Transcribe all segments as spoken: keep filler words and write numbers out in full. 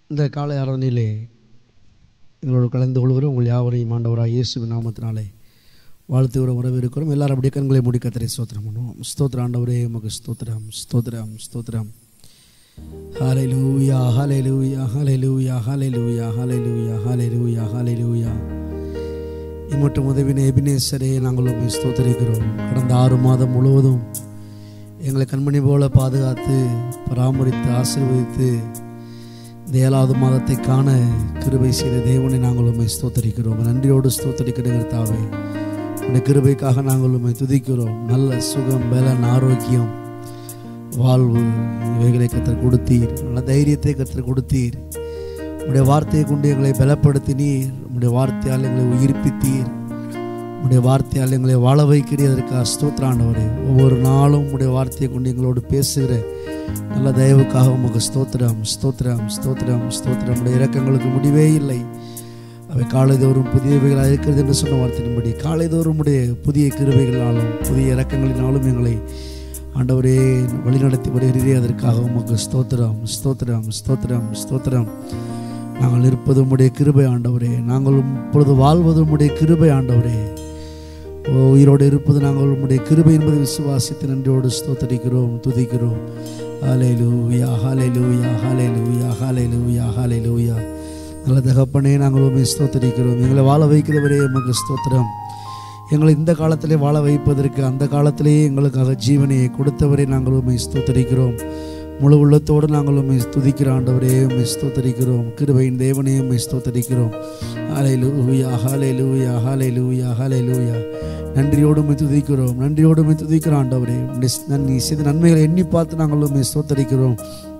இந்த காலை ஆராதனையிலே எங்களோடு கலந்து கொள்கிறோம். உங்கள் யாவரையும் ஆண்டவராக இயேசுவின் நாமத்தினாலே வாழ்த்துகிற வரவேற்கிறோம். எல்லாரும் அப்படியே கண்களை மூடி கர்த்தரை ஸ்தோத்திரம் பண்ணுவோம். ஸ்தோத்திரம் ஆண்டவரே, உமக்கு ஸ்தோத்திரம் ஸ்தோத்திரம் ஸ்தோத்திரம். ஹல்லேலூயா ஹல்லேலூயா ஹல்லேலூயா ஹல்லேலூயா ஹல்லேலூயா ஹல்லேலூயா ஹல்லேலூயா. இம்மட்டும் உதவின எபினேசரே, நாங்கள் உம்மை ஸ்தோத்திரிக்கிறோம். கடந்த ஆறு மாதம் முழுவதும் எங்களை கண்மணி போல பாதுகாத்து பராமரித்து ஆசீர்வதித்து இந்த ஏழாவது மாதத்தை காண கிருபை செய்த தேவனை நாங்கள் உம்மை ஸ்தோத்தரிக்கிறோம். நன்றியோடு ஸ்தோத்தரிக்கிறேன் தாவே. இந்த கிருபைக்காக நாங்கள் உம்மை துதிக்கிறோம். நல்ல சுகம், பலன், ஆரோக்கியம், வாழ்வு இவைகளை கர்த்தர் கொடுத்தீர். நல்ல தைரியத்தை கர்த்தர் கொடுத்தீர். உம்முடைய வார்த்தையை கொண்டு எங்களை பலப்படுத்தினீர். உம்முடைய வார்த்தையால் எங்களை உயிர்ப்பித்தீர். உம்முடைய வார்த்தையால் எங்களை வாழ வைக்கிறதற்காக ஸ்தோத்திரம் ஆண்டவரே. ஒவ்வொரு நாளும் உம்முடைய வார்த்தையை கொண்டு எங்களோடு பேசுகிற நல்ல தயவுக்காக உமக்கு ஸ்தோத்திரம் ஸ்தோத்திரம் ஸ்தோத்திரம் ஸ்தோத்திரம். உடைய இரக்கங்களுக்கு முடிவே இல்லை. அவை காலைதோறும் புதியவைகளாக இருக்கிறது என்று சொன்ன வார்த்தையின்படி காலைதோறும் உடைய புதிய கிருபைகளாலும் புதிய இரக்கங்களினாலும் எங்களை ஆண்டவரே வழிநடத்தி வருகிறீரே, அதற்காக உமக்கு ஸ்தோத்திரம் ஸ்தோத்திரம் ஸ்தோத்திரம் ஸ்தோத்திரம். நாங்கள் இருப்பது உம்முடைய கிருபை ஆண்டவரே. நாங்கள் இப்பொழுது வாழ்வது உம்முடைய கிருபை ஆண்டவரே. உயிரோடு இருப்பது நாங்கள் உம்முடைய கிருபை என்பதை விசுவாசித்து நன்றியோடு ஸ்தோத்தரிக்கிறோம், துதிக்கிறோம். ஹல்லேலூயா ஹல்லேலூயா ஹல்லேலூயா ஹல்லேலூயா ஹல்லேலூயா. நல்ல தகப்பனே, நாங்கள் உம்மை ஸ்தோத்தரிக்கிறோம். எங்களை வாழ வைக்கிறவரே உமக்கு ஸ்தோத்திரம். எங்களை இந்த காலத்திலே வாழ வைப்பதற்கு அந்த காலத்திலேயே எங்களுக்காக ஜீவனை கொடுத்தவரை நாங்கள் உம்மை ஸ்தோத்தரிக்கிறோம். முழு உள்ளத்தோடு நாங்கள் உம்மை துதிக்கிற ஆண்டவரே உம்மை ஸ்தோத்தரிக்கிறோம். கிருபையின் தேவனே உம்மை ஸ்தோத்தரிக்கிறோம். ஹல்லேலூயா ஹல்லேலூயா ஹல்லேலூயா ஹல்லேலூயா. நன்றியோடு உம்மை துதிக்கிறோம். நன்றியோடு உம்மை துதிக்கிற ஆண்டவரே, நன்றி செய்த நன்மைகளை எண்ணி பார்த்து நாங்கள் உம்மை ஸ்தோத்தரிக்கிறோம்.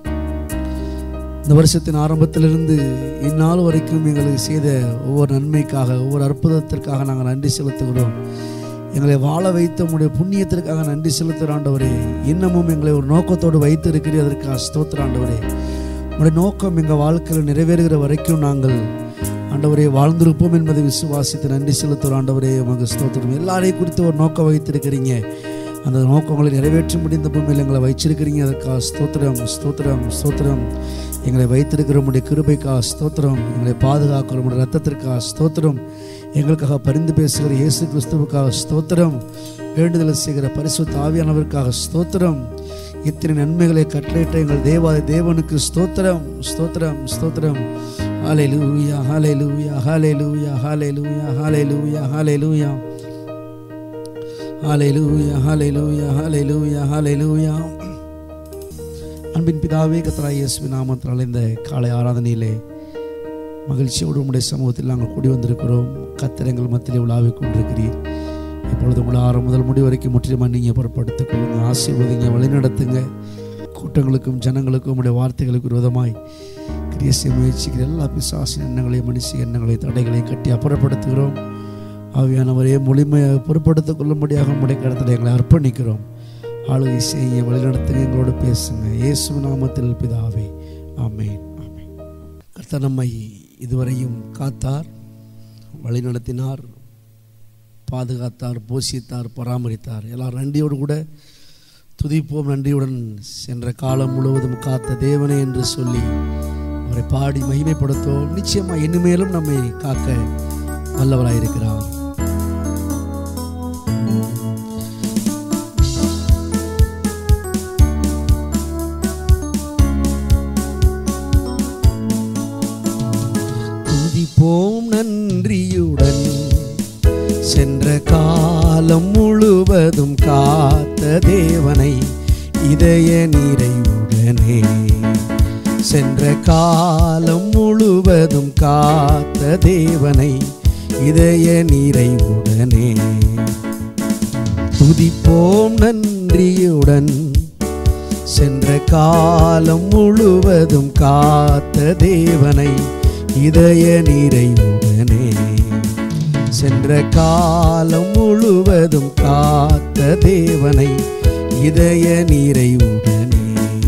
இந்த வருஷத்தின் ஆரம்பத்திலிருந்து இந்நாள் வரைக்கும் எங்களுக்கு செய்த ஒவ்வொரு நன்மைக்காக ஒவ்வொரு அற்புதத்திற்காக நாங்கள் நன்றி செலுத்துகிறோம். எங்களை வாழ வைத்த உம்முடைய புண்ணியத்திற்காக நன்றி செலுத்துகிற ஆண்டவரே. இன்னமும் எங்களை ஒரு நோக்கத்தோடு வைத்து இருக்கிறீர், அதற்காக ஸ்தோத்திர ஆண்டவரே. உங்களுடைய நோக்கம் எங்கள் வாழ்க்கையில் நிறைவேறுகிற வரைக்கும் நாங்கள் ஆண்டவரே வாழ்ந்திருப்போம் என்பதை விசுவாசித்து நன்றி செலுத்துகிற ஆண்டவரே உமக்கு ஸ்தோத்திரம். எல்லாரையும் குறித்து ஒரு நோக்கம் வைத்திருக்கிறீங்க. அந்த நோக்கங்களை நிறைவேற்ற முடிந்த பூமியில் எங்களை வைச்சிருக்கிறீங்க, அதற்காக ஸ்தோத்திரம் ஸ்தோத்திரம் ஸ்தோத்திரம். எங்களை வைத்திருக்கிற உம்முடைய கிருபைக்காக ஸ்தோத்திரம். எங்களை பாதுகாக்கிற உம்முடைய ரத்தத்திற்காக ஸ்தோத்திரம். எங்களுக்காக பரிந்து பேசுகிற இயேசு கிறிஸ்துவுக்காக ஸ்தோத்திரம். வேண்டுதலை செய்கிற பரிசுத்த ஆவியானவருக்காக ஸ்தோத்திரம். இத்தனை நன்மைகளை கட்டளையிட்ட எங்கள் தேவாதி தேவனுக்கு ஸ்தோத்திரம் ஸ்தோத்திரம் ஸ்தோத்திரம். ஹல்லேலூயா ஹல்லேலூயா ஹல்லேலூயா ஹல்லேலூயா ஹல்லேலூயா ஹல்லேலூயா ஹல்லேலூயா ஹல்லேலூயா ஹல்லேலூயா ஹல்லேலூயா. அன்பின் பிதாவே, கர்த்தராகிய இயேசுவின் நாமத்தினாலே இந்த காலை ஆராதனையிலே மகிழ்ச்சியோடு உம்முடைய சமூகத்தில் நாங்கள் கூடி வந்திருக்கிறோம். கர்த்தர் எங்கள் மத்தியிலே உலாவிக் கொண்டிருக்கிறீர். இப்பொழுது உங்களை ஆறு முதல் முடி வரைக்கும் முற்றிலுமாக நீங்கள் பொறுப்படுத்திக் கொள்ளுங்க, ஆசீர்வதிங்க, வழிநடத்துங்க. கூட்டங்களுக்கும் ஜனங்களுக்கும் உம்முடைய வார்த்தைகளுக்கு விரோதமாய் கிரியசிய முயற்சிக்கிற எல்லா பிசாசின் எண்ணங்களையும் மனுஷ எண்ணங்களையும் தடைகளையும் கட்டி அப்புறப்படுத்துகிறோம். ஆவியானவரையே முழுமையாக பொறுப்படுத்திக் கொள்ளும்படியாக உம்முடைய கருத்தில் எங்களை அர்ப்பணிக்கிறோம். ஆளுகை செய்ய, வழிநடத்துங்க, எங்களோடு பேசுங்க. இயேசு நாமத்தில் பிதாவே, ஆமென் ஆமென். கர்த்தர் நம்மை இதுவரையும் காத்தார், வழிநடத்தினார், பாதுகாத்தார், போஷித்தார், பராமரித்தார். எல்லாரும் நன்றியோடு கூட துதிப்போம். நன்றியுடன் சென்ற காலம் முழுவதும் காத்த தேவனே என்று சொல்லி அவரை பாடி மகிமைப்படுத்துவோம். நிச்சயமாக இனிமேலும் நம்மை காக்க வல்லவராயிருக்கிறார். துதிப்போம் நன்றியுடன் சென்ற காலம் முழுவதும் காத்த தேவனை இதய நிறைவுடனே. சென்ற காலம் முழுவதும் காத்த தேவனை இதய நிறைவுடனே. துதிப்போம் நன்றியுடன் சென்ற காலம் முழுவதும் காத்த தேவனை இதய நிறைவுடனே. சென்ற காலம் முழுவதும் காத்த தேவனை இதய நிறைவுடனே.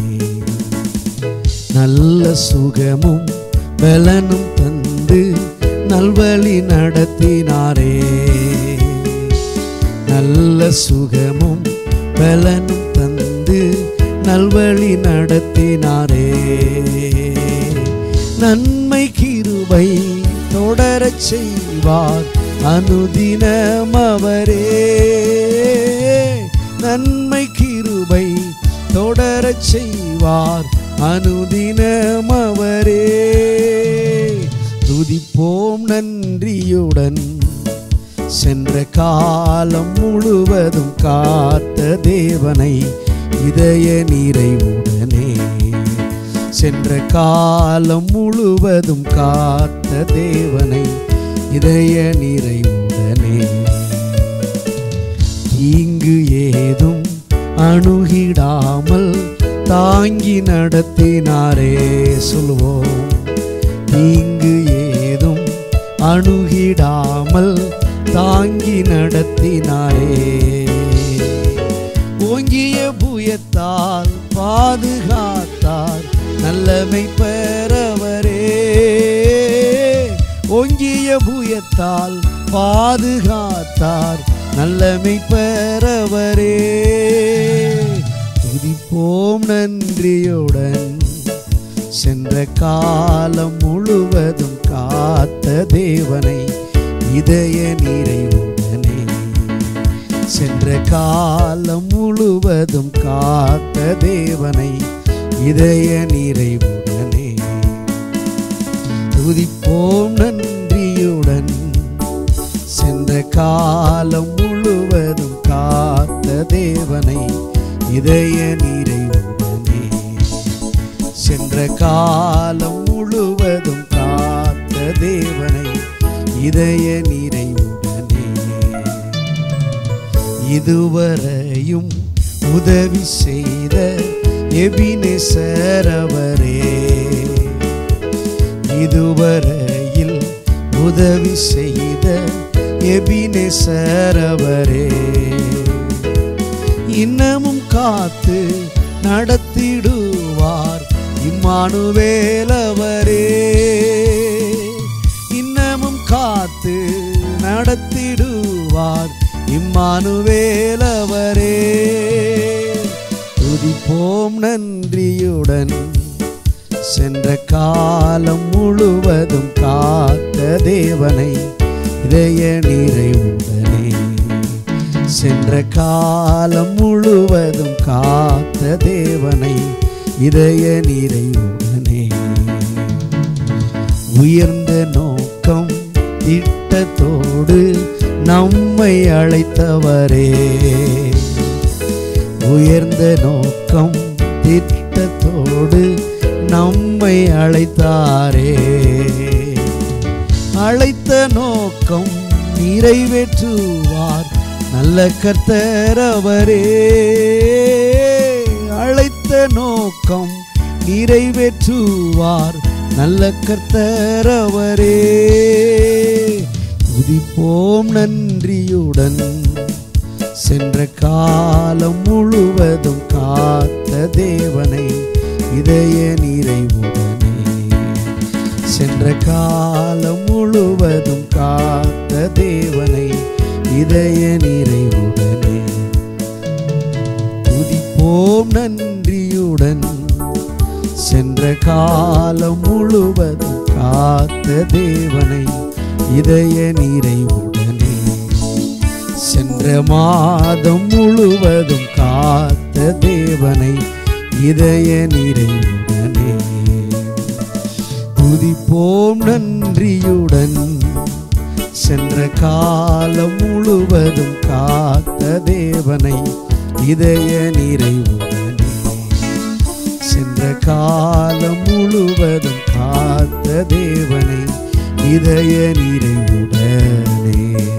நல்ல சுகமும் பலனும் தந்து நல்வழி நடத்தினாரே. நல்ல சுகமும் பலனும் தந்து நல்வழி நடத்தினாரே. நன்மை கிருபை தொடரச் செய்வார் அனுதினம் அவரே. நன்மை கிருபை தொடரச் செய்வார் அனுதினம் அவரே. துதிப்போம் நன்றியுடன் சென்ற காலம் முழுவதும் காத்த தேவனை இதய நிறைவுடனே. சென்ற காலம் முழுவதும் காத்த தேவனை இதய நிறைவுடனே. தீங்கு ஏதும் அணுகிடாமல் தாங்கி நடத்தினாரே. சொல்லுவோம். தீங்கு ஏதும் அணுகிடாமல் தாங்கி நடத்தினாரே. ஓங்கிய புயத்தால் பாதுகாத்தார் நல்லமை பெறவரே. ஓங்கிய புயத்தால் பாதுகாத்தார் நல்லமை பெறவரே. துதிப்போம் நன்றியுடன் சென்ற காலம் முழுவதும் காத்த தேவனை இதய நிறைவுடனே. சென்ற காலம் முழுவதும் காத்த தேவனை இதய நிறைவுடனே. துதிப்போம் நன்றியுடன் சென்ற காலம் முழுவதும் காத்த தேவனை இதய நிறைவுடனே. சென்ற காலம் முழுவதும் காத்த தேவனை இதய நிறைவுடனே. இதுவரையும் உதவி செய்த எபினேசர் அவரே. இதுவரையில் உதவி செய்த எபினேசர் அவரே. இன்னமும் காத்து நடத்திடுவார் இம்மானுவேல் அவரே. இன்னமும் காத்து நடத்திடுவார் இம்மானுவேல் அவரே. துதிப்போம் நன்றியுடன் சென்ற காலம் முழுவதும் காத்த தேவனை இதய நிறைவுடனே. சென்ற காலம் முழுவதும் காத்த தேவனை இதய நிறைவுடனே. உயர்ந்த நோக்கம் திட்டத்தோடு நம்மை அழைத்தவரே. உயர்ந்த நோக்கம் திட்டத்தோடு நம்மை அழைத்தாரே. அழைத்த நோக்கம் நிறைவேற்றுவார் நல்ல கர்த்தர் அவரே. அழைத்த நோக்கம் நிறைவேற்றுவார் நல்ல கர்த்தர் அவரே. துதிப்போம் நன்றியுடன் சென்ற காலம் முழுவதும் காத்த தேவனை இதய நிறைவுடனே. சென்ற காலம் முழுவதும் காத்த தேவனை இதய நிறைவுடனே. துதிப்போம் நன்றியுடன் சென்ற காலம் முழுவதும் காத்த தேவனை இதய நிறைவுடனே. சென்ற மாதம் முழுவதும் காத்த தேவனை இதய நிறைவுடனே. துதிப்போம் நன்றியுடன் சென்ற காலம் முழுவதும் காத்த தேவனை இதய நிறைவுடனே. சென்ற காலம் முழுவதும் காத்த தேவனை இதய நிறைவுடனே.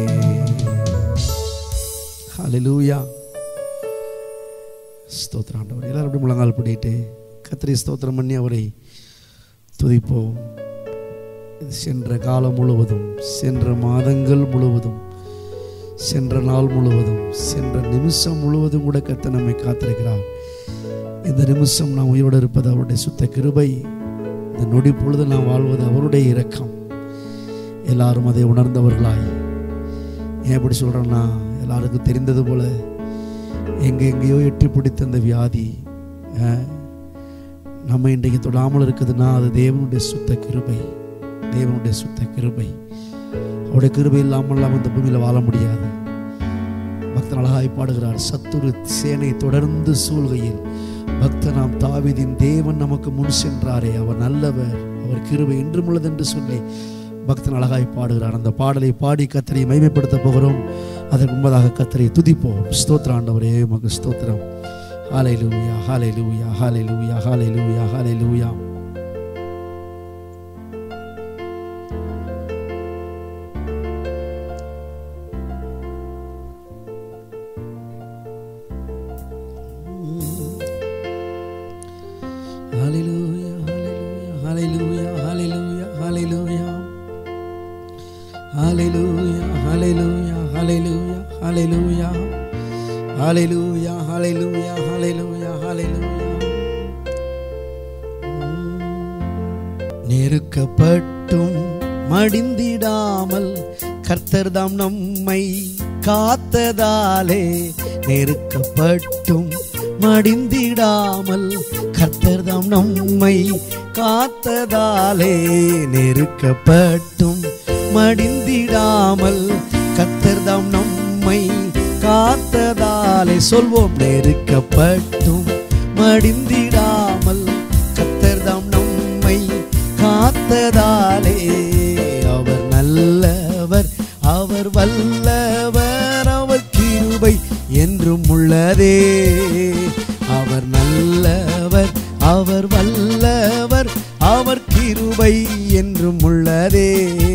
ஹல்லேலூயா. ஸ்தோத்திரம் ஆண்டவரே. எல்லாரும் அப்படி முழங்கால் படிட்டு கர்த்தரை ஸ்தோத்திரம் பண்ணி அவரை துதிப்போம். சென்ற காலம் முழுவதும், சென்ற மாதங்கள் முழுவதும், சென்ற நாள் முழுவதும், சென்ற நிமிஷம் முழுவதும் கூட கர்த்தர் நம்மை காத்திருக்கிறார். இந்த நிமிஷம் நாம் உயிரோடு இருப்பது அவருடைய சுத்த கிருபை. இந்த நொடி பொழுது நாம் வாழ்வது அவருடைய இரக்கம். எல்லாரும் அதை உணர்ந்தவர்களாய். ஏன் எப்படி சொல்கிறேன்னா, எல்லாருக்கும் தெரிந்தது போல எங்கே எங்கேயோ எட்டி பிடித்த அந்த வியாதி நம்ம இன்றைக்கு தொடாமல் இருக்குதுன்னா அது தேவனுடைய சுத்த கிருபை, தேவனுடைய சுத்த கிருபை. அவருடைய கிருபை இல்லாமல் நாம் இந்த பூமியில் வாழ முடியாது. பக்தன் அழகாய் பாடுகிறார், சத்துரு சேனை தொடர்ந்து சூழ்கையில் பக்தனாம் தாவீதின் தேவன் நமக்கு முன் சென்றாரே, அவர் நல்லவர், அவர் கிருபை இன்றும் உள்ளது என்று சொல்லி பக்தன் அழகாய் பாடுகிறார். அந்த பாடலை பாடி கர்த்தரை மகிமைப்படுத்த போகிறோம். அதற்கு முன்பதாக கர்த்தரை துதிப்போம். ஸ்தோத்திர ஆண்டவரே, உமக்கு ஸ்தோத்திரம். ஹல்லேலூயா, ஹல்லேலூயா, ஹல்லேலூயா, ஹல்லேலூயா, ஹல்லேலூயா. Hallelujah, hallelujah, hallelujah, hallelujah, hallelujah, hallelujah, hallelujah, hallelujah, hallelujah, hallelujah, hallelujah, hallelujah. நெருக்கப்பட்டும் மடிந்திடாமல் கர்த்தர்தாம் நம்மை காத்ததாலே, நெருக்கப்பட்டும் மடிந்திடாமல் கர்த்தர்தாம் நம்மை காத்ததாலே, நெருக்கப்பட்டும் மடிந்திடாமல் கர்த்தர்தாம் நம்மை காத்ததாலே. சொல்வோம், நெருக்கப்பட்டும் மடிந்திடாமல் கர்த்தர்தாம் நம்மை காத்ததாலே. அவர் நல்லவர், அவர் வல்லவர், அவர் கிருபை என்றும் உள்ளதே. அவர் நல்லவர், அவர் வல்லவர், அவர் கிருபை என்றும் உள்ளதே.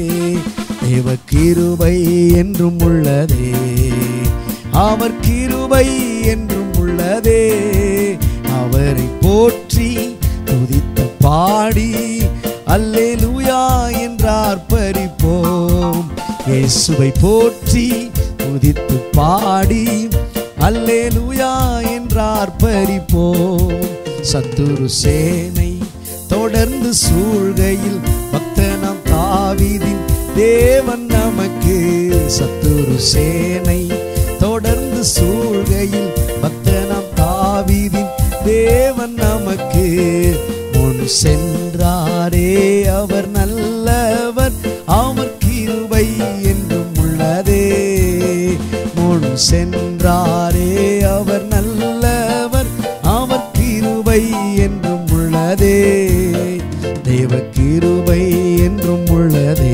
தேவ கிருபை என்றும் உள்ளதே, அவர் கிருபை என்றும் உள்ளதே. அவரை போற்றி துதித்து பாடி அல்லேலூயா என்றார் பரிப்போம். இயேசுவை போற்றி துதித்து பாடி அல்லேலூயா என்றார் பரிப்போம். சத்துரு சேனை தொடர்ந்து சூழ்கையில் பக்தனாம் தாவீதின் தேவன் நமக்கு, சத்துரு சேனை தொடர்ந்து சூழ்கையில் பக்தனாம் தாவீதின் தேவன் நமக்கு முன் சென்றாரே. அவர் நல்லவர், அவர் கிருபை என்றும் உள்ளதே. முன் சென்றாரே, அவர் நல்லவர், அவர் கிருபை என்றும் உள்ளதே. தேவ கிருபை என்றும் உள்ளதே,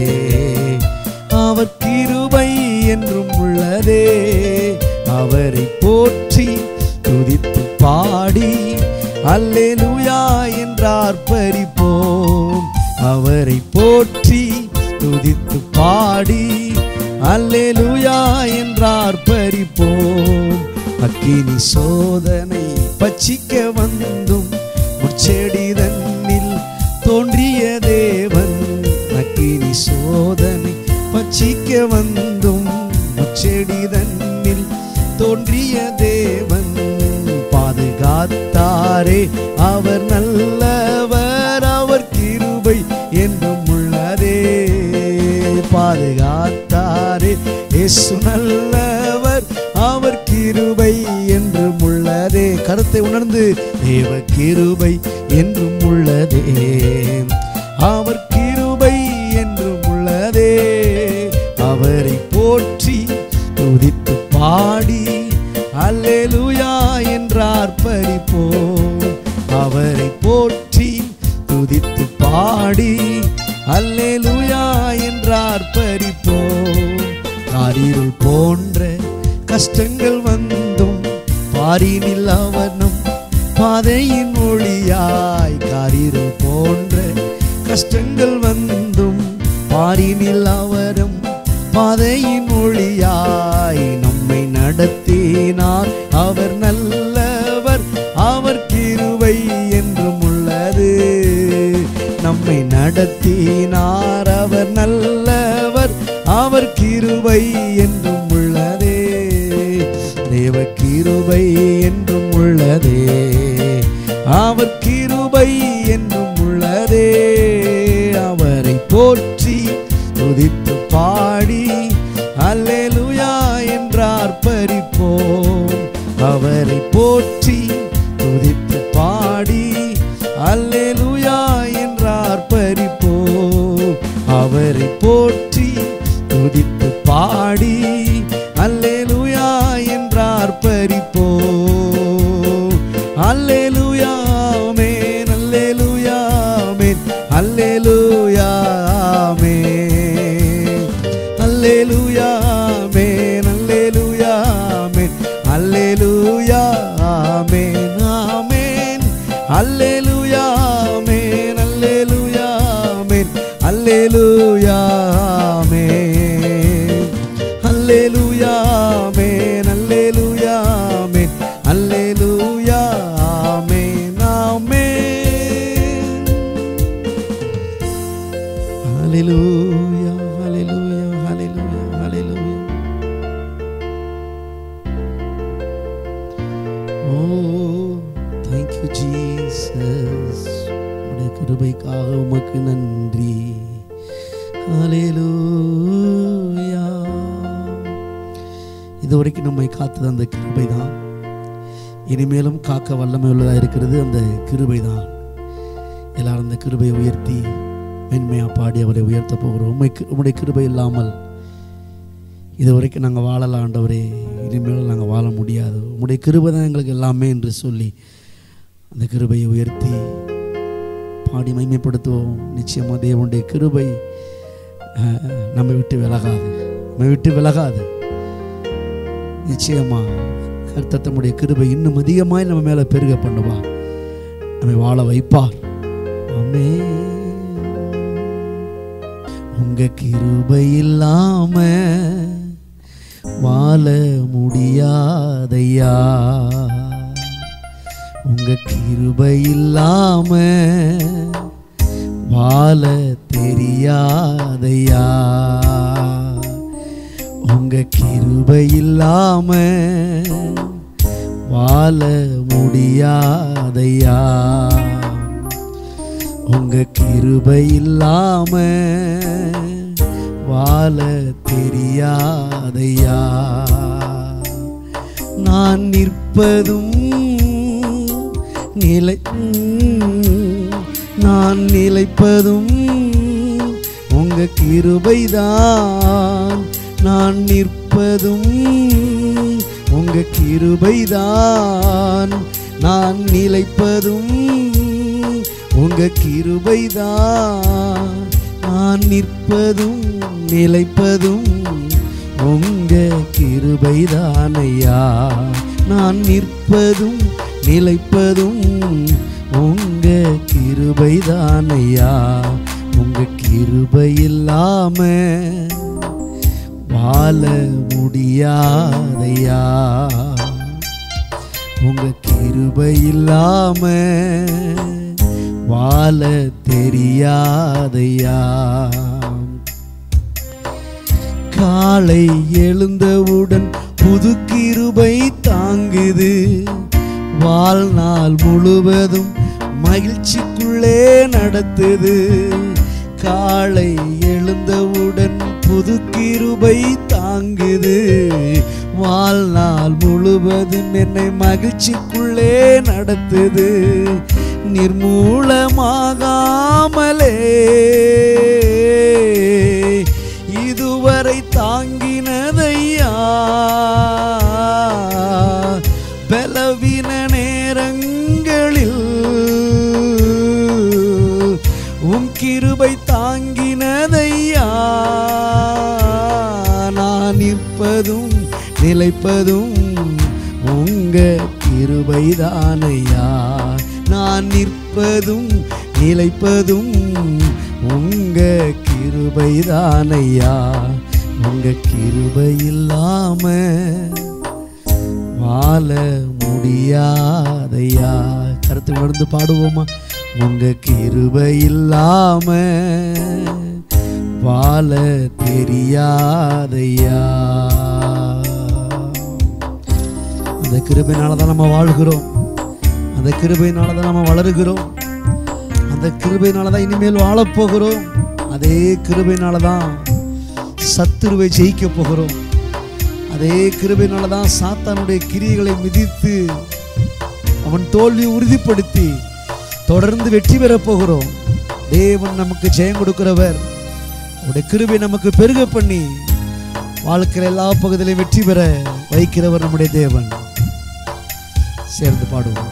அவர் கிருபை என்றும் உள்ளதே. அவரை போற்றி துதித்து பாடி அல்லேலூயா என்றார் பரிப்போம். அவரை போற்றி துதித்து பாடி அல்லேலூயா என்றார் பரிப்போம். அக்கினி சோதனை பட்சிக்க வந்தும் முட்செடி தன்னில் தோன்றிய தேவன். அக்கினி சோதனை பட்சிக்க வந்தும் முட்செடி தன்னில் தோன்றிய தேவன். பாதுகாத்தாரே, அவர் நல்லவர், அவர் கிருபை என்றும் உள்ளதே. பாதுகாத்தாரே, இயேசு நல்லவர், அவர் கிருபை என்றும் உள்ளதே. கருத்தை உணர்ந்து, தேவ கிருபை என்றும் உள்ளதே, அவர் கிருபை என்றும் உள்ளதே. அவரை போற்றி துதித்து பாடி அல்லேலூயா என்றார் பரிப்போம். அவரை போற்றி துதித்து பாடி அல்லேலூயா என்றார் பரிப்போம். காரிருள் போன்ற கஷ்டங்கள் வந்தும் பாரினில் அவனும் பாதையின் ஒளியாய். காரிருள் போன்ற கஷ்டங்கள் வந்தும் பாரினில் அவரும் பாதையின் ஒளியாய். நம்மை நடத்தினார், அவர் நல்லவர், அவர் கிருபை என்றும் உள்ளது. நம்மை நடத்தினார், அவர் நல்லவர், அவர் கிருபை என்றும் உள்ளதே. தேவ கிருபை என்றும் உள்ளதே, அவர் கிருபை என்றும் உள்ளதே. அவரை போற்றி துதித்து பாடி அல்லேலூயா என்றார் பரிப்போம். அவரை போற்றி துதித்து பாடி அல்லேலூயா போற்றி துதித்து பாடி அல்லேலூயா என்றார் பரிப்போ. அல்லேலூயா ஆமென், அல்லேலூயா ஆமென், அல்லேலூயா ஆமென், அல்லேலூயா ஆமென், அல்லேலூயா ஆமென், அல்லேலூயா ஆமென், ஆமென், அல்லேலூயா ஆமென், அல்லேலூயா ஆமென், அல்லேலூயா ஆமென், அல்லேலூயா ஆமென், அல்லேலூயா ஆமென், அல்லேலூயா ஆமென், ஆமென். ஹல்லேலூயா, ஹல்லேலூயா, ஹல்லேலூயா, ஹல்லேலூயா. ஓ thank you Jesus. உம்முடைய கிருபைக்காக உமக்கு நன்றி. ஹல்லேலூயா. இதுவரைக்கும் நம்மை காத்தது அந்த கிருபை தான். இனிமேலும் காக்க வல்லமை உள்ளதாக இருக்கிறது அந்த கிருபை தான். எல்லாரும் அந்த கிருபையை உயர்த்தி மென்மையாக பாடி அவரை உயர்த்த போகிறோம். உண்மை உம்முடைய கிருபை இல்லாமல் இதுவரைக்கும் நாங்கள் வாழலாம் ஆண்டவரே, இனிமேலும் நாங்கள் வாழ முடியாது. உம்முடைய கிருபை தான் எங்களுக்கு எல்லாமே என்று சொல்லி அந்த கிருபையை உயர்த்தி பாடி மகிமைப்படுத்துவோம். நிச்சயமாக தேவனுடைய கிருபை நம்மை விட்டு விலகாது, நம்மை விட்டு விலகாது. நிச்சயமா கர்த்தர் தம்முடைய கிருபை இன்னும் அதிகமாய் நம்ம மேலே பெருக பண்ணுவார், நம்மை வாழ வைப்பார். ஆமென். உங்க கிருபை இல்லாம வாழ முடியாதையா, உங்க கிருபை இல்லாம வாழ தெரியாதையா, உங்க கிருபை இல்லாம வாழ முடியாதையா, உங்க கிருபை இல்லாம வாழ தெரியாதையா. நான் நிற்பதும் நிலை நான் நிலைப்பதும் உங்க கிருபைதான், நான் நிற்பதும் உங்க கிருபைதான், நான் நிலைப்பதும் உங்க கிருபைதான், நான் நிற்பதும் நிலைப்பதும் உங்க கிருபைதானையா, நான் நிற்பதும் நிலைப்பதும் உங்க கிருபைதானையா, உங்க கிருபை இல்லாம வாழ முடியாதையா, உங்க கிருபை இல்லாம வாழ தெரியாதையா. காலை எழுந்தவுடன் புது கிருபை தாங்குது, வாழ்நாள் முழுவதும் மகிழ்ச்சிக்குள்ளே நடத்துது. காலை எழுந்தவுடன் புது கிருபை தாங்குது, வாழ்நாள் முழுவதும் என்னை மகிழ்ச்சிக்குள்ளே நடத்துது. நிர்மூலமாகாமலே இதுவரை தாங்கினதையா, பலவீன நேரங்களில் உம் கிருபை தாங்கினதையா, நான் நிற்பதும் நிலைப்பதும் உங்க கிருபைதானையா, நான் நிற்பதும் நிலைப்பதும் உங்க கிருபைதானையா, உங்க கிருபை இல்லாம வாழ முடியாதையா. கருத்து உணர்ந்து பாடுவோமா? உங்க கிருபை இல்லாம வாழ தெரியாதையா. அந்த கிருபையினாலதான் நம்ம வாழ்கிறோம், அந்த கிருபையினாலதான் நம்ம வளருகிறோம், அந்த கிருபையினாலதான் இனிமேல் வாழப்போகிறோம், அதே கிருபையினாலதான் சத்துருவை ஜெயிக்க போகிறோம், அதே கிருபையினாலதான் சாத்தானுடைய கிரியைகளை மிதித்து அவன் தோல்வி உறுதிப்படுத்தி தொடர்ந்து வெற்றி பெற போகிறோம். தேவன் நமக்கு ஜெயம் கொடுக்கிறவர், அவருடைய கிருபை நமக்கு பெருக பண்ணி வாழ்க்கையில் எல்லா பகுதியிலும் வெற்றி பெற வைக்கிறவர் நம்முடைய தேவன். சேர்ந்து பாடுவோம்.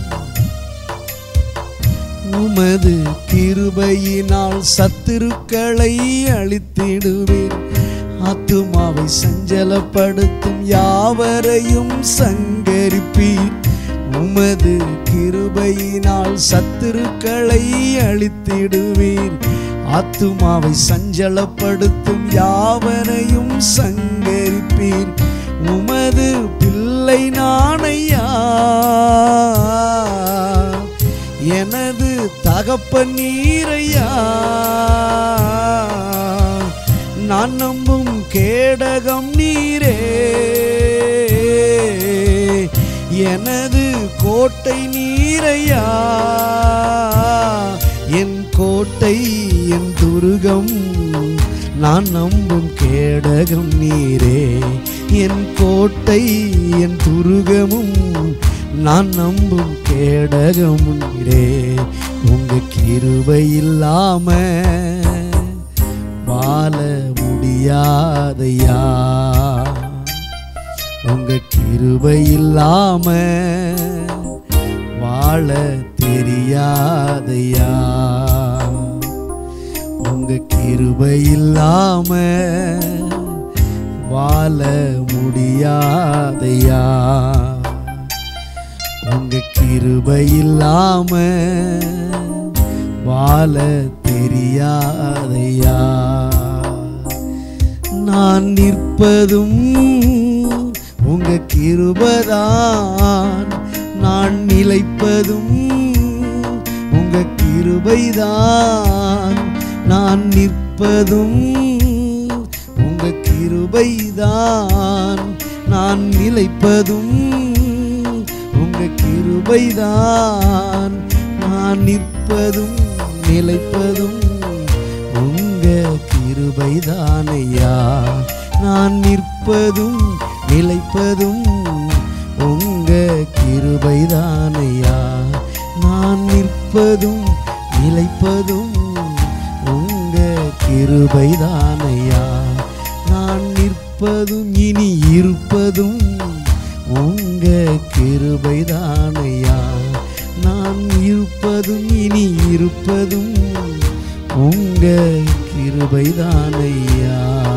உமது கிருபையினால் சத்துருக்களை அழித்திடுவேன், ஆத்துமாவை சஞ்சலப்படுத்தும் யாவரையும் சங்கரிப்பீர். உமது கிருபையினால் சத்துருக்களை அழித்திடுவீர், ஆத்துமாவை சஞ்சலப்படுத்தும் யாவரையும் சங்கரிப்பீர். உமது பிள்ளை நானையா, எனது தகப்பன் நீரையா, நான் நம்பும் கேடகம் நீரே, எனது கோட்டை நீரையா, என் கோட்டை என் துருகம், நான் நம்பும் கேடகம் நீரே, என் கோட்டை என் துருகமும், நான் நம்பும் கேடகம் நீரே. உங்க கிருபை இல்லாம வாழ முடியாதையா, உங்க கிருபை இல்லாம வாழ தெரியாதையா, உங்க கிருபை இல்லாம வாழ முடியாதையா, உங்க கிருபை இல்லாம வாழ தெரியாதையா. நான் நிற்பதும் உங்க கிருபைதான், நான் நிலைப்பதும் உங்க கிருபைதான், நான் நிற்பதும் உங்க கிருபைதான், நான் நிலைப்பதும் உங்க கிருபைதான், நான் நிற்பதும் நிலைப்பதும் உங்க கிருபைதானையா, நான் நிற்பதும் நிலைப்பதும் உங்க கிருபைதானையா, நான் நிற்பதும் நிலைப்பதும் உங்க கிருபைதானையா, நான் நிற்பதும் இனி இருப்பதும் உங்க கிருபைதானையா, நான் இருப்பதும் இனி இருப்பதும் உங்க கிருபைதானையா.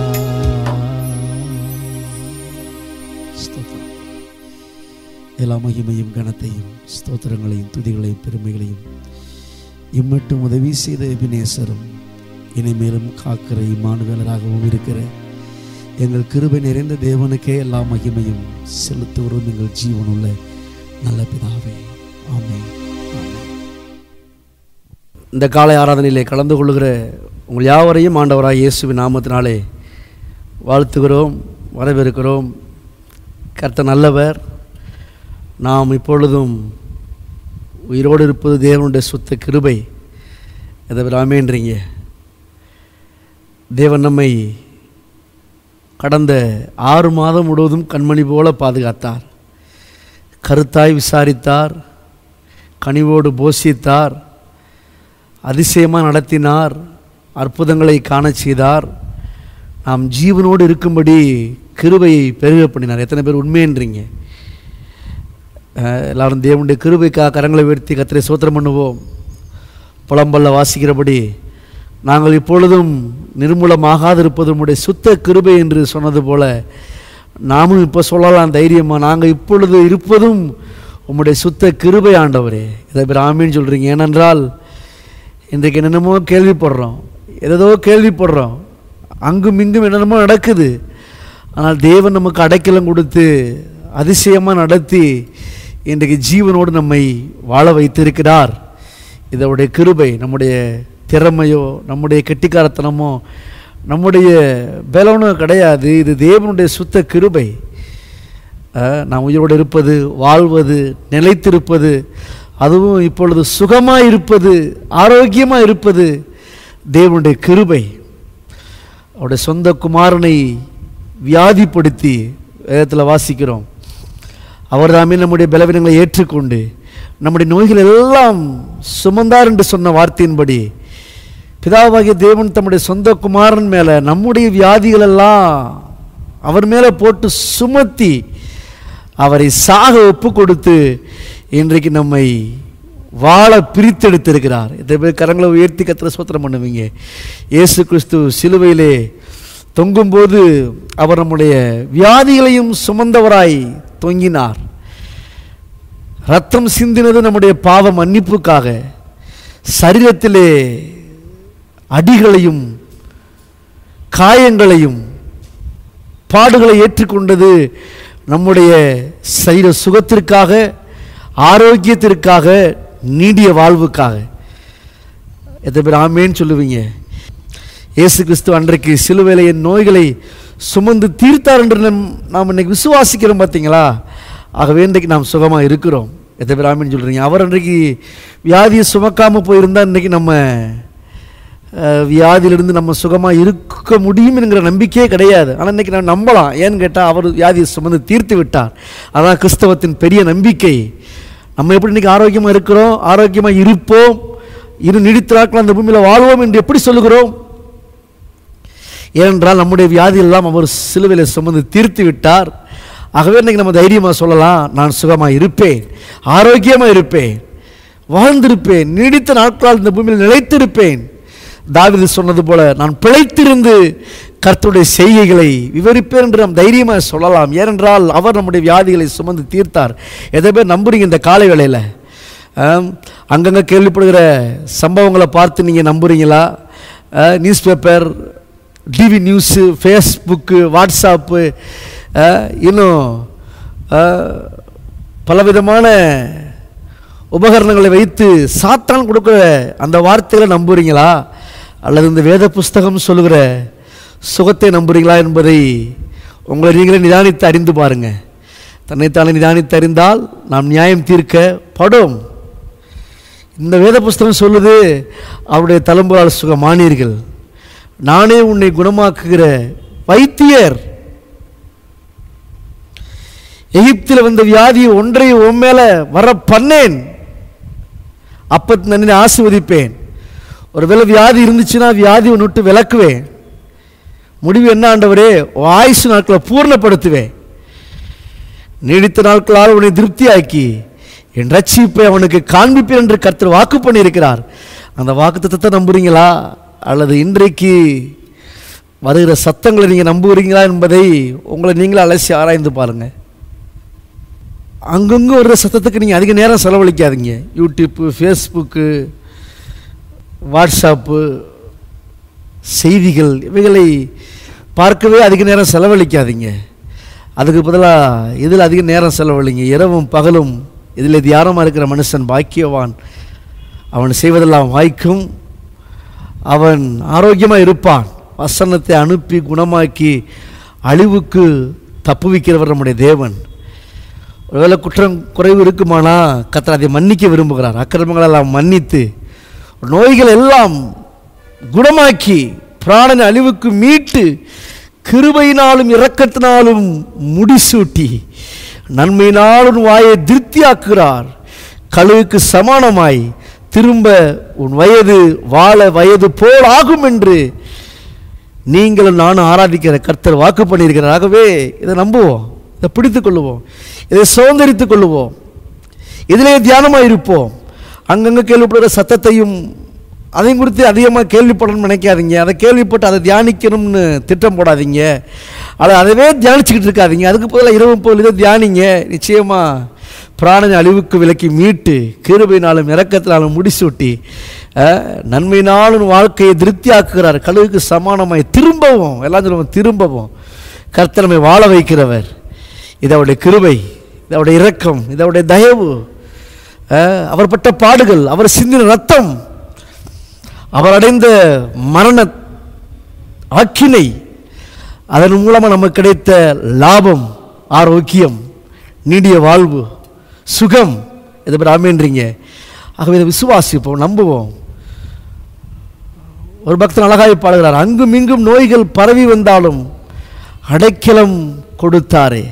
எல்லா மகிமையும் கனத்தையும் ஸ்தோத்திரங்களையும் துதிகளையும் பெருமைகளையும் இம்மட்டும் உதவி செய்த எபினேசரும் இனிமேலும் காக்கிற இம்மானுவேலராகவும் இருக்கிற எங்கள் கிருபை நிறைந்த தேவனுக்கே எல்லா மகிமையும் செலுத்துவரும் எங்கள் ஜீவனுள்ள நல்ல பிதாவே, ஆமென். இந்த காலை ஆராதனையிலே கலந்து கொள்ளுகிற உங்கள் யாவரையும் ஆண்டவராய் இயேசுவின் நாமத்தினாலே வாழ்த்துகிறோம், வரவேற்கிறோம். கர்த்தர் நல்லவர். நாம் இப்பொழுதும் உயிரோடு இருப்பது தேவனுடைய சுத்த கிருபை. எதை ஆமென்றீங்க? தேவன் நம்மை கடந்த ஆறு மாதம் முழுவதும் கண்மணி போல பாதுகாத்தார், கருத்தாய் விசாரித்தார், கனிவோடு போஷித்தார், அதிசயமாக நடத்தினார், அற்புதங்களை காண செய்தார், நாம் ஜீவனோடு இருக்கும்படி கிருபையை பெருக பண்ணினார். எத்தனை பேர் உண்மைன்றீங்க? எல்லாரும் தேவனுடைய கிருபைக்காக கரங்களை உயர்த்தி கர்த்தரை ஸ்தோத்திரம் பண்ணுவோம். புலம்பல்ல வாசிக்கிறபடி நாங்கள் இப்பொழுதும் நிர்மூலமாகாது இருப்பது உம்முடைய சுத்த கிருபை என்று சொன்னது போல நாமும் இப்போ சொல்லலாம் தைரியமாக, நாங்கள் இப்பொழுது இருப்பதும் உம்முடைய சுத்த கிருபை ஆண்டவரே. இதை பேர் ஆமீன்னு சொல்கிறீங்க. ஏனென்றால் இன்றைக்கு என்னென்னமோ கேள்விப்படுறோம், ஏதோ கேள்விப்படுறோம், அங்கும் இங்கும் என்னென்னமோ நடக்குது. ஆனால் தேவன் நமக்கு அடைக்கலம் கொடுத்து அதிசயமாக நடத்தி இன்றைக்கு ஜீவனோடு நம்மை வாழ வைத்திருக்கிறார். இதோடைய கிருபை நம்முடைய திறமையோ நம்முடைய கெட்டிக்காரத்தனமோ நம்முடைய பலனோ கிடையாது. இது தேவனுடைய சுத்த கிருபை. நாம் உயிரோடு இருப்பது, வாழ்வது, நிலைத்திருப்பது, அதுவும் இப்பொழுது சுகமாக இருப்பது, ஆரோக்கியமாக இருப்பது தேவனுடைய கிருபை. அவருடைய சொந்த குமாரனை வியாதிப்படுத்தி வேதத்தில் வாசிக்கிறோம். அவர் தாமே நம்முடைய பலவீனங்களை ஏற்றுக்கொண்டு நம்முடைய நோய்கள் எல்லாம் சுமந்தார் என்று சொன்ன வார்த்தையின்படி பிதாவாகிய தேவன் தம்முடைய சொந்த குமாரன் மேலே நம்முடைய வியாதிகளெல்லாம் அவர் மேலே போட்டு சுமத்தி அவரை சாக ஒப்பு கொடுத்து இன்றைக்கு நம்மை வாழ பிரித்தெடுத்திருக்கிறார். இதை பேர் கரங்களை உயர்த்தி கத்திர ஸ்தோத்திரம் பண்ணுவீங்க. இயேசு கிறிஸ்து சிலுவையிலே தொங்கும்போது அவர் நம்முடைய வியாதிகளையும் சுமந்தவராய் தொங்கினார். ரத்தம் சிந்தினது நம்முடைய பாவ மன்னிப்புக்காக. சரீரத்திலே அடிகளையும் காயங்களையும் பாடுகளை ஏற்றுக்கொண்டது நம்முடைய சரீர சுகத்திற்காக, ஆரோக்கியத்திற்காக, நீடிய வாழ்வுக்காக. எத்தனை பேர் ஆமேன்னு சொல்லுவீங்க? இயேசு கிறிஸ்து அன்றைக்கு சிலுவையிலே என் நோய்களை சுமந்து தீர்த்தார் என்று நாம் இன்னைக்கு விசுவாசிக்கிறோம் பார்த்தீங்களா? ஆகவே இன்றைக்கு நாம் சுகமாக இருக்கிறோம். எத்தனை பேர் ஆமேன்னு சொல்கிறீங்க? அவர் அன்றைக்கு வியாதியை சுமக்காமல் போயிருந்தால் இன்றைக்கி நம்ம வியாதியிலிருந்து நம்ம சுகமாக இருக்க முடியும் என்கிற நம்பிக்கையே கிடையாது. ஆனால் இன்றைக்கி நான் நம்பலாம். ஏன்னு கேட்டால் அவர் வியாதியை சுமந்து தீர்த்து விட்டார். அதான் கிறிஸ்தவத்தின் பெரிய நம்பிக்கை. நம்ம எப்படி இன்றைக்கி ஆரோக்கியமாக இருக்கிறோம், ஆரோக்கியமாக இருப்போம், இரு நீடித்த நாட்கள் அந்த பூமியில் வாழ்வோம் என்று எப்படி சொல்லுகிறோம்? ஏனென்றால் நம்முடைய வியாதியெல்லாம் அவர் சிலுவையில் சுமந்து தீர்த்து விட்டார். ஆகவே இன்றைக்கி நம்ம தைரியமாக சொல்லலாம், நான் சுகமாக இருப்பேன், ஆரோக்கியமாக இருப்பேன், வாழ்ந்திருப்பேன், நீடித்த நாட்களால் இந்த பூமியில் நிலைத்திருப்பேன். தாவீது சொன்னது போல நான் பிழைத்திருந்து கர்த்தருடைய செய்கைகளை விவரிப்பேன் என்று நாம் தைரியமாக சொல்லலாம். ஏனென்றால் அவர் நம்முடைய வியாதிகளை சுமந்து தீர்த்தார். எதை பேர் நம்புறீங்க இந்த காலை வேளையில்? அங்கங்கே கேள்விப்படுகிற சம்பவங்களை பார்த்து நீங்கள் நம்புறீங்களா? News paper, TV news, Facebook, WhatsApp, இன்னும் பலவிதமான உபகரணங்களை வைத்து சாத்தான் கொடுக்குற அந்த வார்த்தைகளை நம்புறீங்களா? அல்லது இந்த வேத புஸ்தகம் சொல்லுகிற சுகத்தை நம்புறீங்களா என்பதை உங்களை நீங்களே நிதானித்து அறிந்து பாருங்கள். தன்னைத்தானே நிதானித்து அறிந்தால் நாம் நியாயம் தீர்க்கப்படும். இந்த வேத புஸ்தகம் சொல்லுது, அவருடைய தழும்புகளால் சுகமானீர்கள், நானே உன்னை குணமாக்குகிற வைத்தியர். எகிப்தில் வந்த வியாதியை ஒன்றை உன் மேலே வர பண்ணேன், அப்போ நான் ஆசீர்வதிப்பேன். ஒரு வேளை வியாதி இருந்துச்சுன்னா வியாதி ஒன்று விட்டு விலக்குவேன். முடிவு என்ன ஆண்டவரே? ஆயுசு நாட்களை பூர்ணப்படுத்துவேன். நீடித்த நாட்களால் உன்னை திருப்தியாக்கி என் ரட்சிப்பை அவனுக்கு காண்பிப்பேன் என்று கர்த்தர் வாக்கு பண்ணியிருக்கிறார். அந்த வாக்குத்தத்தத்தை நம்புறீங்களா? அல்லது இன்றைக்கு வருகிற சத்தங்களை நீங்கள் நம்புகிறீங்களா என்பதை உங்களை நீங்களே அலசி ஆராய்ந்து பாருங்கள். அங்கங்கே ஒரு சத்தத்துக்கு நீங்கள் அதிக நேரம் செலவழிக்காதீங்க. யூடியூப்பு, ஃபேஸ்புக்கு, வாட்ஸ்அப்பு, செய்திகள், இவைகளை பார்க்கவே அதிக நேரம் செலவழிக்காதீங்க. அதுக்கு பதிலாக இதில் அதிக நேரம் செலவழிங்க. இரவும் பகலும் இதில் தியானமாக இருக்கிற மனுஷன் பாக்கியவான். அவன் செய்வதெல்லாம் வாய்க்கும், அவன் ஆரோக்கியமாக இருப்பான். வசனத்தை அனுப்பி குணமாக்கி அழிவுக்கு தப்புவிக்கிறவர் நம்முடைய தேவன். ஒருவேளை குற்றம் குறைவு இருக்குமானா கர்த்தர் அதை மன்னிக்க விரும்புகிறார். அக்கிரமங்களெல்லாம் மன்னித்து நோய்கள் எல்லாம் குணமாக்கி பிராணனை அழிவுக்கு மீட்டு கிருபையினாலும் இரக்கத்தினாலும் முடிசூட்டி நன்மையினாலும் வாயை திருப்தியாக்குகிறார். கழுவுக்கு சமானமாய் திரும்ப உன் வயது வாழ வயது போல் ஆகும் என்று நீங்களும் நானும் ஆராதிக்கிற கர்த்தர் வாக்கு பண்ணியிருக்கிறார். ஆகவே இதை நம்புவோம், இதை பிடித்து கொள்ளுவோம், இதை சுதந்திரித்து கொள்ளுவோம், இதிலே தியானமாக இருப்போம். அங்கங்கே கேள்விப்படுகிற சத்தத்தையும் அதையும் குறித்து அதிகமாக கேள்விப்படணும்னு நினைக்காதீங்க. அதை கேள்விப்பட்டு அதை தியானிக்கணும்னு திட்டம் போடாதீங்க. அதை அதவே தியானிச்சுக்கிட்டு இருக்காதீங்க. அதுக்கு பதிலாக இரவும் போல் இதை தியானிங்க. நிச்சயமாக பிராணனை அழிவுக்கு விலக்கி மீட்டு கிருபையினாலும் இரக்கத்தினாலும் முடிசூட்டி நன்மையினாலும் வாழ்க்கையை திருப்தியாக்குகிறார். கழுவுக்கு சமானமாய் திரும்பவும், எல்லாம் சொல்லுவோம், திரும்பவும் கர்த்தர் நம்மை வாழ வைக்கிறவர். இதோடைய கிருபை, இதோடைய இரக்கம், இதோடைய தயவு, அவர் பட்ட பாடுகள், அவர் சிந்தின ரத்தம், அவர் அடைந்த மரண ஆக்கினை, அதன் மூலமாக நமக்கு கிடைத்த லாபம், ஆரோக்கியம், நீடிய வாழ்வு, சுகம், இதை பற்றி ஆமேன்றீங்க. ஆகவே இதை விசுவாசிப்போம், நம்புவோம். ஒரு பக்தன் அழகாய் பாடுகிறார், அங்கும் இங்கும் நோய்கள் பரவி வந்தாலும் அடைக்கலம் கொடுத்தாரே,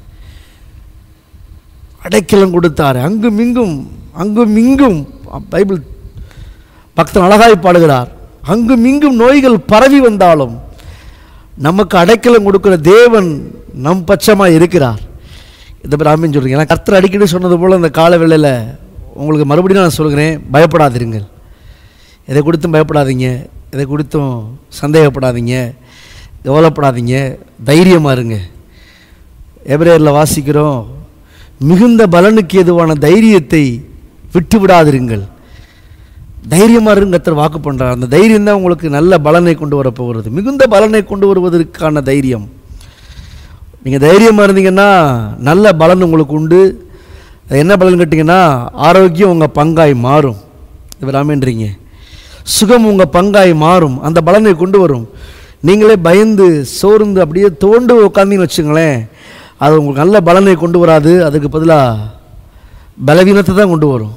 அடைக்கலம் கொடுத்தாரே, அங்கும் இங்கும் அங்கும் இங்கும். பைபிள் பக்தன் அழகாய் பாடுகிறார், அங்கும் இங்கும் நோய்கள் பரவி வந்தாலும் நமக்கு அடைக்கலம் கொடுக்கிற தேவன் நம் பட்சமாக இருக்கிறார். இதை பற்றி ஆமென் சொல்கிறீங்க. ஏன்னா கர்த்தர் அடிக்கடி சொன்னது போல் அந்த கால வேளையில் உங்களுக்கு மறுபடியும் நான் சொல்கிறேன், பயப்படாதீர்கள். எதை கொடுத்தும் பயப்படாதீங்க, எதை கொடுத்தும் சந்தேகப்படாதீங்க, கவலைப்படாதீங்க, தைரியமாக இருங்க. எபிரேயரில் வாசிக்கிறோம், மிகுந்த பலனுக்கு ஏதுவான தைரியத்தை விட்டு விடாதிருங்கள். தைரியமாக இருங்க கர்த்தர் வாக்கு பண்ணுறார். அந்த தைரியம் தான் உங்களுக்கு நல்ல பலனை கொண்டு வரப்போகிறது. மிகுந்த பலனை கொண்டு வருவதற்கான தைரியம். நீங்கள் தைரியமாக இருந்தீங்கன்னா நல்ல பலன் உங்களுக்கு உண்டு. என்ன பலன் கேட்டிங்கன்னா, ஆரோக்கியம் உங்கள் பங்காய் மாறும். இது ஆமென்றீங்க. சுகம் உங்கள் பங்காய் மாறும். அந்த பலனை கொண்டு வரும். நீங்களே பயந்து சோர்ந்து அப்படியே தோண்டு உட்காந்தீங்கன்னு வச்சுங்களேன், அது உங்களுக்கு நல்ல பலனை கொண்டு வராது. அதுக்கு பதிலாக பலவீனத்தை தான் கொண்டு வரும்.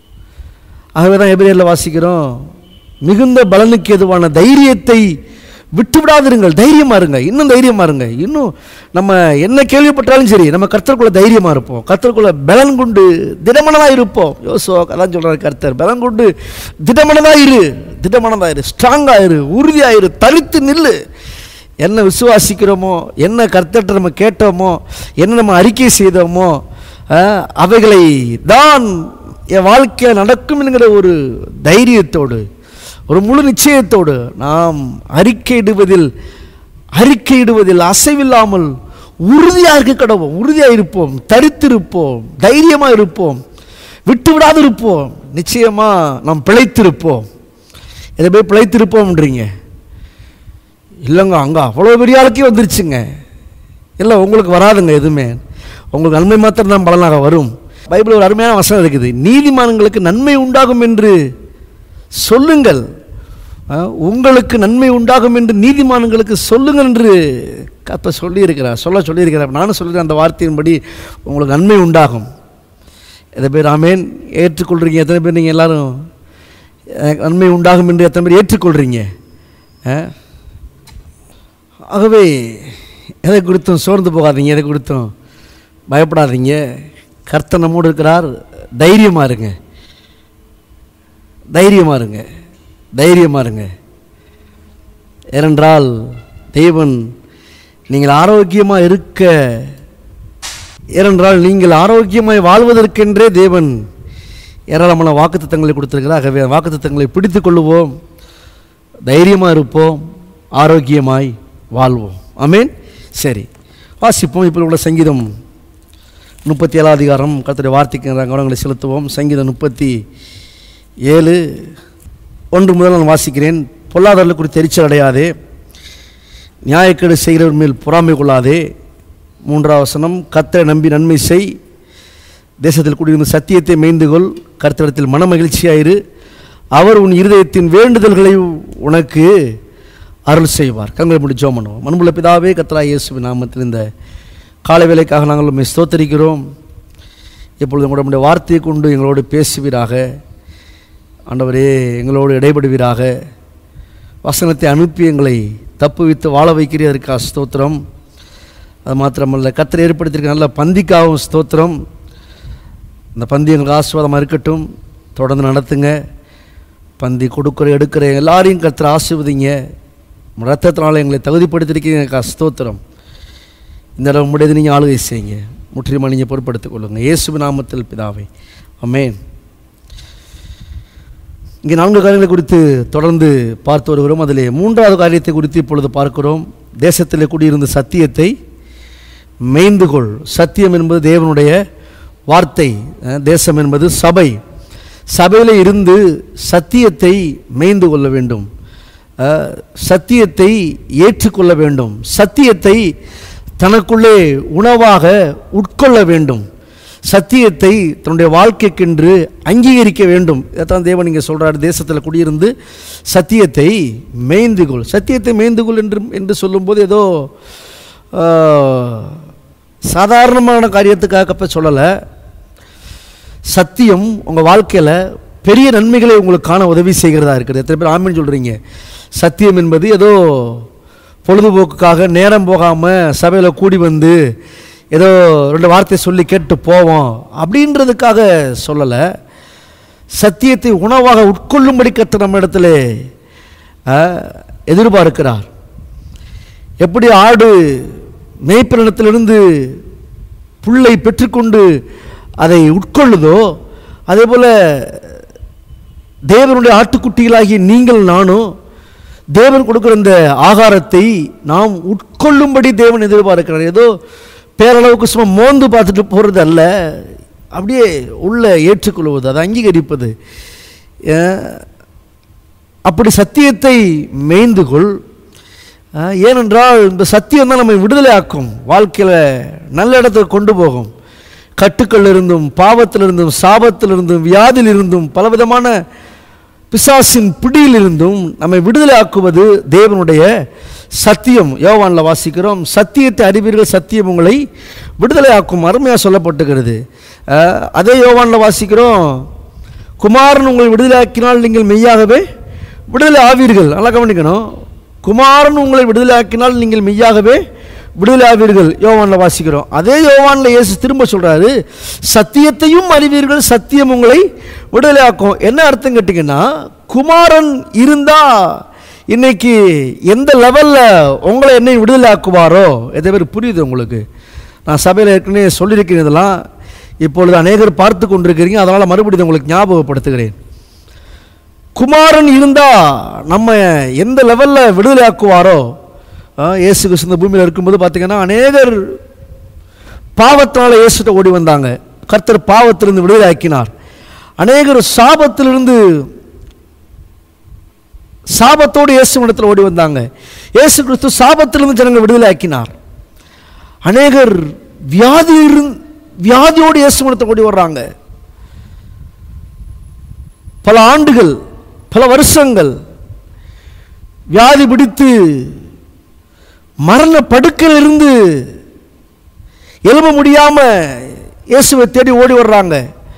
ஆகவே தான் எபிரேயரில் வாசிக்கிறோம், மிகுந்த பலனுக்கு எதுவான தைரியத்தை விட்டு விடாதிருங்கள். தைரியமாக இருங்க, இன்னும் தைரியமாக இருங்க. இன்னும் நம்ம என்ன கேள்விப்பட்டாலும் சரி, நம்ம கர்த்தருக்குள்ள தைரியமாக இருப்போம், கர்த்தருக்குள்ள பலன் கொண்டு திடமனதாக இருப்போம். யோசுவா அதான் சொல்கிறார் கர்த்தர், பலன் கொண்டு திடமனதாக இரு, திடமனதாக இரு, ஸ்ட்ராங்காக இரு, உறுதியாயிரு, தரித்து நில்லு. என்ன விசுவாசிக்கிறோமோ, என்ன கர்த்தர்கிட்ட நம்ம கேட்டோமோ, என்ன நம்ம அறிக்கை செய்தோமோ, அவைகளை தான் என் வாழ்க்கையில் நடக்கும் என்கிற ஒரு தைரியத்தோடு, ஒரு முழு நிச்சயத்தோடு நாம் அறிக்கையிடுவதில் அறிக்கையிடுவதில் அசைவில்லாமல் உறுதியாக இருக்க கடவோம். உறுதியாக இருப்போம், தரித்திருப்போம், தைரியமாக இருப்போம், விட்டு விடாது இருப்போம். நிச்சயமாக நாம் பிழைத்திருப்போம். எதை போய் பிழைத்திருப்போம்ன்றீங்க? இல்லைங்க, அங்கே அவ்வளோ பெரிய ஆளுக்கே வந்துருச்சுங்க. இல்லை, உங்களுக்கு வராதுங்க எதுவுமே. உங்களுக்கு நன்மை மாத்திரம் தான் பலனாக வரும். பைபிள் ஒரு அருமையான வசனம் இருக்குது, நீதிமான்களுக்கு நன்மை உண்டாகும் என்று சொல்லுங்கள், உங்களுக்கு நன்மை உண்டாகும் என்று நீதிமான்களுக்கு சொல்லுங்கள் என்று கர்த்தர் சொல்லியிருக்கிறார், சொல்ல சொல்லியிருக்கிறார். நானும் சொல்கிறேன், அந்த வார்த்தையின்படி உங்களுக்கு நன்மை உண்டாகும். எத்தனை பேர் ஆமேன் ஏற்றுக்கொள்கிறீங்க? எத்தனை பேர் நீங்கள் எல்லோரும் நன்மை உண்டாகும் என்று எத்தனை பேர் ஏற்றுக்கொள்கிறீங்க? ஆகவே எதை குறித்தும் சோர்ந்து போகாதீங்க, எதை குறித்தும் பயப்படாதீங்க. கர்த்தர் நம்மோடு இருக்கிறார். தைரியமாக இருங்க, தைரியமாக இருங்க, தைரியமாக இருங்க. ஏனென்றால் தேவன் நீங்கள் ஆரோக்கியமாக இருக்க, ஏனென்றால் நீங்கள் ஆரோக்கியமாய் வாழ்வதற்கென்றே தேவன் ஏராளமான வாக்குத்தத்தங்களை கொடுத்திருக்கிறார். ஆகவே வாக்குத்தத்தங்களை பிடித்து கொள்ளுவோம், தைரியமாக இருப்போம், ஆரோக்கியமாய் வாழ்வோம். ஆமேன். சரி, வாசிப்போம். இப்போ உள்ள சங்கீதம் முப்பத்தி ஏழாம் அதிகாரம் கர்த்தருடைய வார்த்தைக்கு கவனங்களை செலுத்துவோம். சங்கீதம் முப்பத்தி ஏழு ஒன்று முதல் நான் வாசிக்கிறேன். பொல்லாதவர்கள் குறித்து எரிச்சல் அடையாதே, நியாயக்கேடு செய்கிறவர் மேல் பொறாமை கொள்ளாதே. மூன்றாம் வசனம், கர்த்தரை நம்பி நன்மை செய், தேசத்தில் குடியிருந்த சத்தியத்தை மேய்ந்துகொள், கர்த்தரிடத்தில் மன மகிழ்ச்சியாயிரு, அவர் உன் இருதயத்தின் வேண்டுதல்களை உனக்கு அருள் செய்வார். கண்களை மூடி ஜெபம் பண்ணுவோம். அன்புள்ள பிதாவே, கர்த்தராகிய இயேசுவின் நாமத்தில் இந்த காலை வேளைக்காக நாங்கள் உம்மை ஸ்தோத்திரிக்கிறோம். இப்பொழுது உங்களுடைய வார்த்தையை கொண்டு எங்களோடு பேசுவீராக. ஆண்டவரே, எங்களோடு இடைபடுவீராக. வசனத்தை அனுப்பி எங்களை தப்புவித்து வாழ வைக்கிறதற்காக ஸ்தோத்திரம். அது மாத்திரமல்ல, கர்த்தர் ஏற்படுத்தியிருக்க நல்ல பந்திக்காகவும் ஸ்தோத்திரம். இந்த பந்தி எங்களுக்கு ஆசீர்வாதமாக இருக்கட்டும். தொடர்ந்து நடத்துங்க. பந்தி கொடுக்குற எடுக்கிற எல்லாரையும் கர்த்தர் ஆசீர்வதிங்க. ரத்தத்தினால எங்களை தகுதிப்படுத்தியிருக்கீங்க, ஸ்தோத்திரம். இந்த அளவு முடியாது நீங்கள் ஆளுகை செய்யுங்க. முற்றிலுமா நீங்கள் பொறுப்படுத்திக் கொள்ளுங்கள். இயேசுவின் நாமத்தில் பிதாவே, ஆமென். இங்கே நான்கு காரியங்களை குறித்து தொடர்ந்து பார்த்து வருகிறோம். அதிலே மூன்றாவது காரியத்தை குறித்து இப்பொழுது பார்க்கிறோம். தேசத்திலே கூடியிருந்த சத்தியத்தை மேய்ந்துகொள். சத்தியம் என்பது தேவனுடைய வார்த்தை, தேசம் என்பது சபை. சபையில் இருந்து சத்தியத்தை மேய்ந்து கொள்ள வேண்டும், சத்தியத்தை ஏற்றுக்கொள்ள வேண்டும், சத்தியத்தை தனக்குள்ளே உணவாக உட்கொள்ள வேண்டும், சத்தியத்தை தன்னுடைய வாழ்க்கைக்கென்று அங்கீகரிக்க வேண்டும். இதைத்தான் தேவன் இங்கே சொல்கிறார். தேசத்தில் குடியிருந்து சத்தியத்தை மேய்ந்துகொள். சத்தியத்தை மேய்ந்துகொள் என்று என்று சொல்லும்போது ஏதோ சாதாரணமான காரியத்துக்காக சொல்லலை. சத்தியம் உங்கள் வாழ்க்கையில் பெரிய நன்மைகளை உங்களுக்கு காண உதவி செய்கிறதா இருக்கிறது. எத்தனை பேர் ஆமென் சொல்கிறீங்க? சத்தியம் என்பது ஏதோ பொழுதுபோக்குக்காக நேரம் போகாமல் சபையில் கூடி வந்து ஏதோ ரெண்டு வார்த்தை சொல்லி கேட்டு போவோம் அப்படின்றதுக்காக சொல்லலை. சத்தியத்தை உணவாக உட்கொள்ளும்படி கர்த்தர் நம்ம இடத்துல எதிர்பார்க்கிறார். எப்படி ஆடு மேய்ப்பனிடத்திலிருந்து புல்லை பெற்றுக்கொண்டு அதை உட்கொள்ளுதோ, அதே போல் தேவனுடைய ஆட்டுக்குட்டிகளாகிய நீங்கள் நானும் தேவன் கொடுக்குற இந்த ஆகாரத்தை நாம் உட்கொள்ளும்படி தேவன் எதிர்பார்க்கிறார். ஏதோ பேரளவுக்கு சும்மா மோந்து பார்த்துட்டு போகிறது அல்ல, அப்படியே உள்ள ஏற்றுக்கொள்வது, அதை அங்கீகரிப்பது. அப்படி சத்தியத்தை மேய்ந்து கொள். ஏனென்றால் இந்த சத்தியம் தான் நம்மை விடுதலை ஆக்கும், வாழ்க்கையில் நல்ல இடத்துக்கு கொண்டு போகும். கட்டுக்கள் இருந்தும், பாவத்திலிருந்தும், சாபத்திலிருந்தும், வியாதியிலிருந்தும், பலவிதமான பிசாசின் பிடியிலிருந்தும் நம்மை விடுதலை ஆக்குவது தேவனுடைய சத்தியம். யோவானில் வாசிக்கிறோம், சத்தியத்தை அறிவீர்கள், சத்தியம் உங்களை விடுதலை ஆக்கும், அருமையாக சொல்லப்பட்டுகிறது. அதே யோவானில் வாசிக்கிறோம், குமாரன் உங்களை விடுதலை ஆக்கினால் நீங்கள் மெய்யாகவே விடுதலை ஆவீர்கள். நல்லா கவனிக்கணும், குமாரன் உங்களை விடுதலை ஆக்கினால் நீங்கள் மெய்யாகவே விடுதலை ஆவீர்கள். யோவானில் வாசிக்கிறோம். அதே யோவானில் இயேசு திரும்ப சொல்கிறாரு, சத்தியத்தையும் அறிவீர்கள், சத்தியம் உங்களை விடுதலை ஆக்கும். என்ன அர்த்தம் கேட்டிங்கன்னா, குமாரன் இருந்தால் இன்னைக்கு எந்த லெவலில் உங்களை என்னை விடுதலை ஆக்குவாரோ, எதை பேர் புரியுது உங்களுக்கு? நான் சபையில் ஏற்கனவே சொல்லியிருக்கிறேன், இதெல்லாம் இப்பொழுது அநேகர் பார்த்து கொண்டிருக்கிறீங்க, அதனால் மறுபடியும் உங்களுக்கு ஞாபகப்படுத்துகிறேன். குமாரன் இருந்தால் நம்ம எந்த லெவலில் விடுதலை ஆக்குவாரோ, இயேசு கிறிஸ்து இந்த பூமியில் இருக்கும்போது பார்த்தீங்கன்னா அநேகர் பாவத்தினால இயேசுகிட்ட ஓடி வந்தாங்க, கர்த்தர் பாவத்திலிருந்து விடுதலை ஆக்கினார். அநேகர் சாபத்திலிருந்து சாபத்தோடு இயேசு இடத்துல ஓடி வந்தாங்க, இயேசு கிறிஸ்து சாபத்திலிருந்து ஜனங்கள் விடுதலை ஆக்கினார். அநேகர் வியாதி வியாதியோடு இயேசு இடத்துல ஓடி வர்றாங்க. பல ஆண்டுகள், பல வருஷங்கள் வியாதி பிடித்து மரண படுக்கையில் இருந்து எழும்ப முடியாம இயேசுவை தேடி ஓடி வர்றாங்க.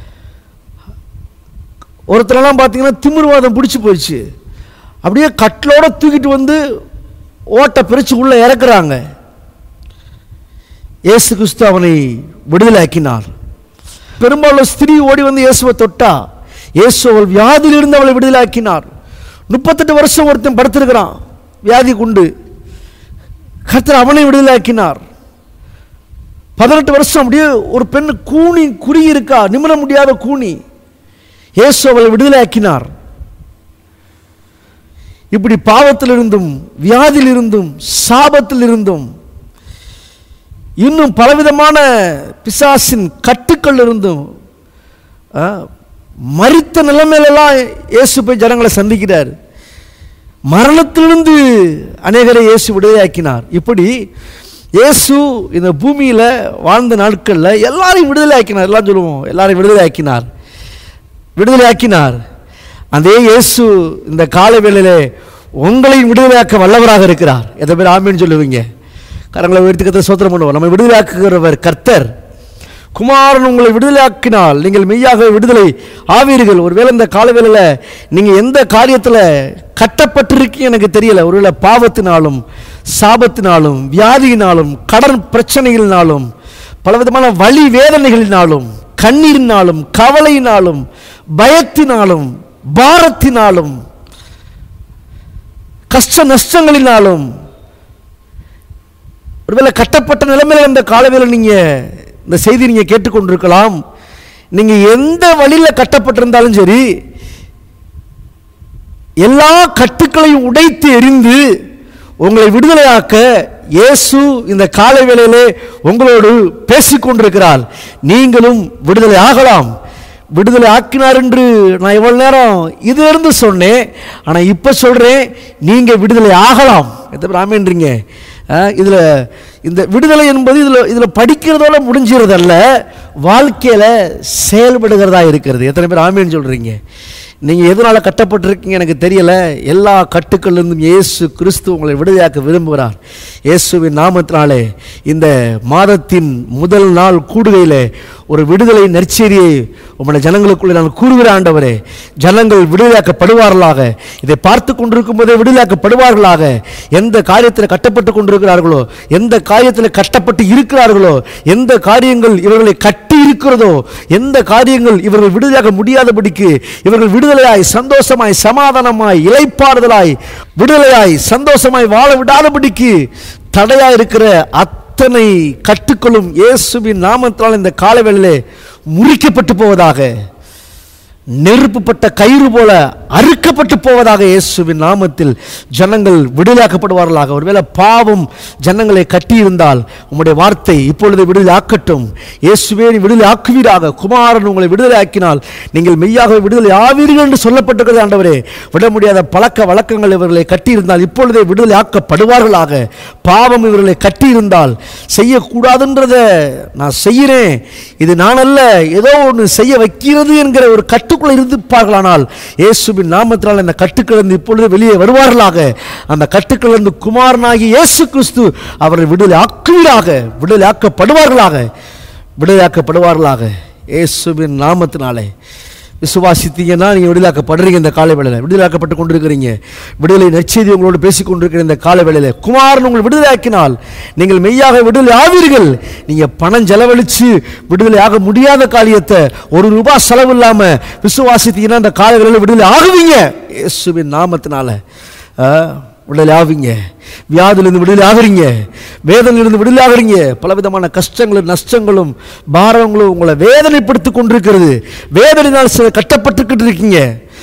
ஒருத்தரெல்லாம் பார்த்தீங்கன்னா திமிர்வாதம் பிடிச்சி போயிடுச்சு, அப்படியே கட்டிலோட தூக்கிட்டு வந்து ஓட்டை பிரித்து உள்ள இறக்குறாங்க. இயேசு கிறிஸ்து அவனை விடுதலை ஆக்கினார். பெரும்பாலும் ஸ்திரீ ஓடி வந்து இயேசுவை தொட்டா, இயேசு அவள் வியாதியிலிருந்து அவளை விடுதலை ஆக்கினார். முப்பத்தெட்டு வருஷம் ஒருத்தன் படுத்திருக்கிறான் வியாதி கொண்டு, கர்த்தர் அவனை விடுதலை ஆக்கினார். பதினெட்டு வருஷம் அப்படியே ஒரு பெண் கூனி குறி இருக்கா, நிமிர முடியாத கூனி, இயேசு அவளை விடுதலை ஆக்கினார். இப்படி பாவத்திலிருந்தும், வியாதியிலிருந்தும், சாபத்திலிருந்தும், இன்னும் பலவிதமான பிசாசின் கட்டுக்கள் இருந்தும், மரித்த நிலைமையிலெல்லாம் இயேசு போய் ஜனங்களை சந்திக்கிறார். மரணத்திலிருந்து அநேகரை இயேசு விடுதலையாக்கினார். இப்படி இயேசு இந்த பூமியில் வாழ்ந்த நாட்களில் எல்லாரையும் விடுதலை ஆக்கினார். எல்லாம் சொல்லுவோம், எல்லாரையும் விடுதலை ஆக்கினார், விடுதலை ஆக்கினார். அதே இயேசு இந்த காலை வேளையிலே உங்களையும் விடுதலையாக்க வல்லவராக இருக்கிறார். எத்தனை பேர் ஆமீன்னு சொல்லுவீங்க? கரங்களை உயர்த்தி கர்த்தரை ஸ்தோத்திரம் பண்ணுவோம். நம்ம விடுதலையாக்குகிறவர் கர்த்தர். குமாரன் உங்களை விடுதலையாக்கினால் நீங்கள் மெய்யாக விடுதலை ஆவீர்கள். ஒருவேளை இந்த காலவேளையில் நீங்கள் எந்த காரியத்தில் கட்டப்பட்டிருக்கீங்க எனக்கு தெரியல. ஒருவேளை பாவத்தினாலும், சாபத்தினாலும், வியாதியினாலும், கடன் பிரச்சனைகளினாலும், பலவிதமான வலி வேதனைகளினாலும், கண்ணீரினாலும், கவலையினாலும், பயத்தினாலும், பாரத்தினாலும், கஷ்ட நஷ்டங்களினாலும் ஒருவேளை கட்டப்பட்ட நிலைமையில் இந்த காலவேளையில் நீங்கள் இந்த செய்தி நீங்கள் கேட்டுக்கொண்டிருக்கலாம். நீங்கள் எந்த வழியில் கட்டப்பட்டிருந்தாலும் சரி, எல்லா கட்டுக்களையும் உடைத்து எறிந்து உங்களை விடுதலையாக்க இயேசு இந்த காலை வேளையிலே உங்களோடு பேசிக்கொண்டிருக்கிறார். நீங்களும் விடுதலை ஆகலாம். விடுதலை ஆக்கினார் என்று நான் இவ்வளவு நேரம் இதிலிருந்து சொன்னேன், ஆனால் இப்போ சொல்கிறேன், நீங்கள் விடுதலை ஆகலாம். எத்தனை பேர் ஆமேன்றீங்க? இதில் இந்த விடுதலை என்பது இதில் இதில் படிக்கிறதோட முடிஞ்சிறதல்ல, வாழ்க்கையில் செயல்படுகிறதா இருக்கிறது. எத்தனை பேர் ஆமேன்னு சொல்கிறீங்க? நீங்கள் எதனால் கட்டப்பட்டிருக்கீங்க எனக்கு தெரியலை. எல்லா கட்டுக்களிலிருந்தும் இயேசு கிறிஸ்து உங்களை விடுதலையாக்க விரும்புகிறார். இயேசுவின் நாமத்தினாலே இந்த மாதத்தின் முதல் நாள் கூடுகையில் ஒரு விடுதலை நற்செய்தியை உங்களுடைய ஜனங்களுக்குள்ளே நான் கூறுகிற ஆண்டவரே, ஜனங்கள் விடுதலையாக்கப்படுவார்களாக. இதை பார்த்து கொண்டிருக்கும் போதே விடுதலையாக்கப்படுவார்களாக. எந்த காரியத்தில் கட்டப்பட்டு கொண்டிருக்கிறார்களோ, எந்த காரியத்தில் கட்டப்பட்டு இருக்கிறார்களோ, எந்த காரியங்கள் இவர்களை கட்டி இருக்கிறதோ, எந்த காரியங்கள் இவர்கள் விடுதலையாக முடியாதபடிக்கு இவர்கள் விடுதலை விடுதலையாய் சந்தோஷமாய் சமாதானமாய் இளைப்பாறுதலாய் விடுதலையாய் சந்தோஷமாய் வாழ விடாதபடிக்கு தடையா இருக்கிற அத்தனை கட்டுக்களும் இயேசுவின் நாமத்தால் இந்த காலவேளையிலே முறிக்கப்பட்டு போவதாக, நெருப்புப்பட்ட கயிறு போல அறுக்கப்பட்டு போவதாக இயேசுவின் நாமத்தில் ஜனங்கள் விடுதலையாக்கப்படுவார்களாக. ஒருவேளை பாவம் ஜனங்களை கட்டியிருந்தால் உம்முடைய வார்த்தை இப்பொழுது விடுதலை ஆக்கட்டும். இயேசுவே நீ விடுதலை ஆக்குவீராக. குமாரன் உங்களை விடுதலை ஆக்கினால் நீங்கள் மெய்யாக விடுதலை ஆவீர்கள் என்று சொல்லப்பட்டிருக்கிறது. ஆண்டவரே, விட முடியாத பழக்க வழக்கங்கள் இவர்களை கட்டியிருந்தால் இப்பொழுதே விடுதலை ஆக்கப்படுவார்களாக. பாவம் இவர்களை கட்டியிருந்தால் செய்யக்கூடாதுன்றதை நான் செய்கிறேன், இது நான் அல்ல, ஏதோ ஒன்று செய்ய வைக்கிறது என்கிற ஒரு கட்டுக்குள்ள இருந்திருப்பார்களானால் இயேசுவின் நாமத்தினால் அந்த கட்டுக்களிலிருந்து இப்பொழுது வெளியே வருவார்களாக. அந்த கட்டுக்களிலிருந்து குமாரனாகிய இயேசு கிறிஸ்து அவரை விடுதலை ஆக்குவீராக. விடுதலை ஆக்கப்படுவார்களாக, விடுதலை ஆக்கப்படுவார்களாக இயேசுவின் நாமத்தினாலே. விசுவாசித்தீங்கன்னா நீங்கள் விடுதலாக்கப்படுறீங்க. இந்த காலை வேளையில் விடுதலாக்கப்பட்டு கொண்டிருக்கிறீங்க. விடுதலை நற்செய்தி உங்களோடு பேசிக் கொண்டிருக்கிற இந்த காலை வேளையில் குமாரன் உங்களை விடுதலை ஆக்கினால் நீங்கள் மெய்யாக விடுதலை ஆவீர்கள். நீங்கள் பணம் செலவழித்து விடுதலை ஆக முடியாத காரியத்தை ஒரு ரூபாய் செலவு இல்லாமல் விசுவாசித்தீங்கன்னா இந்த காலை வேளையில் விடுதலை ஆகுவீங்க. இயேசுவின் நாமத்தினால விடுதலை ஆவீங்க. வியாதிலிருந்து விடுதலை ஆகிறீங்க, வேதனையிலிருந்து விடுதலை ஆகிறீங்க. பலவிதமான கஷ்டங்களும் நஷ்டங்களும் பாரங்களும் உங்களை வேதனைப்படுத்தி கொண்டிருக்கிறது. வேதனையினால் சில கட்டப்பட்டுக்கிட்டு இருக்கீங்க.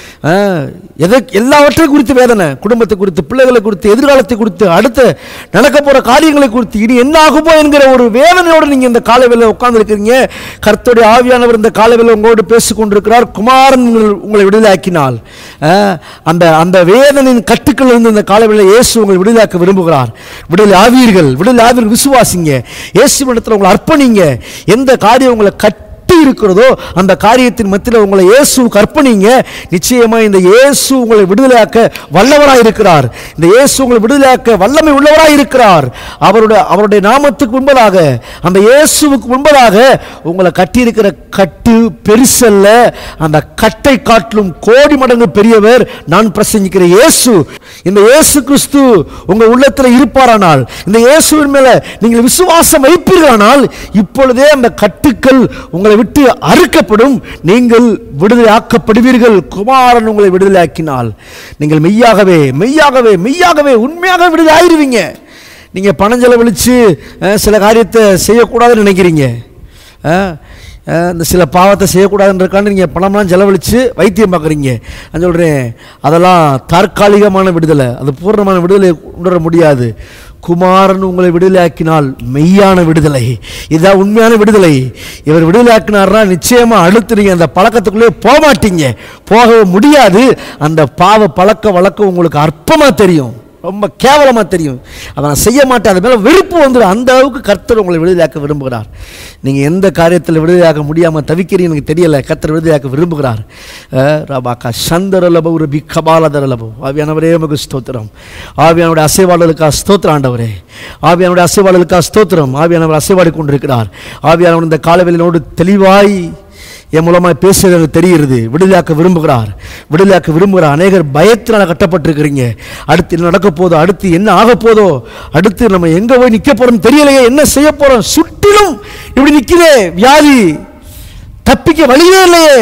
எதை எல்லாவற்றையும் குறித்து வேதனை, குடும்பத்தை குறித்து, பிள்ளைகளை குறித்து, எதிர்காலத்தை குறித்து, அடுத்த நடக்க போகிற காரியங்களை குறித்து, இனி என்ன ஆகுமோ என்கிற ஒரு வேதனையோடு நீங்கள் இந்த காலவேளையில் உட்கார்ந்து இருக்கிறீங்க. கர்த்தருடைய ஆவியானவர் இந்த காலவேளையில் உங்களோடு பேசிக் கொண்டிருக்கிறார். குமாரன் உங்களை விடுதலை ஆக்கினால் அந்த அந்த வேதனையின் கட்டுக்கள் இருந்து இந்த காலவேளையில் இயேசு உங்களை விடுதலையாக்க விரும்புகிறார். விடுதலை ஆவீர்கள், விடுதலை ஆவீர்கள். விசுவாசிங்க, இயேசுவிடத்தில் உங்களை அர்ப்பணிங்க. எந்த காரியம் உங்களை கட்டி இருக்கிறதோ அந்த காரியத்தின் மத்தியில் உங்களை இயேசுவுக்கு அர்ப்பணிங்க. நிச்சயமா இந்த இயேசு உங்களை விடுதலையாக்க வல்லவராய் இருக்கிறார். இந்த இயேசு உங்களை விடுதலையாக்க வல்லமை உள்ளவராய் இருக்கிறார். அவருடைய அவருடைய நாமத்துக்கு முன்பதாக, அந்த இயேசுவுக்கு முன்பதாக உங்களை கட்டியிருக்கிற கட்டு பெருசல்ல, அந்த கட்டை காட்டிலும் கோடி மடங்கு பெரியவர் நான் பிரசங்கிக்கிற இயேசு. இந்த இயேசு கிறிஸ்து உங்க உள்ளத்தில் இருப்பாரானால், இந்த இயேசுவின் மேல நீங்கள் விசுவாசம் வைப்பீர்களானால் இப்பொழுதே அந்த கட்டுக்கள் உங்களை விட்டு அறுக்கப்படும். நீங்கள் விடுதலை ஆக்கப்படுவீர்கள். குமாரன் உங்களை விடுதலை ஆக்கினால் நீங்கள் மெய்யாகவே மெய்யாகவே மெய்யாகவே உண்மையாக விடுதலை ஆயிருவீங்க. நீங்க பணம் செலவழிச்சு சில காரியத்தை செய்யக்கூடாதுன்னு நினைக்கிறீங்க, இந்த சில பாவத்தை செய்யக்கூடாதுன்றக்காண்டு நீங்கள் பணம்லாம் செலவழித்து வைத்தியம் பார்க்குறீங்க. நான் சொல்கிறேன், அதெல்லாம் தற்காலிகமான விடுதலை, அது பூர்ணமான விடுதலை உணர முடியாது. குமாரன் உங்களை விடுதலை ஆக்கினால் மெய்யான விடுதலை, இதுதான் உண்மையான விடுதலை. இவர் விடுதலை ஆக்கினார்னா நிச்சயமாக அடுத்து நீங்கள் அந்த பழக்கத்துக்குள்ளே போக மாட்டீங்க, போக முடியாது. அந்த பாவ பழக்க வழக்கம் உங்களுக்கு அற்பமாக தெரியும், ரொம்ப கேவலமாக தெரியும். அதை நான் செய்ய மாட்டேன், அது மேலே வெறுப்பு வந்துடும். அந்த அளவுக்கு கர்த்தர் உங்களை விடுதலையாக்க விரும்புகிறார். நீங்கள் எந்த காரியத்தில் விடுதலையாக்க முடியாமல் தவிக்கிறீங்க எனக்கு தெரியலை, கர்த்தர் விடுதலையாக்க விரும்புகிறார். ரபாக்கா சந்தரலபு ஒரு பி கபாலதரலபு. ஆவியானவரே உமக்கு ஸ்தோத்திரம். ஆவியானுடைய அசைவாளர்களுக்காக ஸ்தோத்திரம் ஆண்டவரே. ஆவியானுடைய அசைவாளர்களுக்காக ஸ்தோத்திரம். ஆவியானவர் அசைவாடி கொண்டிருக்கிறார். ஆவியானவர் இந்த காலவெளியோடு தெளிவாய் என் மூலமாக பேசுறது எனக்கு தெரிகிறது. விடுதலையாக்க விரும்புகிறார், விடுதலையாக்க விரும்புகிறார். அநேகர் பயத்தினால் கட்டப்பட்டிருக்கிறீங்க. அடுத்து என்ன நடக்க போதோ, அடுத்து என்ன ஆக போதோ, அடுத்து நம்ம எங்கே போய் நிற்க போகிறோம் தெரியலையே, என்ன செய்ய போகிறோம், சுற்றிலும் இப்படி நிற்கிறே வியாதி, தப்பிக்க வழியே இல்லையே.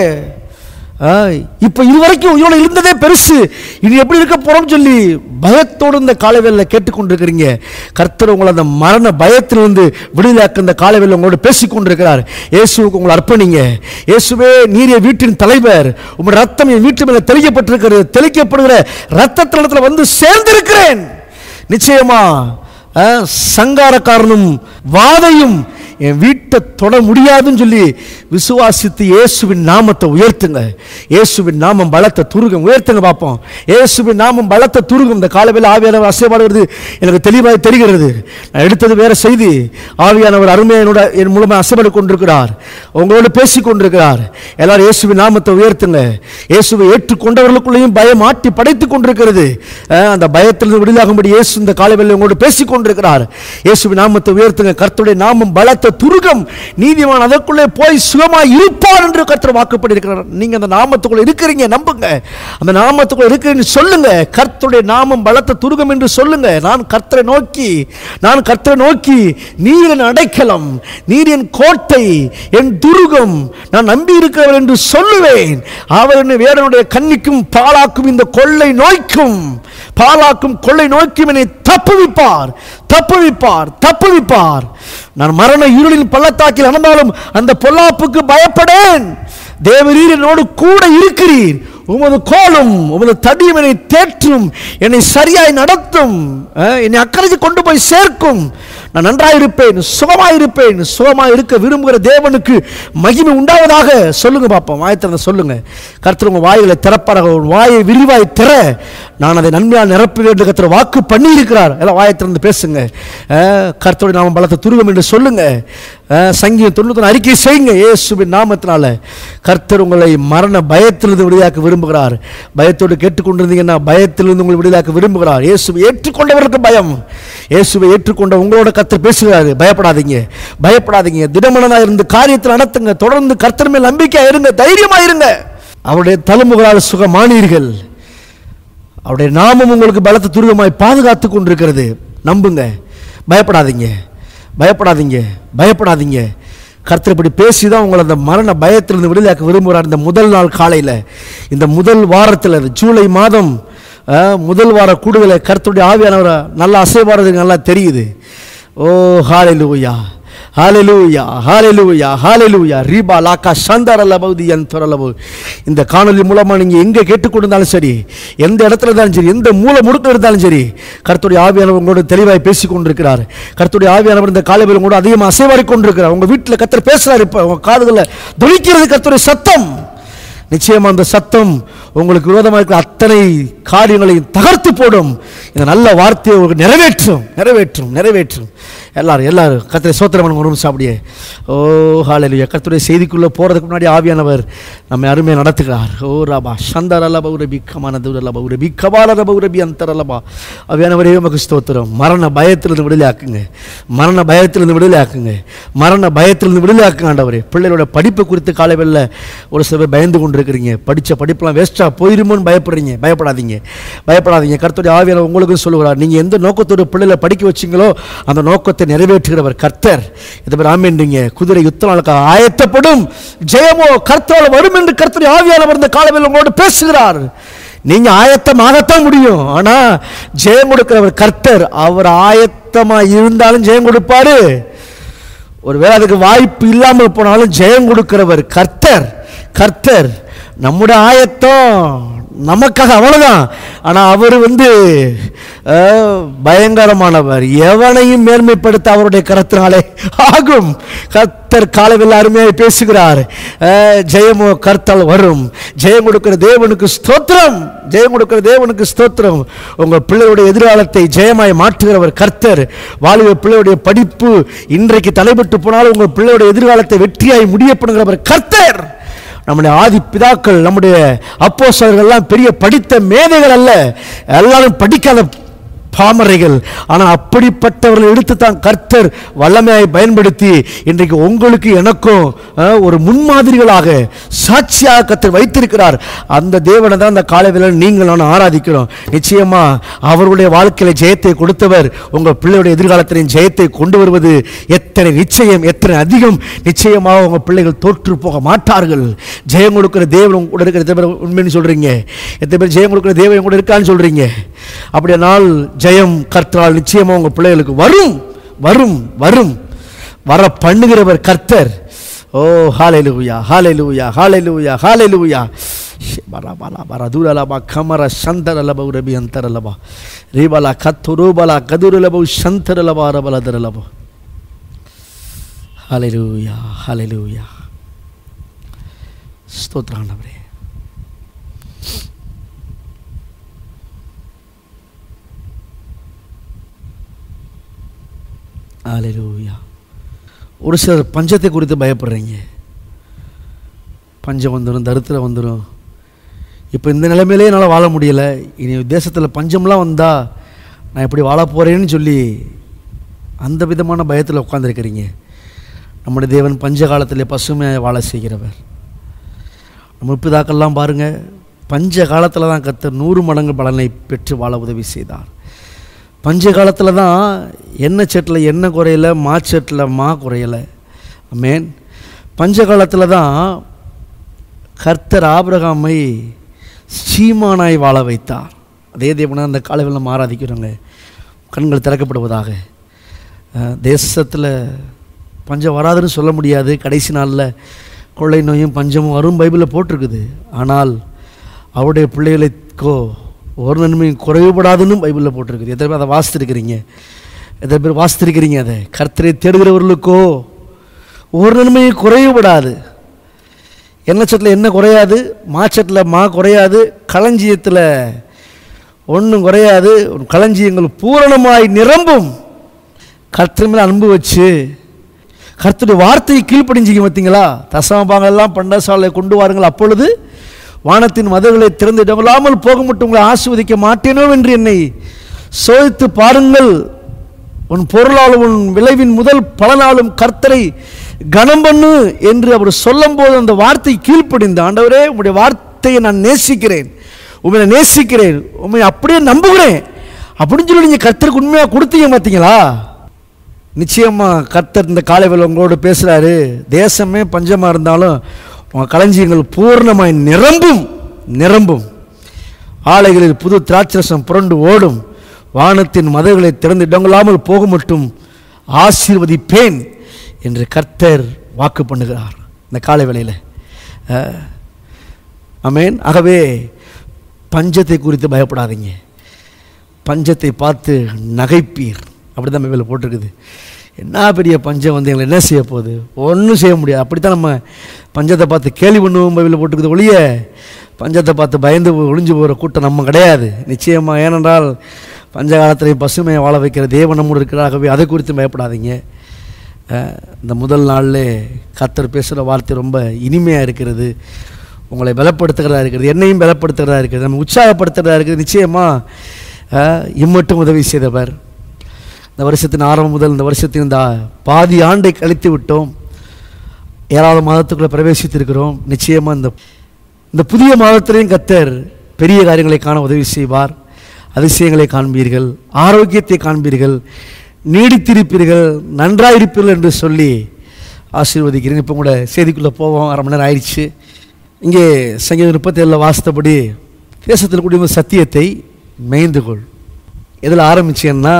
இப்போ இதுவரைக்கும் உயிரோட இருந்ததே பெருசு, இது எப்படி இருக்க போறோம்னு சொல்லி பயத்தோடு இந்த காலவேளையில் கேட்டுக்கொண்டிருக்கிறீங்க. கர்த்தர் உங்களை அந்த மரண பயத்திலிருந்து விடுதலையாக்க இந்த காலவேளையில் உங்களோட பேசிக்கொண்டிருக்கிறார். இயேசுவுக்கு உங்களை அர்ப்பணிங்க. இயேசுவே நீர் என் வீட்டின் தலைவர், உங்களுடைய ரத்தம் என் வீட்டு மேலே தெளிக்கப்பட்டிருக்கிறது, தெளிக்கப்படுகிற ரத்தத்தில வந்து சேர்ந்திருக்கிறேன். நிச்சயமா சங்காரக்காரனும் வாதையும் என் வீட்டை தொட முடியாதுன்னு சொல்லி விசுவாசித்து இயேசுவின் நாமத்தை உயர்த்துங்க. இயேசுவின் நாமம் பலத்தை துருகம், உயர்த்துங்க பார்ப்போம். இயேசுவின் நாமம் பலத்தை துருகும். இந்த காலவேளையில் ஆவியானவர் அசைவாடுகிறது எனக்கு தெளிவாக தெரிகிறது. நான் எடுத்தது வேற செய்தி. ஆவியானவர் அருமையோட என் மூலமாக அசைவாடு கொண்டிருக்கிறார், உங்களோடு பேசி கொண்டிருக்கிறார். எல்லாரும் இயேசுவின் நாமத்தை உயர்த்துங்க. இயேசுவை ஏற்றுக்கொண்டவர்களுக்குள்ளேயும் பயம் ஆட்டி படைத்துக் கொண்டிருக்கிறது. அந்த பயத்திலிருந்து விடுதலாகும்படி இயேசு இந்த காலவேளையில் உங்களோடு பேசி கொண்டிருக்கிறார். இயேசுவின் நாமத்தை உயர்த்துங்க. கர்த்தருடைய நாமம் பலத்தை பலத்த துருகம், நீதிமான் அதற்குள்ளே போய் சுகமாய் இருப்பான் என்று கர்த்தர் வாக்குப்படி இருக்கிறார். நீங்க அந்த நாமத்துக்குள்ள இருக்கிறீங்க, நம்புங்க. அந்த நாமத்துக்குள்ள இருக்கிறீங்கன்னு சொல்லுங்க. கர்த்தருடைய நாமம் பலத்த துருகம் என்று சொல்லுங்க. நான் கர்த்தரை நோக்கி நான் கர்த்தரை நோக்கி நீர் என் அடைக்கலம், நீர் என் கோட்டை, என் துருகம், நான் நம்பி இருக்கிறவர் என்று சொல்லுவேன். அவர் என்னை வேடனுடைய கண்ணிக்கும் பாலாக்கும் இந்த கொள்ளை நோய்க்கும் பாலாக்கும் கொள்ளை நோய்க்கும் என்னை தப்புவிப்பார் தப்புவிப்பார் தப்புவிப்பார். நான் மரண இருளின் பள்ளத்தாக்கில் நடந்தாலும் அந்த பொல்லாப்புக்கு பயப்படேன். தேவரீர் என்னோடு கூட இருக்கிறீர். உமது கோலும் உமது தடியும் என்னை தேற்றும், என்னை சரியாய் நடத்தும், என்னை அக்கறைக்கு கொண்டு போய் சேர்க்கும். நான் நன்றாயிருப்பேன், சுகமாயிருப்பேன். சுகமாக இருக்க விரும்புகிற தேவனுக்கு மகிமை உண்டாவதாக. சொல்லுங்க பாப்போம், வாயத்திறந்த சொல்லுங்க. கர்த்தர் உங்க வாய்களை திறப்பாராக. வாயை விரிவாய் திற, நான் அதை நன்மையால் நிரப்ப வேண்டும் கர்த்தர் வாக்கு பண்ணி இருக்கிறார். எல்லாம் வாயத்திறந்து பேசுங்க. கர்த்தருடைய நாமம் பலத்த துருகம் என்று சொல்லுங்க. சங்கீதம் தொண்ணூத்தி அறிக்கை செய்யுங்க. இயேசுவின் நாமத்தினால கர்த்தர் உங்களை மரண பயத்திலிருந்து விடுதலையாக்க விரும்புகிறார். பயத்தோடு கேட்டுக்கொண்டிருந்தீங்கன்னா பயத்திலிருந்து உங்களை விடுதலையாக்க விரும்புகிறார். இயேசுவை ஏற்றுக்கொண்டவர்களுக்கு பயம். இயேசுவை ஏற்றுக்கொண்ட உங்களோட கர்த்தர் பேசுகிறாரு. பயப்படாதீங்க, பயப்படாதீங்க. திடமனதா இருந்து காரியத்தில் நடத்துங்க. தொடர்ந்து கர்த்தர் மேல் நம்பிக்கையா இருங்க, தைரியமா இருங்க. அவருடைய தழும்புகளால் சுகமானீர்கள். அவருடைய நாமம் உங்களுக்கு பலத்த துருகமாய் பாதுகாத்து கொண்டிருக்கிறது. நம்புங்க, பயப்படாதீங்க, பயப்படாதீங்க, பயப்படாதீங்க. கர்த்தர் இப்படி பேசிதான் உங்களை அந்த மரண பயத்திலிருந்து விடுதலையாக்க விரும்புகிறார். இந்த முதல் நாள் காலையில், இந்த முதல் வாரத்தில், ஜூலை மாதம் முதல் வார கூடுதலை கர்த்தருடைய ஆவியானவரை நல்லா அசைவாரதுக்கு நல்லா தெரியுது. ஓ ஹalleluya, ஹalleluya, ஹalleluya, ஹalleluya. ரீபா லாக்கா சந்தரலபௌதி அந்தரலபௌ. இந்த காணொலி மூலமா நீங்க எங்க கேட்டுக்கொண்டிருந்தாலும் சரி, எந்த இடத்துல இருந்தாலும் சரி, எந்த மூலை முடுக்க இருந்தாலும் சரி, கர்த்தருடைய ஆவியானவர் உங்களோட தெளிவாய் பேசிக் கொண்டிருக்கிறார். கர்த்தருடைய ஆவியானவர் இந்த காலையில் கூட அதிகமாக அசைவாரி கொண்டிருக்கிறார். உங்க வீட்டில் கர்த்தர் பேசுறாரு. இப்ப உங்க காதுகளை துணிக்கிறது கர்த்தருடைய சத்தம். நிச்சயமா அந்த சத்தம் உங்களுக்கு விரோதமாக இருக்கிற அத்தனை காரியங்களையும் தகர்த்து போடும். இந்த நல்ல வார்த்தையை உங்களுக்கு நிறைவேற்றும் நிறைவேற்றும் நிறைவேற்றும் எல்லாரும் எல்லாரும் கர்த்தரை சோத்திரம் பண்ணுங்க. ஒரு நிமிஷம் அப்படியே. ஓ ஹalleluya. கர்த்தருடைய செய்திக்குள்ளே போகிறதுக்கு முன்னாடி ஆவியானவர் நம்மை அருமையாக நடத்துகிறார். ஓ ராபா சந்தரலபா உரபி கமானதுரலபா உரபி கபாலரபா உரபி அந்தரலபா. ஆவியானவரே உமக்கு ஸ்தோத்திரம். மரண பயத்திலிருந்து விடுதலை ஆக்குங்க, மரண பயத்திலிருந்து விடுதலை ஆக்குங்க, மரண பயத்திலிருந்து விடுதலை ஆக்குங்க ஆண்டவரே. பிள்ளைகளோட படிப்பு குறித்து காலையில் ஒரு சில பேர் பயந்து கொண்டு இருக்கிறீங்க. படித்த படிப்பெல்லாம் வேஸ்ட்டாக போயிருமோன்னு பயப்படுறீங்க. பயப்படாதீங்க, பயப்படாதீங்க. கர்த்தருடைய ஆவியானவர் உங்களுக்கும் சொல்லுகிறார். நீங்கள் எந்த நோக்கத்தோட பிள்ளைகளை படிக்க வச்சிங்களோ அந்த நோக்கத்தை நிறைவேற்றுகிறவர் கர்த்தர். இதை பேர் ஆமென்றீங்க. குதிரை யுத்த நாளுக்கு ஆயத்தப்படும், ஜெயமோ கர்த்தரால் வரும் என்று கர்த்தருடைய ஆவியானவர் இந்த காலத்தில் உங்களோடு பேசுகிறார். நீங்க ஆயத்தமாகத்தான் முடியும், ஆனா ஜெயம் கொடுக்கிறவர் கர்த்தர். அவர் ஆயத்தமா இருந்தாலும் ஜெயம் கொடுப்பாரு. ஒருவேளை அதுக்கு வாய்ப்பு இல்லாமல் போனாலும் ஜெயம் கொடுக்கிறவர் கர்த்தர். கர்த்தர் நம்முடைய ஆயத்தம் நமக்காக அவ்வளவுதான். ஆனா அவர் வந்து பயங்கரமானவர். எவனையும் மேன்மைப்படுத்த அவருடைய கரத்தினாலே ஆகும். கர்த்தர் காலையில் அருமையாக பேசுகிறார். ஜெயமோ கர்த்தால் வரும். ஜெயம் கொடுக்கிற தேவனுக்கு ஸ்தோத்திரம், ஜெயம் கொடுக்கிற தேவனுக்கு ஸ்தோத்திரம். உங்கள் பிள்ளையுடைய எதிர்காலத்தை ஜெயமாய் மாற்றுகிறவர் கர்த்தர். வாலிப பிள்ளையுடைய படிப்பு இன்றைக்கு தடைபட்டு போனாலும் உங்கள் பிள்ளையுடைய எதிர்காலத்தை வெற்றியாய் முடியப்படுகிறவர் கர்த்தர். நம்முடைய ஆதி பிதாக்கள், நம்முடைய அப்போஸ்தலர்கள்லாம் பெரிய படித்த மேதைகள் அல்ல, எல்லாரும் படிக்காத பாமரைகள். ஆனால் அப்படிப்பட்டவர்களை எடுத்து தான் கர்த்தர் வல்லமையை பயன்படுத்தி இன்றைக்கு உங்களுக்கு எனக்கும் ஒரு முன்மாதிரிகளாக சாட்சியாக கர்த்தர் வைத்திருக்கிறார். அந்த தேவனை தான் அந்த காலையில் நீங்கள் நான் ஆராதிக்கிறோம். நிச்சயமா அவருடைய வாழ்க்கையில ஜெயத்தை கொடுத்தவர் உங்கள் பிள்ளையுடைய எதிர்காலத்தின் ஜெயத்தை கொண்டு வருவது எத்தனை நிச்சயம், எத்தனை அதிகம். நிச்சயமாக உங்கள் பிள்ளைகள் தோற்று போக மாட்டார்கள். ஜெயம் கொடுக்கிற தேவன் கூட இருக்கிற எத்தனை பேர் உண்மைன்னு சொல்றீங்க? எத்தனை பேர் ஜெயம் கொடுக்கிற தேவன் கூட இருக்கான்னு சொல்றீங்க? அப்படியே நாள் ஜெயம் கர்த்தரால் நிச்சயமா உங்க பிள்ளைகளுக்கு வரும் வரும் வரும். வர பண்ணுகிறவர் கர்த்தர். ஓ ஹalleluya, ஹalleluya, ஹalleluya, ஹalleluya. bara bara bara duralaba kamara shantaralaba urabi antaralaba ribala katurubala kaduralaba shantaralaba arabala daralaba. ஹalleluya, ஹalleluya. ஸ்தோத்திரம் ஆண்டவரே. ஹalleluya. ஒரு சிலர் பஞ்சத்தை குறித்து பயப்படுறீங்க. பஞ்சம் வந்துடும், தரித்திரம் வந்துடும். இப்போ இந்த நிலைமையிலே என்னால் வாழ முடியலை, இனி தேசத்தில் பஞ்சம்லாம் வந்தால் நான் எப்படி வாழ போகிறேன்னு சொல்லி அந்த விதமான பயத்தில் உட்காந்துருக்கிறீங்க. நம்முடைய தேவன் பஞ்ச காலத்திலே பசுமையாக வாழ செய்கிறவர். நம்ம பிதாக்கள்லாம் பாருங்கள், பஞ்ச காலத்தில் தான் கர்த்தர் நூறு மடங்கு பலனை பெற்று வாழ உதவி செய்தார். பஞ்ச காலத்தில் தான் எண்ணெய் சட்டில் எண்ணெய் குறையலை, மாச்சட்டில் மா குறையலை. ஆமென். பஞ்ச காலத்தில் தான் கர்த்தர் ஆபிரகாமை சீமானாய் வாழ வைத்தார். அதே தேவனை அந்த காலையில் நம்ம ஆராதிக்கிறோங்க. கண்கள் திறக்கப்படுவதாக. தேசத்தில் பஞ்சம் வராதுன்னு சொல்ல முடியாது. கடைசி நாளில் கொள்ளை நோயும் பஞ்சமும் வரும் பைபிளில் போட்டிருக்குது. ஆனால் அவருடைய பிள்ளைகளுக்கோ ஒரு நன்மையும் குறைவுபடாதுன்னு பைபிளில் போட்டிருக்குது. எத்தனை பேர் அதை வாசித்திருக்கிறீங்க? எத்தனை பேர் வாசித்திருக்கிறீங்க? அதை கர்த்தரை தேடுகிறவர்களுக்கோ ஒரு நன்மையும் குறைவுபடாது. எண்ணெய் சட்டில் எண்ணெய் குறையாது, மாச்சட்டில் மா குறையாது, களஞ்சியத்தில் ஒன்றும் குறையாது. களஞ்சியங்கள் பூரணமாய் நிரம்பும். கர்த்தர் மேலே அன்பு வச்சு கர்த்தருடைய வார்த்தையை கீழ்ப்படிஞ்சிக்க பார்த்தீங்களா? தசமபாகெல்லாம் பண்டசாலை கொண்டு வாருங்கள், அப்பொழுது வானத்தின் மதகுகளை திறந்து இடமில்லாமல் போக மட்டும் உங்களை ஆசீர்வதிக்க மாட்டேனோ என்று என்னை சோதித்து பாருங்கள். உன் பொருளாலும் உன் விளைவின் முதல் பலனாலும் கர்த்தரை கனம் பண்ணு என்று அவர் சொல்லும் போது அந்த வார்த்தை கீழ்ப்படிந்த, ஆண்டவரே உங்களுடைய வார்த்தையை நான் நேசிக்கிறேன், உண்மையை நேசிக்கிறேன், உண்மையை அப்படியே நம்புகிறேன் அப்படின்னு சொல்லி நீங்கள் கர்த்தருக்கு உண்மையாக கொடுத்தீங்க பார்த்தீங்களா? நிச்சயமாக கர்த்தர் இந்த காலை வேளை உங்களோடு பேசுகிறாரு. தேசமே பஞ்சமாக இருந்தாலும் உங்கள் களஞ்சியங்கள் பூர்ணமாய் நிரம்பும் நிரம்பும் ஆலைகளில் புது திராட்சரசம் புரண்டு ஓடும். வானத்தின் மதகுகளை திறந்து இடங்களாமல் போக மட்டும் ஆசீர்வதிப்பேன் என்று கர்த்தர் வாக்கு பண்ணுகிறார் இந்த காலை வேளையில். ஆமென். ஆகவே பஞ்சத்தை குறித்து பயப்படாதீங்க, பஞ்சத்தை பார்த்து நகைப்பீர். அப்படி தான் பைபிளில் போட்டிருக்குது. என்ன பெரிய பஞ்சம் வந்து எங்களை என்ன செய்ய போகுது? ஒன்றும் செய்ய முடியாது. அப்படித்தான் நம்ம பஞ்சத்தை பார்த்து கேள்வி பண்ணுவோம் பைபிளில் போட்டிருக்குது. ஒழிய பஞ்சத்தை பார்த்து பயந்து ஒளிஞ்சு போகிற கூட்டம் நம்ம கிடையாது நிச்சயமாக. ஏனென்றால் பஞ்ச காலத்திலையும் பசுமையை வாழ வைக்கிற தேவன் நம்மோடு இருக்கிறாகவே அதை குறித்து பயப்படாதீங்க. இந்த முதல் நாளில் கர்த்தர் பேசுகிற வார்த்தை ரொம்ப இனிமையாக இருக்கிறது, உங்களை பலப்படுத்துகிறதா இருக்கிறது, என்னையும் பலப்படுத்துகிறதா இருக்கிறது, நம்ம உற்சாகப்படுத்துகிறதா இருக்குது. நிச்சயமாக இம்மட்டும் உதவி செய்தவர். இந்த வருஷத்தின் ஆரம்பம் முதல் இந்த வருஷத்தின் இந்த பாதி ஆண்டை கழித்து விட்டோம், ஏழாவது மாதத்துக்குள்ளே பிரவேசித்திருக்கிறோம். நிச்சயமாக இந்த இந்த புதிய மாதத்திலையும் கர்த்தர் பெரிய காரியங்களை காண உதவி செய்வார். அதிசயங்களை காண்பீர்கள், ஆரோக்கியத்தை காண்பீர்கள், நீடித்திருப்பீர்கள், நன்றாயிருப்பீர்கள் என்று சொல்லி ஆசீர்வதிக்கிறேன். இப்போ கூட செய்திக்குள்ளே போவோம், அரை மணி நேரம் ஆயிடுச்சு. இங்கே சங்கீதம் முப்பத்தி ஏழில் வாசித்தபடி தேசத்தில் கூடிய சத்தியத்தை மேய்ந்து கொள். எதில் ஆரம்பிச்சேன்னா,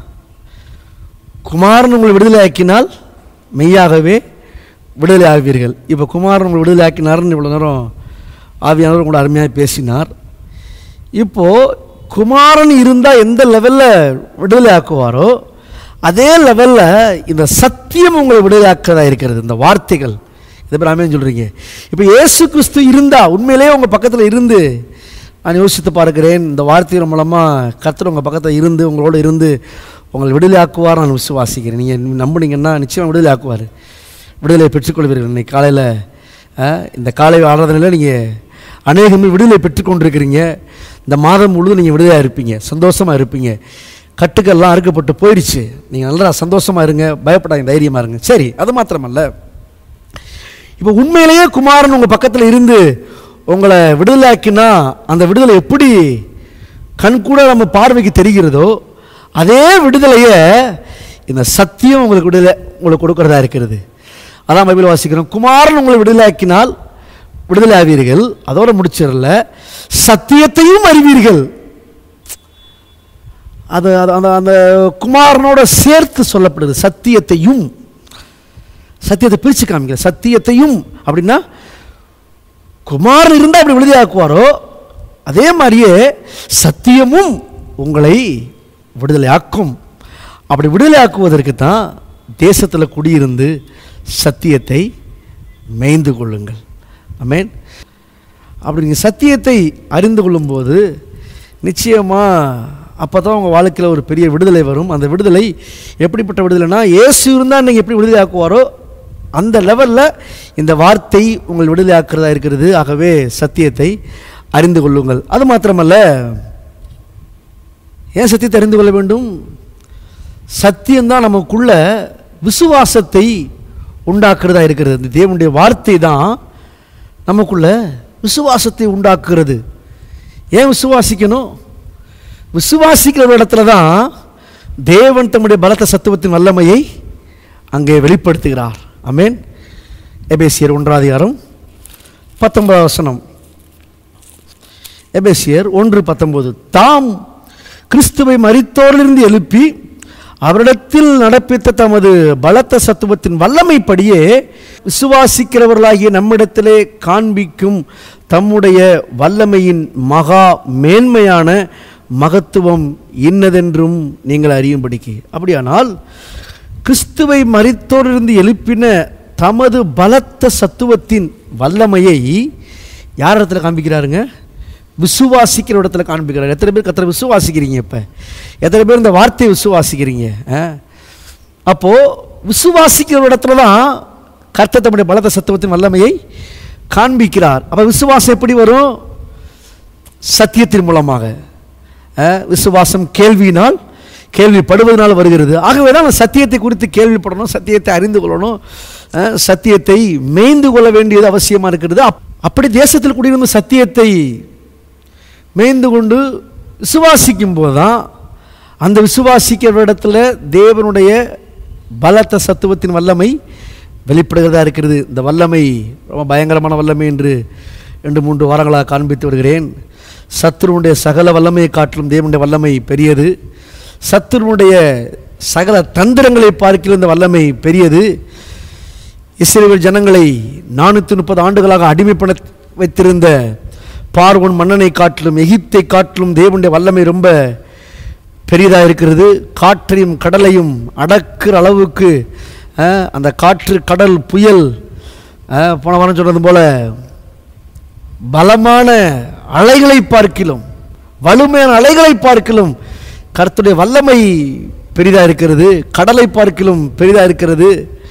குமாரன் உங்களை விடுதலை ஆக்கினால் மெய்யாகவே விடுதலை ஆவீர்கள். இப்போ குமாரன் உங்களை விடுதலை ஆக்கினார்னு இவ்வளோ நேரம் ஆவியானவர் உங்களோட அருமையாக பேசினார். இப்போது குமாரன் இருந்தால் எந்த லெவலில் விடுதலை ஆக்குவாரோ அதே லெவலில் இந்த சத்தியம் உங்களை விடுதலை ஆக்கிறதா இருக்கிறது. இந்த வார்த்தைகள் இதை பேர் ஆமென் சொல்கிறீங்க. இப்போ இயேசு கிறிஸ்து இருந்தால் உண்மையிலே உங்கள் பக்கத்தில் இருந்து, நான் யோசித்து பார்க்கிறேன், இந்த வார்த்தைகள் மூலமாக கர்த்தர் உங்கள் பக்கத்தில் இருந்து உங்களோடு இருந்து உங்களை விடுதலை ஆக்குவார் நான் விசுவாசிக்கிறேன். நீங்கள் நம்புனீங்கன்னா நிச்சயம் விடுதலை ஆக்குவார், விடுதலை பெற்றுக்கொள்வீர்கள். இன்றைக்கி காலையில் இந்த காலை ஆராதனையில் நீங்கள் அநேகமே விடுதலை பெற்றுக்கொண்டிருக்கிறீங்க. இந்த மாதம் முழுவதும் நீங்கள் விடுதலையாக இருப்பீங்க, சந்தோஷமாக இருப்பீங்க. கட்டுக்கெல்லாம் அறுக்கப்பட்டு போயிடுச்சு. நீங்கள் நல்லா சந்தோஷமாக இருங்க, பயப்படாதீங்க, தைரியமாக இருங்க. சரி, அது மாத்திரமல்ல, இப்போ உண்மையிலேயே குமாரன் உங்கள் பக்கத்தில் இருந்து உங்களை விடுதலை ஆக்கினா அந்த விடுதலை எப்படி கண்கூட நம்ம பார்வைக்கு தெரிகிறதோ அதே விடுதலையை இந்த சத்தியம் உங்களுக்கு விடுதலை உங்களுக்கு கொடுக்கறதா இருக்கிறது. அதான் பைபிள் வாசிக்கிறோம், குமாரன் உங்களை விடுதலை ஆக்கினால் விடுதலை ஆவீர்கள். அதோட முடிச்சிடல, சத்தியத்தையும் அறிவீர்கள். அது அந்த அந்த குமாரனோட சேர்த்து சொல்லப்படுது. சத்தியத்தையும், சத்தியத்தை பிரித்து காமிக்கிற சத்தியத்தையும் அப்படின்னா குமாரன் இருந்தால் அப்படி விடுதலை ஆக்குவாரோ அதே மாதிரியே சத்தியமும் உங்களை விடுதலை ஆக்கும். அப்படி விடுதலை ஆக்குவதற்கு தான் தேசத்தில் குடியிருந்து சத்தியத்தை மேய்ந்து கொள்ளுங்கள். ஆமென். அப்படி நீங்கள் சத்தியத்தை அறிந்து கொள்ளும்போது நிச்சயமாக அப்போ தான் உங்கள் வாழ்க்கையில் ஒரு பெரிய விடுதலை வரும். அந்த விடுதலை எப்படிப்பட்ட விடுதலைனா, இயேசு இருந்தால் நீங்கள் எப்படி விடுதலை ஆக்குவாரோ அந்த லெவலில் இந்த வார்த்தை உங்கள் விடுதலை ஆக்கிறதா இருக்கிறது. ஆகவே சத்தியத்தை அறிந்து கொள்ளுங்கள். அது மாத்திரமல்ல, ஏன் சத்தியத்தை அறிந்து கொள்ள வேண்டும்? சத்தியம்தான் நமக்குள்ள விசுவாசத்தை உண்டாக்குறதா இருக்கிறது. இந்த தேவனுடைய வார்த்தை தான் நமக்குள்ள விசுவாசத்தை உண்டாக்குறது. ஏன் விசுவாசிக்கணும்? விசுவாசிக்கிற ஒரு இடத்துல தான் தேவன் தம்முடைய பலத்த சத்துவத்தின் வல்லமையை அங்கே வெளிப்படுத்துகிறார். ஆமென். எபேசியர் ஒன்றாம் அதிகாரம் பத்தொன்பதாம் வசனம். எபேசியர் ஒன்று பத்தொன்பது. தாம் கிறிஸ்துவை மரித்தோரிலிருந்து எழுப்பி அவரிடத்தில் நடப்பித்த தமது பலத்த சத்துவத்தின் வல்லமைப்படியே விசுவாசிக்கிறவர்களாகிய நம்மிடத்திலே காண்பிக்கும் தம்முடைய வல்லமையின் மகா மேன்மையான மகத்துவம் இன்னதென்றும் நீங்கள் அறியும்படிக்கு. அப்படியானால் கிறிஸ்துவை மரித்தோரிலிருந்து எழுப்பின தமது பலத்த சத்துவத்தின் வல்லமையை யார் இடத்துல காண்பிக்கிறாருங்க? விசுவாசிக்கிற இடத்துல காண்பிக்கிறார். எத்தனை பேர் கர்த்தரை விசுவாசிக்கிறீங்க? இப்போ எத்தனை பேர் இந்த வார்த்தையை விசுவாசிக்கிறீங்க? அப்போது விசுவாசிக்கிற இடத்துல தான் கர்த்தர் தம்முடைய பலத்த சத்துவத்தின் வல்லமையை காண்பிக்கிறார். அப்போ விசுவாசம் எப்படி வரும்? சத்தியத்தின் மூலமாக. விசுவாசம் கேள்வியினால், கேள்விப்படுவதனால் வருகிறது. ஆகவே தான் சத்தியத்தை குறித்து கேள்விப்படணும், சத்தியத்தை அறிந்து கொள்ளணும், சத்தியத்தை மேய்ந்து கொள்ள வேண்டியது அவசியமாக இருக்கிறது. அப்படி தேசத்தில் குடியிருந்த சத்தியத்தை மேய்ந்து கொண்டு விசுவாசிக்கும் போது தான் அந்த விசுவாசிக்கிற இடத்துல தேவனுடைய பலத்த சத்துவத்தின் வல்லமை வெளிப்படுகிறதா இருக்கிறது. இந்த வல்லமை ரொம்ப பயங்கரமான வல்லமை என்று ரெண்டு மூன்று வாரங்களாக காண்பித்து வருகிறேன். சத்துருனுடைய சகல வல்லமையை காட்டிலும் தேவனுடைய வல்லமை பெரியது. சத்துருனுடைய சகல தந்திரங்களை பார்க்கிற இந்த வல்லமை பெரியது. இஸ்ரவேல் ஜனங்களை நானூற்றி முப்பது ஆண்டுகளாக அடிமைப்பட வைத்திருந்த பார்வோன் மன்னனை காட்டிலும் எகிப்தை காட்டிலும் தேவனுடைய வல்லமை ரொம்ப பெரியதாக இருக்கிறது. காற்றையும் கடலையும் அடக்குற அளவுக்கு அந்த காற்று கடல் புயல் போன வாரம் சொன்னது போல பலமான அலைகளை பார்க்கிலும் வலுமையான அலைகளை பார்க்கிலும் கர்த்தருடைய வல்லமை பெரிதாக இருக்கிறது. கடலை பார்க்கிலும் பெரிதாக இருக்கிறது.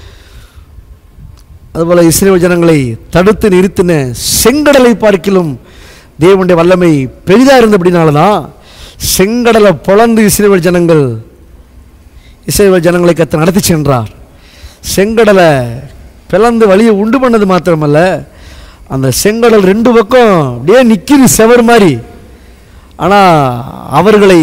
அதுபோல் இஸ்ரவேல் ஜனங்களை தடுத்து நிறுத்தின செங்கடலை பார்க்கிலும் தேவனுடைய வல்லமை பெரிதாக இருந்தபடினால தான் செங்கடலை பொளந்து இஸ்ரவேல் ஜனங்கள் இஸ்ரவேல் ஜனங்களை கர்த்தர் நடத்தி சென்றார். செங்கடலை பிளந்து வழியை உண்டு பண்ணது மாத்திரமல்ல, அந்த செங்கடல் ரெண்டு பக்கம் அப்படியே நிற்கிது செவர் மாதிரி. ஆனால் அவர்களை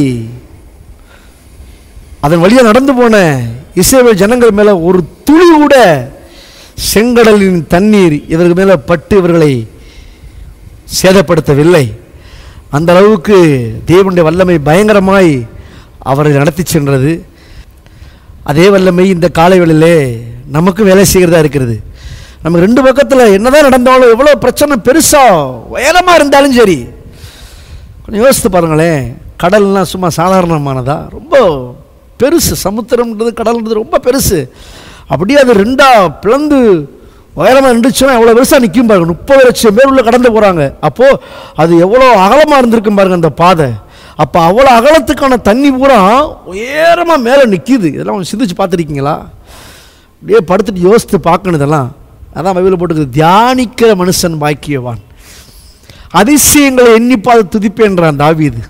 அதன் வழியாக நடந்து போன இஸ்ரவேல் ஜனங்கள் மேலே ஒரு துளி கூட செங்கடலின் தண்ணீர் இவர்கள் மேலே பட்டு இவர்களை சேதப்படுத்தவில்லை. அந்த அளவுக்கு தேவனுடைய வல்லமை பயங்கரமாய் அவரை நடத்தி சென்றது. அதே வல்லமை இந்த காலை வேளையிலே நமக்கு வேலை செய்கிறதா இருக்கிறது. நமக்கு ரெண்டு பக்கத்தில் என்னதான் நடந்தாலும், எவ்வளோ பிரச்சனை பெருசாக உயரமாக இருந்தாலும் சரி, கொஞ்சம் யோசித்து பாருங்களேன். கடல்னால் சும்மா சாதாரணமானதா? ரொம்ப பெருசு. சமுத்திரம்ன்றது கடல்ன்றது ரொம்ப பெருசு. அப்படியே அது ரெண்டாக பிளந்து உயரமாக இருந்துச்சுன்னா எவ்வளோ பெருசாக நிற்கும் பாருங்க. முப்பது லட்சம் பேர் உள்ள கடந்து போகிறாங்க. அப்போது அது எவ்வளோ அகலமாக இருந்திருக்கும் பாருங்க அந்த பாதை. அப்போ அவ்வளோ அகலத்துக்கான தண்ணி பூரா உயரமாக மேலே நிற்கிது. இதெல்லாம் கொஞ்சம் சிந்திச்சு பார்த்துருக்கீங்களா? அப்படியே படுத்துட்டு யோசித்து பார்க்கணும் இதெல்லாம். அதான் பைபிளில் போட்டுக்குது, தியானிக்கிற மனுஷன் பாக்கியவான், அதிசயங்களை எண்ணிப்பாது துதிப்பேன்றான் தாவீது.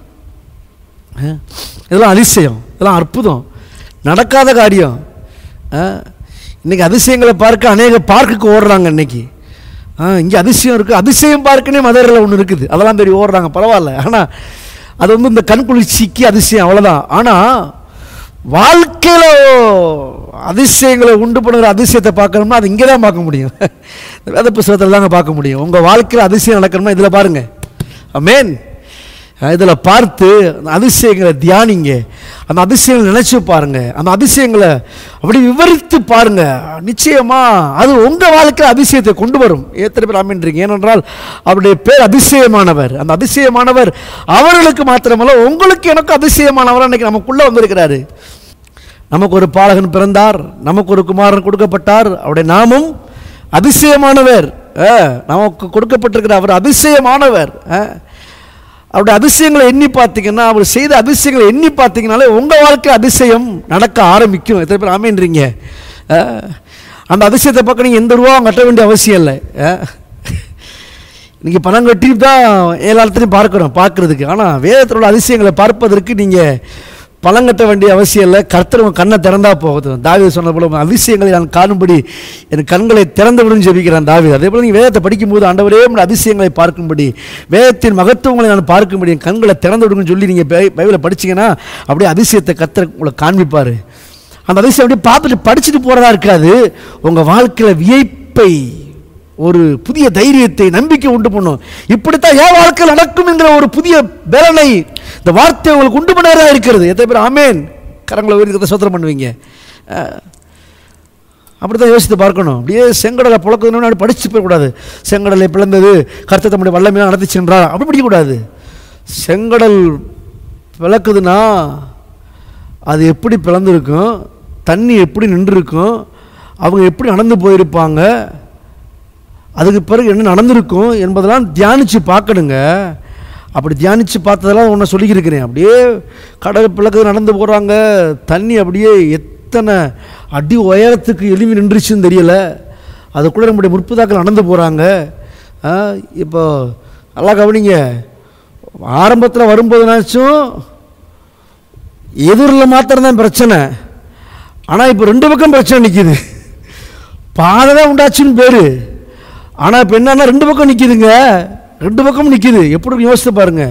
இதெல்லாம் அதிசயம், இதெல்லாம் அற்புதம், நடக்காத காரியம். இன்றைக்கி அதிசயங்களை பார்க்க அநேக பார்க்குக்கு ஓடுறாங்க. இன்றைக்கி இங்கே அதிசயம் இருக்குது, அதிசயம் பார்க்கனே மதுரையில் ஒன்று இருக்குது, அதெல்லாம் பெரிய ஓடுறாங்க. பரவாயில்ல. ஆனால் அது வந்து இந்த கண்குளிர்ச்சிக்கு அதிசயம், அவ்வளோதான். ஆனால் வாழ்க்கையில் அதிசயங்களை உண்டு பண்ணுகிற அதிசயத்தை பார்க்கணும்னா அது இங்கே தான் பார்க்க முடியும். வேத புஸ்தகத்தில் தாங்க பார்க்க முடியும். உங்கள் வாழ்க்கையில் அதிசயம் நடக்கணும்னா இதில் பாருங்கள். ஆமென். இதில் பார்த்து அந்த அதிசயங்களை தியானிங்க, அந்த அவசியங்களை நினைச்சு பாருங்க, அந்த அதிசயங்களை அப்படி விவரித்து பாருங்க. நிச்சயமா அது உங்க வாழ்க்கையில் அதிசயத்தை கொண்டு வரும். எத்தனை பேர் ஆமென்றீங்க? ஏனென்றால் அவருடைய பேர் அதிசயமானவர். அந்த அதிசயமானவர் அவர்களுக்கு மாத்திரமல்ல, உங்களுக்கு எனக்கு அதிசயமானவர் அன்னைக்கு நமக்குள்ள வந்திருக்கிறாரு. நமக்கு ஒரு பாலகன் பிறந்தார், நமக்கு ஒரு குமாரன் கொடுக்கப்பட்டார், அவருடைய நாமும் அதிசயமானவர். நமக்கு கொடுக்கப்பட்டிருக்கிற அவர் அதிசயமானவர். அவருடைய அதிசயங்களை எண்ணி பார்த்தீங்கன்னா, அவர் செய்த அதிசயங்களை எண்ணி பார்த்தீங்கனாலே உங்கள் வாழ்க்கை அதிசயம் நடக்க ஆரம்பிக்கும். எத்தனை பேர் ஆமேன்றீங்க? அந்த அதிசயத்தை பார்க்க நீங்கள் எந்த ரூபா கட்ட வேண்டிய அவசியம் இல்லை. இன்றைக்கி பணம் கட்டி தான் எல்லாத்துலையும் பார்க்குறோம் பார்க்குறதுக்கு. ஆனால் வேதத்தில் உள்ள அதிசயங்களை பார்ப்பதற்கு நீங்கள் பணம் கட்ட வேண்டிய அவசியம் இல்லை. கர்த்தர் உன் கண்ணை திறந்தா போகுது. தாவீது சொன்ன போல அதிசயங்களை நான் காணும்படி என் கண்களை திறந்து விடும் ஜெபிக்கிறான் தாவீது. அதே போல் நீங்கள் வேதத்தை படிக்கும்போது ஆண்டவரே உடைய அதிசயங்களை பார்க்கும்படி, வேதத்தின் மகத்துவங்களை நான் பார்க்கும்படி என் கண்களை திறந்து விடுங்கன்னு சொல்லி நீங்கள் பைபிளை படிச்சிங்கன்னா அப்படியே அதிசயத்தை கர்த்தர் உங்களை காண்பிப்பார். அந்த அதிசயம் அப்படியே பார்த்துட்டு படிச்சுட்டு போகிறதா இருக்காது. உங்கள் வாழ்க்கையில் வியப்பை, ஒரு புதிய தைரியத்தை, நம்பிக்கை உண்டு பண்ணும். இப்படித்தான் என் வாழ்க்கையில் நடக்கும் என்கிற ஒரு புதிய பலனை இந்த வார்த்தை உங்களுக்கு உண்டு பண்ணாரா இருக்கிறது. எத்தனை பேர் ஆமேன் கரங்களை உயர்த்தி சோத்திரம் பண்ணுவீங்க? அப்படித்தான் யோசித்து பார்க்கணும். அப்படியே செங்கடலை புழக்குதுன்னு படிச்சு போயிடக்கூடாது. செங்கடலை பிளந்தது கர்த்தர் தம்முடைய வல்லமையாக நடத்தி சென்றார் அப்படி படிக்கக்கூடாது. செங்கடல் பிளக்குதுன்னா அது எப்படி பிளந்துருக்கும், தண்ணி எப்படி நின்றுருக்கும், அவங்க எப்படி நடந்து போயிருப்பாங்க, அதுக்கு பிறகு என்ன நடந்திருக்கும் என்பதெல்லாம் தியானித்து பார்க்கணுங்க. அப்படி தியானித்து பார்த்ததெல்லாம் ஒன்று சொல்லிக்கிருக்கிறேன். அப்படியே கடல் பிளக்கு நடந்து போகிறாங்க, தண்ணி அப்படியே எத்தனை அடி உயரத்துக்கு எளிமை நின்றுச்சுன்னு தெரியலை. அதுக்குள்ளே நம்முடைய முற்புதாக்கள் நடந்து போகிறாங்க. இப்போ நல்லா கவனிங்க, ஆரம்பத்தில் வரும்போதுனாச்சும் எதிரில் மாத்திரம்தான் பிரச்சனை. ஆனால் இப்போ ரெண்டு பக்கம் பிரச்சனை நிற்கிது. பாதை தான் உண்டாச்சுன்னு பேர், ஆனால் இப்போ என்னன்னா ரெண்டு பக்கம் நிற்கிதுங்க. ரெண்டு பக்கம் நிற்கிது. எப்படி யோசித்து பாருங்க.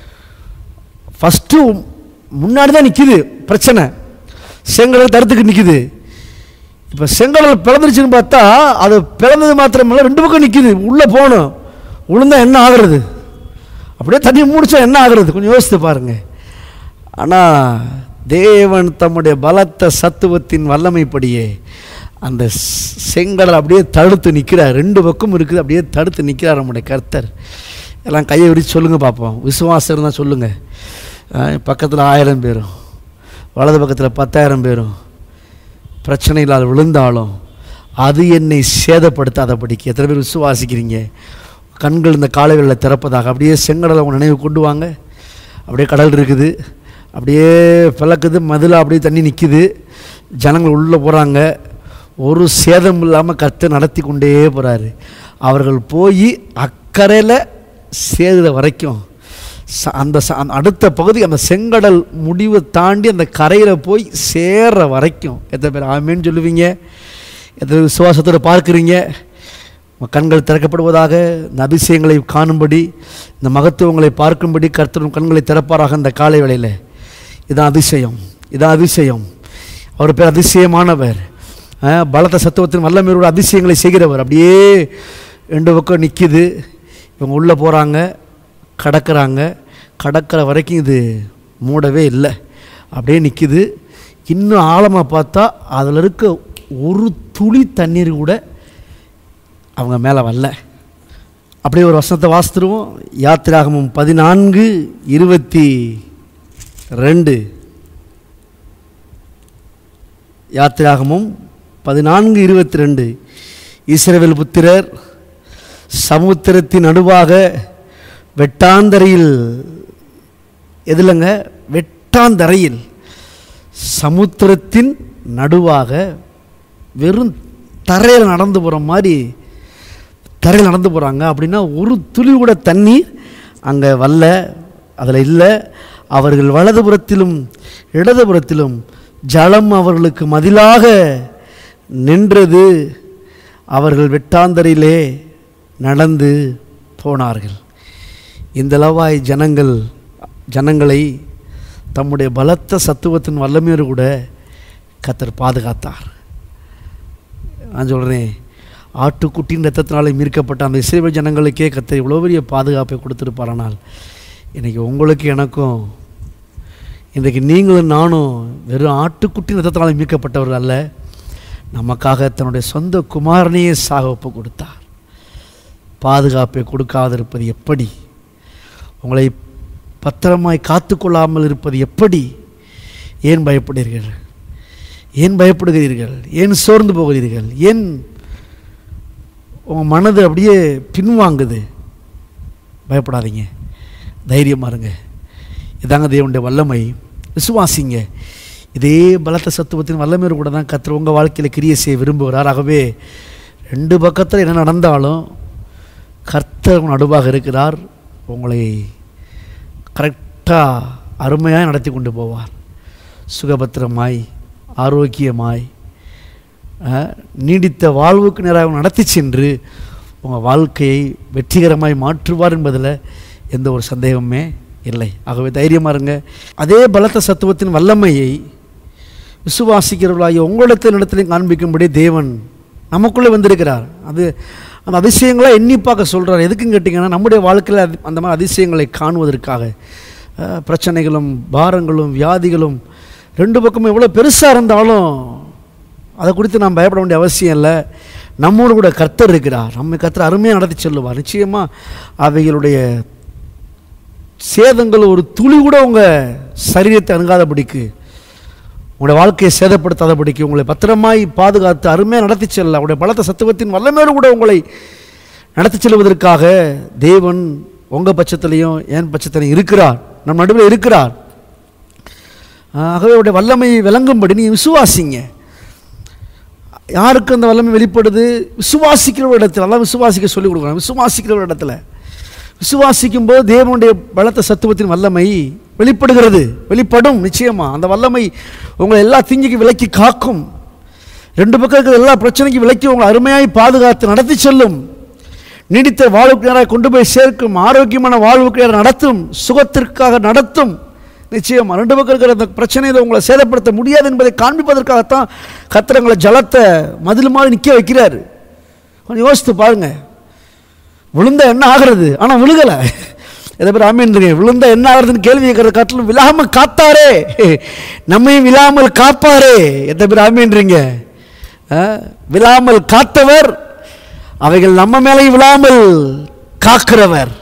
ஃபஸ்ட்டு முன்னாடி தான் நிற்கிது பிரச்சனை, செங்கடல் தரத்துக்கு நிற்கிது. இப்போ செங்கடல் பிளந்துருச்சுன்னு பார்த்தா அது பிளந்தது மாத்திரமில்லை, ரெண்டு பக்கம் நிற்கிது. உள்ளே போகணும், உளுந்தா என்ன ஆகுறது, அப்படியே தண்ணி மூடிச்சா என்ன ஆகுறது, கொஞ்சம் யோசித்து பாருங்க. ஆனால் தேவன் தம்முடைய பலத்த சத்துவத்தின் வல்லமைப்படியே அந்த செங்கடல் அப்படியே தடுத்து நிற்கிறார். ரெண்டு பக்கம் இருக்குது, அப்படியே தடுத்து நிற்கிறார் நம்முடைய கர்த்தர். எல்லாம் கையை விரித்து சொல்லுங்கள் பார்ப்போம். விசுவாசம் இருந்தால் சொல்லுங்கள். பக்கத்தில் ஆயிரம் பேரும் வலது பக்கத்தில் பத்தாயிரம் பேரும் பிரச்சனை இல்லாத விழுந்தாலும் அது என்னை சேதப்படுத்தாதபடிக்கு எத்தனை பேர் விசுவாசிக்கிறீங்க? கண்கள் இந்த காலைகளில் திறப்பதாக அப்படியே செங்கடலை உங்கள் நினைவு கொண்டு வாங்க. அப்படியே கடல் இருக்குது, அப்படியே பிளக்குது, மதில் அப்படியே தண்ணி நிற்கிது, ஜனங்கள் உள்ளே போகிறாங்க. ஒரு சேதம் இல்லாமல் கர்த்தர் நடத்தி கொண்டே போகிறாரு. அவர்கள் போய் அக்கறையில் சேருற வரைக்கும் அந்த அடுத்த பகுதி அந்த செங்கடல் முடிவை தாண்டி அந்த கரையில் போய் சேர்ற வரைக்கும் எத்தனை பேர் ஆமேன்னு சொல்லுவீங்க? எத்தனை விசுவாசத்தோடு பார்க்குறீங்க? கண்கள் திறக்கப்படுவதாக, இந்த அதிசயங்களை காணும்படி, இந்த மகத்துவங்களை பார்க்கும்படி கர்த்தரும் கண்களை திறப்பாராக இந்த காலை வேளையில். இதான் அதிசயம், இதான் அதிசயம். அவர் பேர் அதிசயமானவர், பலத்த சத்துவத்தின் வல்லமையோட அதிசயங்களை செய்கிறவர். அப்படியே ரெண்டு பக்கம் நிற்கிது. இவங்க உள்ளே போகிறாங்க, கடக்கிறாங்க. கடக்கிற வரைக்கும் இது மூடவே இல்லை, அப்படியே நிற்கிது. இன்னும் ஆழமாக பார்த்தா அதில் இருக்க ஒரு துளி தண்ணீர் கூட அவங்க மேலே வரல. அப்படியே ஒரு வசனத்தை வாசித்துருவோம். யாத்திராகமம் பதினான்கு இருபத்தி ரெண்டு. யாத்திராகமம் பதினான்கு இருபத்தி ரெண்டு. இஸ்ரவேல் புத்திரர் சமுத்திரத்தின் நடுவாக வெட்டாந்தரையில், எதிலங்க? வெட்டாந்தரையில், சமுத்திரத்தின் நடுவாக வெறும் தரையில் நடந்து போகிற மாதிரி தரையில் நடந்து போகிறாங்க. அப்படின்னா ஒரு துளி கூட தண்ணீர் அங்கே வரல, அதில் இல்லை. அவர்கள் வலதுபுறத்திலும் இடதுபுறத்திலும் ஜலம் அவர்களுக்கு மதிலாக நின்றது. அவர்கள் வெட்டாந்தரையிலே நடந்து போனார்கள். இந்தளவாய் ஜனங்கள் ஜனங்களை தம்முடைய பலத்த சத்துவத்தின் வல்லமையோடு கூட கர்த்தர் பாதுகாத்தார். நான் சொல்கிறேன், ஆட்டுக்குட்டியின் ரத்தத்தினாலே மீட்கப்பட்ட அந்த இஸ்ரவேல் ஜனங்களுக்கே கர்த்தர் இவ்வளோ பெரிய பாதுகாப்பை கொடுத்துருப்பாரானால், இன்றைக்கி உங்களுக்கு எனக்கும், இன்றைக்கு நீங்களும் நானும் வெறும் ஆட்டுக்குட்டியின் ரத்தத்தினாலே மீட்கப்பட்டவர்கள் அல்ல, நமக்காக தன்னுடைய சொந்த குமாரனையே சாக ஒப்பு கொடுத்தார். பாதுகாப்பை கொடுக்காதிருப்பது எப்படி? உங்களை பத்திரமாய் காத்து கொள்ளாமல் இருப்பது எப்படி? ஏன் பயப்படுகிறீர்கள்? ஏன் பயப்படுகிறீர்கள்? ஏன் சோர்ந்து போகிறீர்கள்? ஏன் உங்கள் மனது அப்படியே பின்வாங்குது? பயப்படாதீங்க, தைரியமாக இருங்க. இதாங்க தேவனுடைய வல்லமை. விசுவாசிங்க. இதே பலத்த சத்துவத்தின் வல்லமையோடு கூட தான் கர்த்தர் உங்கள் வாழ்க்கையில் கிரியை செய்ய விரும்புகிறார். ஆகவே ரெண்டு பக்கத்தில் என்ன நடந்தாலும் கர்த்தர் நடுவாக இருக்கிறார். உங்களை கரெக்டாக அருமையாக நடத்தி கொண்டு போவார். சுகபத்திரமாய் ஆரோக்கியமாய் நீடித்த வாழ்வுக்கு நேராக நடத்தி சென்று உங்கள் வாழ்க்கையை வெற்றிகரமாய் மாற்றுவார் என்பதில் எந்த ஒரு சந்தேகமே இல்லை. ஆகவே தைரியமாக இருங்க. அதே பலத்த சத்துவத்தின் வல்லமையை விசுவாசிக்கிறவர்களாகிய உங்களிடத்தில் இடத்திலையும் காண்பிக்கும்படி தேவன் நமக்குள்ளே வந்திருக்கிறார். அது அந்த அதிசயங்களை எண்ணி பார்க்க சொல்கிறார். எதுக்குன்னு கேட்டிங்கன்னா, நம்முடைய வாழ்க்கையில் அந்த மாதிரி அதிசயங்களை காணுவதற்காக. பிரச்சனைகளும் பாரங்களும் வியாதிகளும் ரெண்டு பக்கமும் எவ்வளோ பெருசாக இருந்தாலும் அதை குறித்து நாம் பயப்பட வேண்டிய அவசியம் இல்லை. நம்மோடு கூட கர்த்தர் இருக்கிறார். நம்ம கர்த்தர் அருமையாக நடத்தி செல்லுவார். நிச்சயமாக அவைகளுடைய சேதங்கள் ஒரு துளி கூட உங்கள் சரீரத்தை அணுகாதபடிக்கு, உங்களுடைய வாழ்க்கையை சேதப்படுத்தாதபடிக்கு உங்களை பத்திரமாய் பாதுகாத்து அருமையாக நடத்தி செல்ல அவருடைய பலத்த சத்துவத்தின் வல்லமையோடு கூட உங்களை நடத்தி செல்வதற்காக தேவன் உங்கள் பட்சத்திலையும் என் பட்சத்திலையும் இருக்கிறார், நம் நடுவில் இருக்கிறார். ஆகவே அவருடைய வல்லமையை விளங்கும்படி நீ விசுவாசிங்க. யாருக்கு அந்த வல்லமை வெளிப்படுது? விசுவாசிக்கிற ஒரு இடத்துல. அதான் விசுவாசிக்க சொல்லிக் கொடுக்குறாங்க. விசுவாசிக்கிற ஒரு இடத்துல விசுவாசிக்கும் போது தேவனுடைய பலத்த சத்துவத்தின் வல்லமை வெளிப்படுகிறது, வெளிப்படும். நிச்சயமாக அந்த வல்லமை உங்களை எல்லா தீங்குக்கு விலக்கி காக்கும். ரெண்டு பக்கம் இருக்கிற எல்லா பிரச்சனைக்கும் விலக்கி உங்களை அருமையாய் பாதுகாத்து நடத்தி செல்லும். நீடித்த வாழ்வுக்கு நேராக கொண்டு போய் சேர்க்கும். ஆரோக்கியமான வாழ்வுக்கு நேராக நடத்தும். சுகத்திற்காக நடத்தும். நிச்சயமாக ரெண்டு பக்கம் இருக்கிற அந்த பிரச்சனையில் உங்களை சேதப்படுத்த முடியாது என்பதை காண்பிப்பதற்காகத்தான் கர்த்தர் ஜலத்தை மதில் மாதிரி நிற்க வைக்கிறார். கொஞ்சம் யோசித்து பாருங்க. விழுந்த என்ன ஆகிறது? ஆனால் விழுகலை. எதை பேர் ஆமீன்றீங்க? விழுந்த என்ன ஆகுறதுன்னு கேள்வி கேட்கற காட்டிலும் விழாமல் காத்தாரே, நம்மையும் விழாமல் காப்பாரே. எதை பேர் ஆமீன்றீங்க? விழாமல் காத்தவர், அவைகள் நம்ம மேலே விழாமல் காக்கிறவர்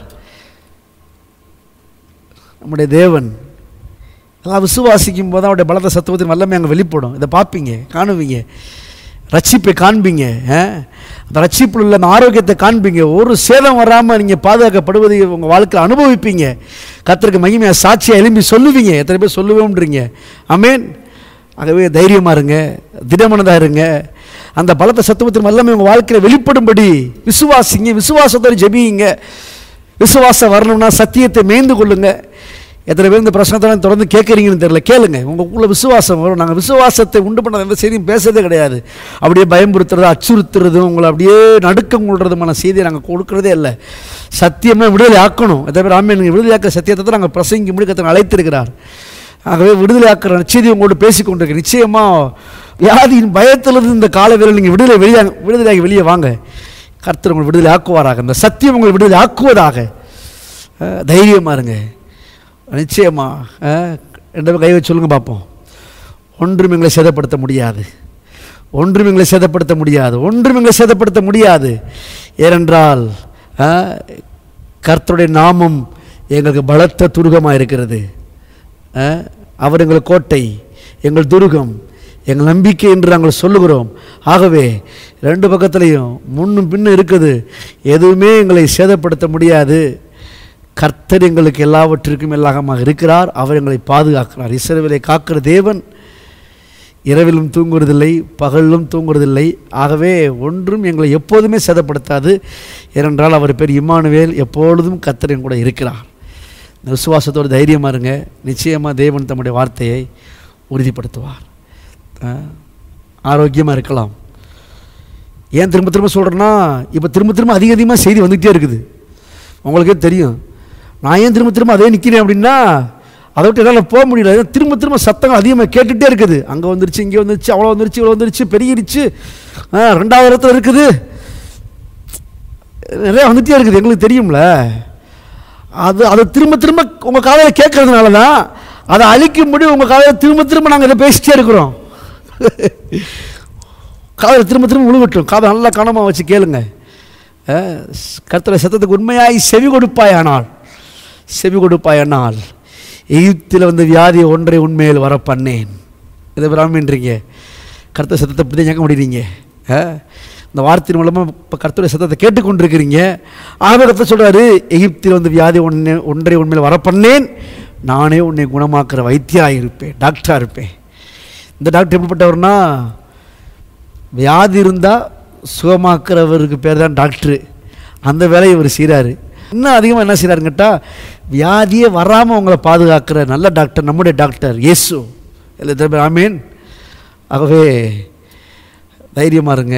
நம்முடைய தேவன். எல்லாம் விசுவாசிக்கும் போது அவருடைய பலத்த சத்துவத்தின் வல்லமை அங்கே வெளிப்படும். இதை பார்ப்பீங்க, காணுவீங்க, ரட்சிப்பை காண்பீங்க. அந்த ரட்சிப்பில் உள்ள அந்த ஆரோக்கியத்தை காண்பீங்க. ஒரு சேதம் வராமல் நீங்கள் பாதுகாக்கப்படுவதை உங்கள் வாழ்க்கையில் அனுபவிப்பீங்க. கர்த்தருக்கு மகிமையாக சாட்சியாக எழும்பி சொல்லுவீங்க. எத்தனை பேர் சொல்லுவோம்ன்றீங்க? ஆமென். ஆகவே தைரியமாக இருங்க, திடமனதாக இருங்க. அந்த பலத்த சத்துவத்தின் வல்லமை உங்கள் வாழ்க்கையில் வெளிப்படும்படி விசுவாசிங்க. விசுவாசத்தோடு ஜெபியுங்க. விசுவாசம் வரணும்னா சத்தியத்தை மேய்ந்து கொள்ளுங்க. எத்தனை பேர் இந்த பிரச்சனை தொடர்ந்து கேட்குறீங்கன்னு தெரியல, கேளுங்க. உங்களுக்குள்ள விசுவாசம் வரும். நாங்கள் விசுவாசத்தை உண்டு பண்ண எந்த செய்தியும் பேசுறதே கிடையாது. அப்படியே பயமுறுத்துறது, அச்சுறுத்துறதும், உங்களை அப்படியே நடுக்கம் கொள்றதுமான செய்தியை நாங்கள் கொடுக்குறதே இல்லை. சத்தியமாக விடுதலை ஆக்கணும். எத்தனை பேர் ஆமே நீங்கள் விடுதலை ஆக்கிற சத்தியத்தை தான் நாங்கள் பிரசங்கி முடி கத்தனை அழைத்திருக்கிறார். ஆகவே விடுதலை ஆக்கிற செய்தி உங்களோட பேசி கொண்டிருக்கேன். நிச்சயமாக வியாதியின் பயத்திலிருந்து இந்த கால வேளையில் நீங்கள் விடுதலை வெளியே விடுதலையாகி வெளியே வாங்க. கர்த்தர் உங்களை விடுதலை ஆக்குவாராக. இந்த சத்தியம் உங்களை விடுதலை ஆக்குவதாக. தைரியமாக இருங்க. நிச்சயமா ரெண்டு கை வச்சு சொல்லுங்க பார்ப்போம். ஒன்றும் எங்களை சேதப்படுத்த முடியாது. ஒன்றும் எங்களை சேதப்படுத்த முடியாது. ஒன்றும் எங்களை சேதப்படுத்த முடியாது. ஏனென்றால் கர்த்தருடைய நாமம் எங்களுக்கு பலத்த துருகமாக இருக்கிறது. அவர் எங்கள் கோட்டை, எங்கள் துருகம், எங்கள் நம்பிக்கை என்று நாங்கள் சொல்லுகிறோம். ஆகவே ரெண்டு பக்கத்துலேயும் முன்னும் பின்னும் இருக்குது. எதுவுமே எங்களை சேதப்படுத்த முடியாது. கர்த்தர் எங்களுக்கு எல்லாவற்றிற்கும் எல்லாமாக இருக்கிறார். அவர் எங்களை பாதுகாக்கிறார். இஸ்ரவேலை காக்கிற தேவன் இரவிலும் தூங்குறதில்லை, பகலிலும் தூங்குறதில்லை. ஆகவே ஒன்றும் எங்களை எப்போதுமே சேதப்படுத்தாது. ஏனென்றால் அவர் பேர் இம்மானுவேல், எப்பொழுதும் கர்த்தர் என் கூட இருக்கிறார். இந்த விசுவாசத்தோடு தைரியமாக இருங்க. நிச்சயமாக தேவன் தம்முடைய வார்த்தையை உறுதிப்படுத்துவார். ஆரோக்கியமாக இருக்கலாம். ஏன் திரும்ப திரும்ப சொல்கிறேன்னா, இப்போ திரும்ப திரும்ப அதிக அதிகமாக செய்தி வந்துகிட்டே இருக்குது. உங்களுக்கே தெரியும். நான் ஏன் திரும்ப திரும்ப அதே நிற்கிறேன் அப்படின்னா, அதை விட்டு என்னால் போக முடியல. திரும்ப திரும்ப சத்தங்கள் அதிகமாக கேட்டுகிட்டே இருக்குது. அங்கே வந்துருச்சு, இங்கே வந்துருச்சு, அவ்வளோ வந்துருச்சு, இவ்வளோ வந்துருச்சு, பெருகிருச்சு, ரெண்டாவது இடத்துல இருக்குது, நிறையா வந்துகிட்டே இருக்குது. எங்களுக்கு தெரியும்ல. அது அதை திரும்ப திரும்ப உங்கள் காலையில் கேட்கறதுனால தான் அதை அழிக்கும்படி உங்கள் காலையில் திரும்ப திரும்ப நாங்கள் இதை பேசிட்டே இருக்கிறோம். காலையில் திரும்ப திரும்ப விழுகட்டும். காதை நல்லா கவனமாக வச்சு கேளுங்க. கர்த்தருடைய சத்தத்துக்கு உண்மையாய் செவி கொடுப்பாயானால் செவி கொடுப்பாயானால் எகிப்தில் வந்து வியாதியை ஒன்றை உண்மையில் வர பண்ணேன். இதை பிராமின்றீங்க. கர்த்தர் சத்தத்தை இப்படி தான் கேட்க முடியுறீங்க. இந்த வார்த்தையின் மூலமாக இப்போ கர்த்தருடைய சத்தத்தை கேட்டுக்கொண்டிருக்கிறீங்க. ஆகவே கர்த்தர் சொல்கிறாரு, எகிப்தில் வந்து வியாதி ஒன்று ஒன்றை உண்மையில் வர பண்ணேன், நானே உன்னை குணமாக்குற வைத்தியராக இருப்பேன், டாக்டராக இருப்பேன். இந்த டாக்டர் எப்படிப்பட்டவர்னா, வியாதி இருந்தால் சுகமாக்குறவருக்கு பேர் தான் டாக்டரு. அந்த வேலையை இவர் செய்கிறாரு. இன்னும் அதிகமாக என்ன செய்கிறாருன்னு கேட்டால், வியாதியே வராமல் அவங்கள பாதுகாக்கிற நல்ல டாக்டர் நம்முடைய டாக்டர் இயேசு. இல்லை ஆமீன். ஆகவே தைரியமாக இருங்க.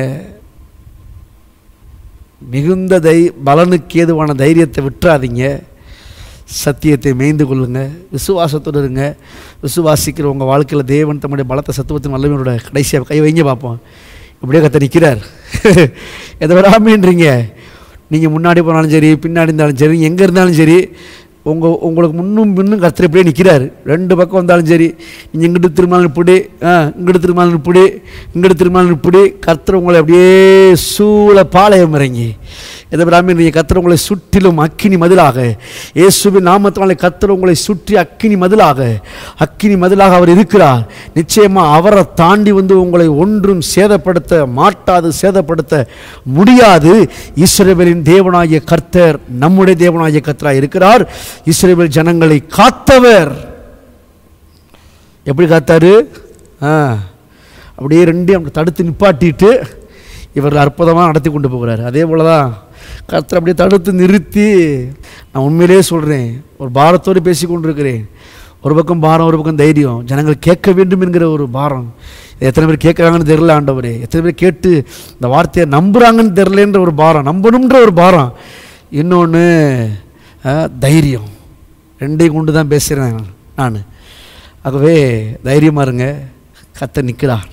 மிகுந்த தை பலனுக்கு ஏதுவான தைரியத்தை விட்டுறாதீங்க. சத்தியத்தை மேய்ந்து கொள்ளுங்க, விசுவாசத்தோடு இருங்க. விசுவாசிக்கிற உங்கள் வாழ்க்கையில் தேவன் தம்முடைய பலத்தை சத்துவத்தின் வல்லமையோட கடைசியாக கை வைங்க பார்ப்போம். இப்படியே கத்த நிற்கிறார். எதை வராமன்றீங்க. நீங்கள் முன்னாடி போனாலும் சரி, பின்னாடி இருந்தாலும் சரி, எங்கே இருந்தாலும் சரி, உங்கள் உங்களுக்கு முன்னும் பின்னும் கர்த்தர் இப்படியே நிற்கிறார். ரெண்டு பக்கம் வந்தாலும் சரி, நீங்கள் இங்கிட்டு திரும்பினாலும் இப்படி, ஆ இங்கிட்டு திரும்பினாலும் இப்படி, இங்கிட்டு திரும்பினாலும் இப்படி, கர்த்தர் உங்களை அப்படியே சூழ பாளையம் இறங்கி எதை பிராமி நீங்கள் கர்த்தர் உங்களை சுற்றிலும் அக்கினி மதிலாக, இயேசுவின் நாமத்தினாலே கர்த்தர் உங்களை சுற்றி அக்கினி மதிலாக அக்கினி மதிலாக அவர் இருக்கிறார். நிச்சயமாக அவரை தாண்டி வந்து உங்களை ஒன்றும் சேதப்படுத்த மாட்டாது, சேதப்படுத்த முடியாது. இஸ்ரவேலின் தேவனாகிய கர்த்தர் நம்முடைய தேவனாகிய கர்த்தராக இருக்கிறார். இஸ்ரவேல் ஜனங்களை காத்தவர். எப்படி காத்தாரு? ஆ அப்படியே ரெண்டையும் தடுத்து நிப்பாட்டிட்டு இவர் அற்புதமாக நடத்தி கொண்டு போகிறார். அதே போல தான் கர்த்தர் அப்படியே தடுத்து நிறுத்தி, நான் உண்மையிலே சொல்கிறேன், ஒரு பாரத்தோடு பேசி கொண்டிருக்கிறேன். ஒரு பக்கம் பாரம், ஒரு பக்கம் தைரியம். ஜனங்கள் கேட்க வேண்டும் என்கிற ஒரு பாரம். எத்தனை பேர் கேட்குறாங்கன்னு தெரில ஆண்டவரே, எத்தனை பேர் கேட்டு இந்த வார்த்தையை நம்புகிறாங்கன்னு தெரிலன்ற ஒரு பாரம், நம்பணுன்ற ஒரு பாரம். இன்னொன்று தைரியம். ரெண்டையும் கொண்டு தான் பேசுகிறேன் நான். ஆகவே தைரியமாக இருங்க. கர்த்தர் நிற்கிறார்.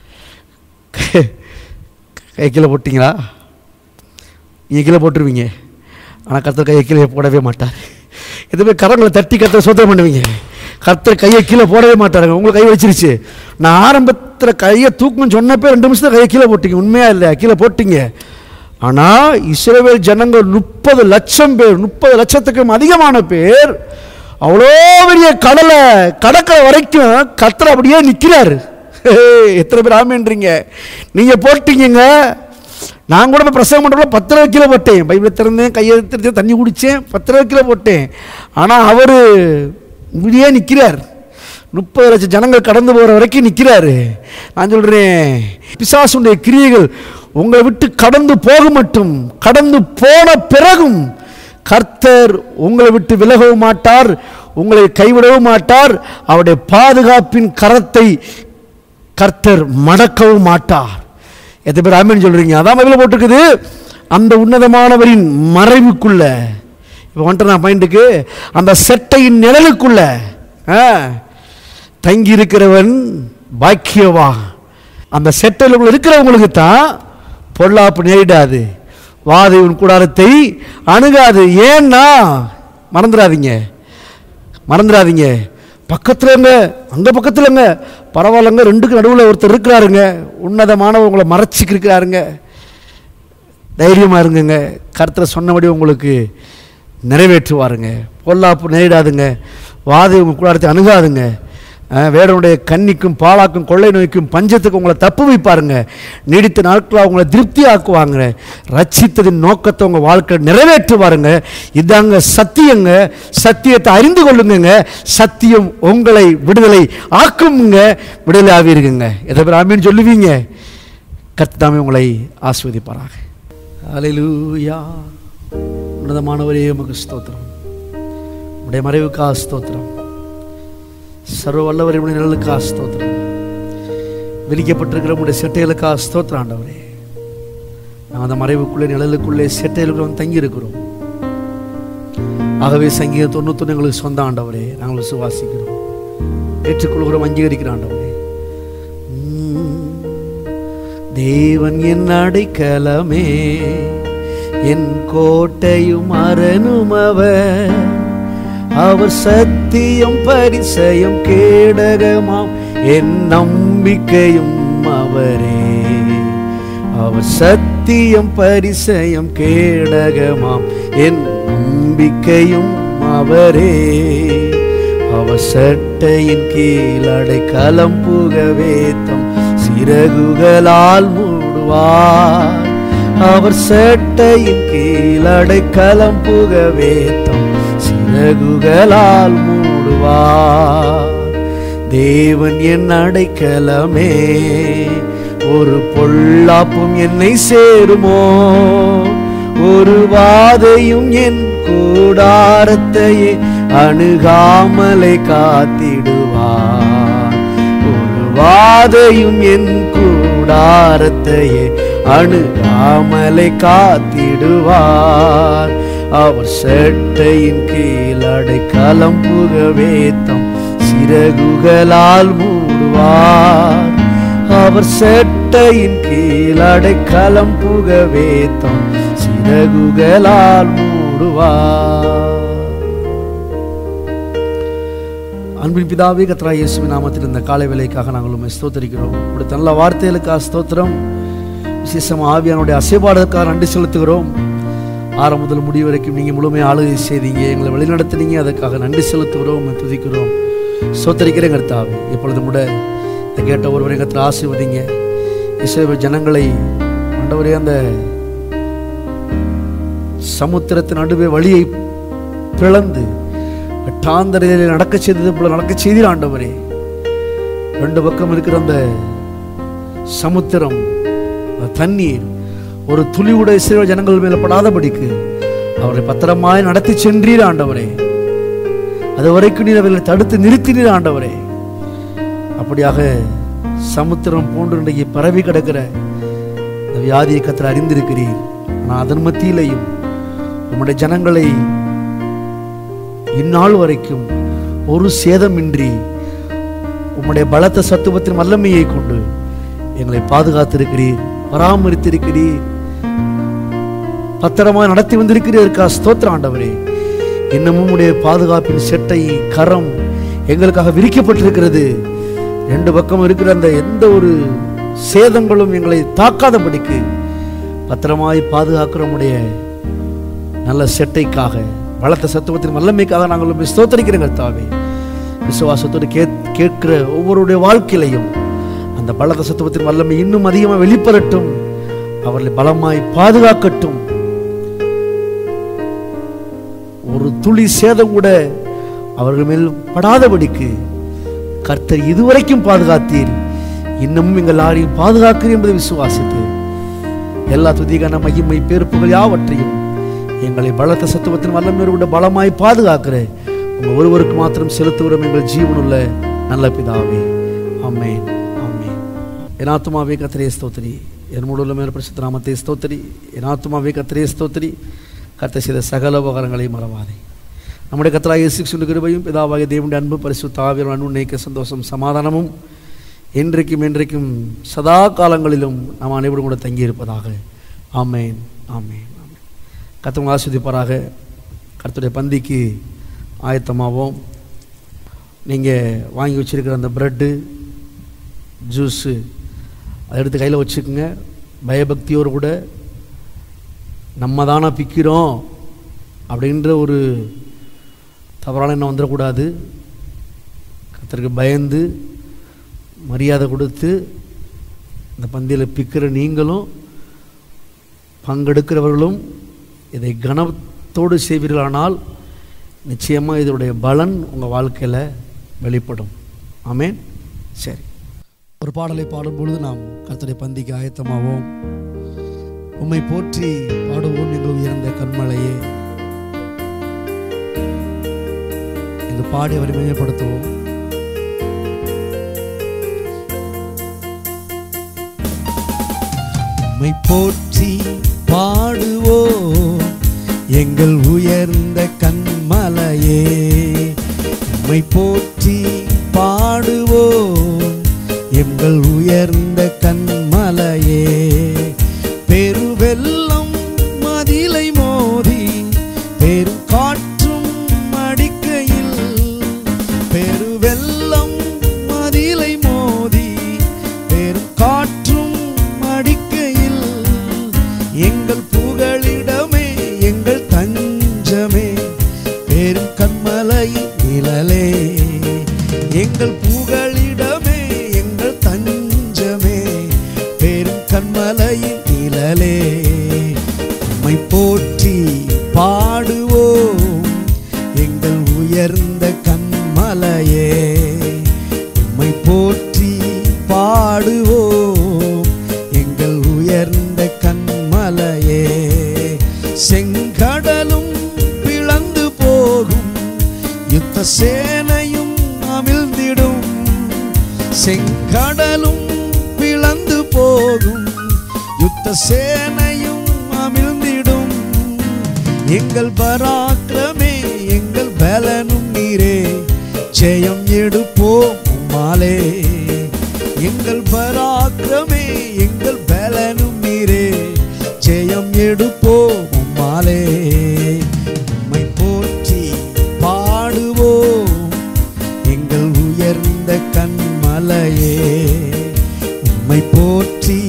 கை கீழே போட்டிங்களா? நீங்கள் கீழே போட்டுருவீங்க, ஆனால் கர்த்தர் கையை கீழே போடவே மாட்டார். எதுவுமே கரங்களை தட்டி கர்த்தர் சோதனை பண்ணுவீங்க. கர்த்தர் கையை கீழே போடவே மாட்டாருங்க. உங்களுக்கு கை வச்சிருச்சு. நான் ஆரம்பத்தில் கையை தூக்கணும்னு சொன்னப்போ ரெண்டு நிமிஷத்தில் கையை கீழே போட்டிங்க. உண்மையாக இல்லை, கீழே போட்டிங்க. ஆனால் இஸ்ரவேல் ஜனங்கள் முப்பது லட்சம் பேர், முப்பது லட்சத்துக்கும் அதிகமான பேர், அவ்வளோ பெரிய கடலை கடற்கரை வரைக்கும் கர்த்தர் அப்படியே நிற்கிறாரு. எத்தனை பேர் ஆமேன்றீங்க? நீங்கள் போட்டீங்க. நான் கூட பிரசவம் பண்ணுறப்ப பத்து ரூபா கிலோ போட்டேன். பைபிளை திறந்தேன், கையை திறந்து தண்ணி குடித்தேன், பத்து ரூபா கிலோ போட்டேன். ஆனால் அவர் இப்படியே நிற்கிறார். முப்பது லட்சம் ஜனங்கள் கடந்து போகிற வரைக்கும் நிற்கிறாரு. நான் சொல்கிறேன், பிசாசுடைய கிரியைகள் உங்களை விட்டு கடந்து போக மட்டும், கடந்து போன பிறகும் கர்த்தர் உங்களை விட்டு விலகவும் மாட்டார், உங்களை கைவிடவும் மாட்டார். அவருடைய பாதுகாப்பின் கரத்தை கர்த்தர் மடக்கவும் மாட்டார். எத்தனை பேர் ஆமென் சொல்றீங்க? அதான் பைபிள்ல போட்டிருக்குது, அந்த உன்னதமானவரின் மறைவுக்குள்ள. இப்போ வந்துட்டு நான் பாயிண்ட்டுக்கு, அந்த செட்டையின் நிழலுக்குள்ள தங்கி இருக்கிறவன் பாக்கியவா. அந்த செட்டையில் இருக்கிறவங்களுக்கு தான் பொல்லாப்பு நேரிடாது, வாதை உன் கூடாரத்தை அணுகாது. ஏன்னா மறந்துடாதீங்க, மறந்துடாதீங்க. பக்கத்தில் இருங்க, அங்கே பக்கத்தில் இருங்க, பரவாயில்லங்க, ரெண்டுக்கு நடுவில் ஒருத்தர் இருக்கிறாருங்க, உன்னதமானவர் உங்களை மறைச்சிக்கு இருக்கிறாருங்க. தைரியமாக இருங்குங்க. கர்த்தர் சொன்னபடி உங்களுக்கு நிறைவேற்றுவாருங்க. பொல்லாப்பு நேரிடாதுங்க, வாதை உங்கள் கூடாரத்தை அணுகாதுங்க. வேடனுடைய கண்ணிக்கும் பாலாக்கும் கொள்ளை நோய்க்கும் பஞ்சத்துக்கு உங்களை தப்பு வைப்பாருங்க. நீடித்த நாட்களாக உங்களை திருப்தி ஆக்குவாங்க. ரட்சித்ததின் நோக்கத்தை உங்கள் வாழ்க்கையில் நிறைவேற்றுவாருங்க. இதாங்க சத்தியங்க. சத்தியத்தை அறிந்து கொள்ளுங்க. சத்தியம் உங்களை விடுதலை ஆக்குங்க, விடுதலை ஆவீருங்க. எதை பேர் ஆமீன் சொல்லுவீங்க? கர்த்தர் உங்களை ஆசீர்வதிப்பாராக. அல்லேலூயா. உன்னதமானவரே உமக்கு ஸ்தோத்திரம். உடைய மறைவுக்கா ஸ்தோத்திரம். சர்வ வல்லவரே நிழலுக்கா ஸ்தோத்திரம். விரிக்கப்பட்டிருக்கிற உடைய செட்டைகளுக்கா ஸ்தோத்திரம் ஆண்டவரே. நாங்கள் அந்த மறைவுக்குள்ளே நிழலுக்குள்ளே செட்டைகளுக்குள்ள தங்கி இருக்கிறோம். ஆகவே சங்கீதம் தொண்ணூத்தொன்னு எங்களுக்கு சொந்த ஆண்டவரே. நாங்கள் விசுவாசிக்கிறோம், ஏற்றுக்கொள்கிறோம், அங்கீகரிக்கிறோம் ஆண்டவரே. தேவன் என் அடைக்கலமே, என் கோட்டையும் அரணும் அவர். அவர் சத்தியம் பரிசயம் கேடகமாம் என் நம்பிக்கையும் அவரே. அவர் சத்தியம் பரிசயம் கேடகமாம் என் நம்பிக்கையும் அவரே. அவர் சட்டையின் கீழ் அடைக்கலம் புகவே தம் சிறகுகளால் மூடுவார். அவர் சட்டையின் கீழ் அடைக்கலம் புகவே தம் சிறகுகளால் மூடுவார். தேவன் என் அடைக்கலமே, ஒரு பொல்லாப்பும் என்னை சேருமோ, ஒரு வாதையும் என் கூடாரத்தையே அணுகாமலை காத்திடுவார். வாதையும் என் கூடாரத்தையே அணுகாமலை காத்திடுவார். அவர் செட்டையின் கீழ் அடைக்கலம் புகவே தம் சிறகுகளால் மூடுவார். அவர் செட்டையின் கீழ் அடைக்கலம் புகவே தம் சிறகுகளால் மூடுவார். அன்பின் பிதாவே, கர்த்தராகிய இயேசுவின் நாமத்தில் இந்த காலை வேளைக்காக நாங்கள் உம்மை ஸ்தோத்திரிக்கிறோம். இப்படி நல்ல வார்த்தைகளுக்காக ஸ்தோத்திரம். விசேஷமாக ஆவியானுடைய அசைபாடுக்காக நன்றி செலுத்துகிறோம். ஆரம்ப முதல் முடிவு வரைக்கும் நீங்கள் முழுமையாக ஆளுகை செய்தீங்க, எங்களை வழிநடத்தினீங்க. அதற்காக நன்றி செலுத்துகிறோம், துதிக்கிறோம், ஸ்தோத்திரிக்கிறேன் கர்த்தாவே. இப்பொழுது கூட இதை கேட்ட ஒருவரை கர்த்தர் ஆசீர்வதிங்க. இஸ்ரவேல் ஜனங்களை ஆண்டவரே அந்த சமுத்திரத்தின் நடுவே வழியை பிளந்து வெட்டாந்தரையில் நடக்க செய்தது போல நடக்க செய்தீர் ஆண்டவரே. ரெண்டு பக்கம் இருக்கிற அந்த சமுத்திரம் தண்ணீர் ஒரு துளிவுட இஸ்ரவேல் ஜனங்கள் மேல படாதபடிக்கு அவரை பத்திரமாய் நடத்தி சென்றீர் ஆண்டவரே. அது வரைக்கும் நீர் அவர்களை தடுத்து நிறுத்தினீர் ஆண்டவரே. அப்படியாக சமுத்திரம் போன்று இன்றைக்கு பரவி கிடக்கிற இந்த வியாதியை கர்த்தர் அறிந்திருக்கிறீர். ஆனால் அதன் மத்தியிலையும் உம்முடைய ஜனங்களை இந்நாள் வரைக்கும் ஒரு சேதமின்றி உம்முடைய பலத்த சத்துவத்தின் வல்லமையை கொண்டு எங்களை பாதுகாத்திருக்கிறீர், பராமரித்திருக்கிறீர், பத்திரமாக நடத்தி வந்திருக்கிறீர்களா ஸ்தோத்திரம் ஆண்டவரே. இன்னமும் உடைய பாதுகாப்பின் செட்டை கரம் எங்களுக்காக விரிக்கப்பட்டிருக்கிறது. ரெண்டு பக்கம் இருக்கிற அந்த எந்த ஒரு சேதங்களும் எங்களை தாக்காதபடிக்கு பத்திரமாய் பாதுகாக்கிற உடைய நல்ல செட்டைக்காக, பலத்த சத்துவத்தின் வல்லமைக்காக நாங்கள் ஸ்தோத்திரிக்கிறோம் கர்த்தாவே. விசுவாசத்தோடு கே கேட்கிற ஒவ்வொருடைய வாழ்க்கையிலையும் அந்த பலத்த சத்துவத்தின் வல்லமை இன்னும் அதிகமாக வெளிப்படட்டும், அவர்களை பலமாய் பாதுகாக்கட்டும். ஒரு துளி சேதம் கூட அவர்கள் மேல் படாதபடிக்கு கர்த்தர் இதுவரைக்கும் பாதுகாத்தீர், இன்னமும் எங்கள் யாரையும் பாதுகாக்கிறீர் என்பதை விசுவாசித்து எல்லா துதிகான மகிமை பேருப்புகள் யாவற்றையும் எங்களை பலத்த சத்துவத்தின் வல்லமையோடு பலமாய் பாதுகாக்கிற உங்க ஒருவருக்கு மாத்திரம் செலுத்துகிறோம் எங்கள் ஜீவனுள்ள நல்ல பிதாவே. ஆமென், ஆமென். என் ஆத்துமாவே கர்த்தரே ஸ்தோத்திரி, என் முழு மேல் பரிசுத்த நாமத்தை ஸ்தோத்திரி. என் ஆத்துமாவே கர்த்தரே ஸ்தோத்திரி, கர்த்தர் செய்த சகல உபகாரங்களையும் மறவாதே. நம்முடைய கர்த்தராகிய இயேசு கிறிஸ்துவின் கிருபையும் பிதாவாகிய தேவனுடைய அன்பு பரிசுத்த ஆவியின் அன்பு நேக்க சந்தோஷம் சமாதானமும் என்றைக்கும் என்றைக்கும் சதா காலங்களிலும் நாம் அனைவரும் கூட தங்கியிருப்பதாக. ஆமென், ஆமென், ஆமென். கர்த்தர் ஆசீர்வதிப்பாராக. கர்த்தருடைய பந்திக்கு ஆயத்தமாவோம். நீங்கள் வாங்கி வச்சிருக்கிற அந்த ப்ரெட்டு ஜூஸு அதை எடுத்து கையில் வச்சுக்கோங்க. பயபக்தியோடு கூட நம்ம தானே பிக்கிறோம் அப்படின்ற ஒரு தவறான எண்ணம் வந்துடக்கூடாது. கர்த்தருக்கு பயந்து மரியாதை கொடுத்து இந்த பந்தியில் பிக்கிற நீங்களும் பங்கெடுக்கிறவர்களும் இதை கனத்தோடு செய்வீர்களானால் நிச்சயமாக இதனுடைய பலன் உங்கள் வாழ்க்கையில் வெளிப்படும். ஆமென். சரி, ஒரு பாடலை பாடும்பொழுது நாம் கர்த்தருடைய பந்திக்கு ஆயத்தமாவோம். உம்மை போற்றி பாடுவோம் எங்கள் உயர்ந்த கண்மலையே என்று பாடி அவரை மேம்படுத்துவோம். உம்மை போற்றி பாடுவோம் எங்கள் உயர்ந்த கண்மலையே. உம்மை போற்றி பாடுவோம் எங்கள் உயர்ந்த கண்மலையே. பெருவெல்லம் மதிலை மோதி பெரும் காற்றும் அடிக்கையில், பெருவெல்லம் மதிலை மோதி பெரும் காற்றும் அடிக்கையில், எங்கள் புகழிடமே எங்கள் தஞ்சமே பெரும் கண்மலையின் நிழலே. எங்கள் புகழிடமே எங்கள் தஞ்சமே பெரும் கண்மலையின் நிழலே. உம்மை போற்றி பாடுவோம் எங்கள் உயர்ந்த கண்மலையே. உம்மை போற்றி பாடுவோம் எங்கள் உயர்ந்த கண்மலையே. செங்கடலும் பிளந்து போகும் யுத்த சேனையும் அமிழ்ந்திடும், செங்க கடலும் பிளந்து போகும், யுத்த சேனையும் அமிழ்ந்திடும். எங்கள் பராக்கிரமே எங்கள் பலனும் நீரே, ஜெயம் எடுப்போம் உம்மாலே. எங்கள் பராக்கிரமே எங்கள் பலனும் நீரே, ஜெயம் எடுப்போம் உம்மாலே. உம்மை போற்றி பாடுவோம் எங்கள் உயர்ந்த கன்மலையே, உம்மை போற்றி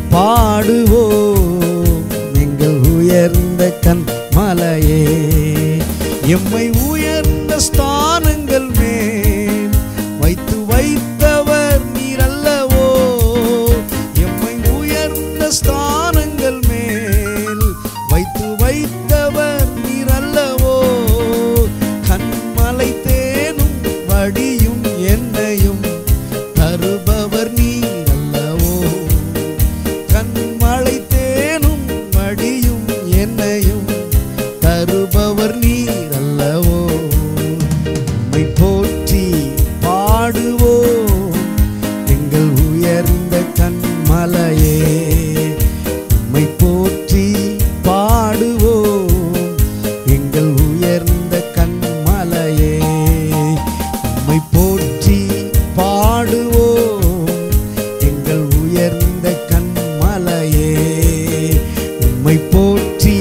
பாடுவோம் எங்கள் உயர்ந்த கன்மலையே. எம்மை உயர்ந்த ஸ்தானங்கள் மேல் வைத்து வைத்தவர் நீரல்லவோ, எம்மை உயர்ந்த ஸ்தானங்கள் மேல் வைத்து வைத்தவர் நீரல்லவோ. கண்மலை தேனும் வடியும் என்னையும் தருபவர் நீரல்லவோ, கண்மலை தேனும் வடியும் என்னையும் தருபவர் நீரல்லவோ. உம்மை போற்றி பாடுவோம் எங்கள் உயர்ந்த கன்மலையே, உம்மை போற்றி பாடுவோம் எங்கள் உயர்ந்த கன்மலையே, உம்மை போற்றி பாடுவோம் எங்கள் உயர்ந்த கன்மலையே, உம்மை போற்றி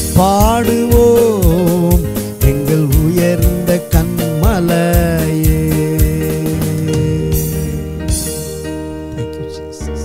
பாடுவோம் எங்கள் உயர்ந்த கன்மலையே. Thank you, Jesus.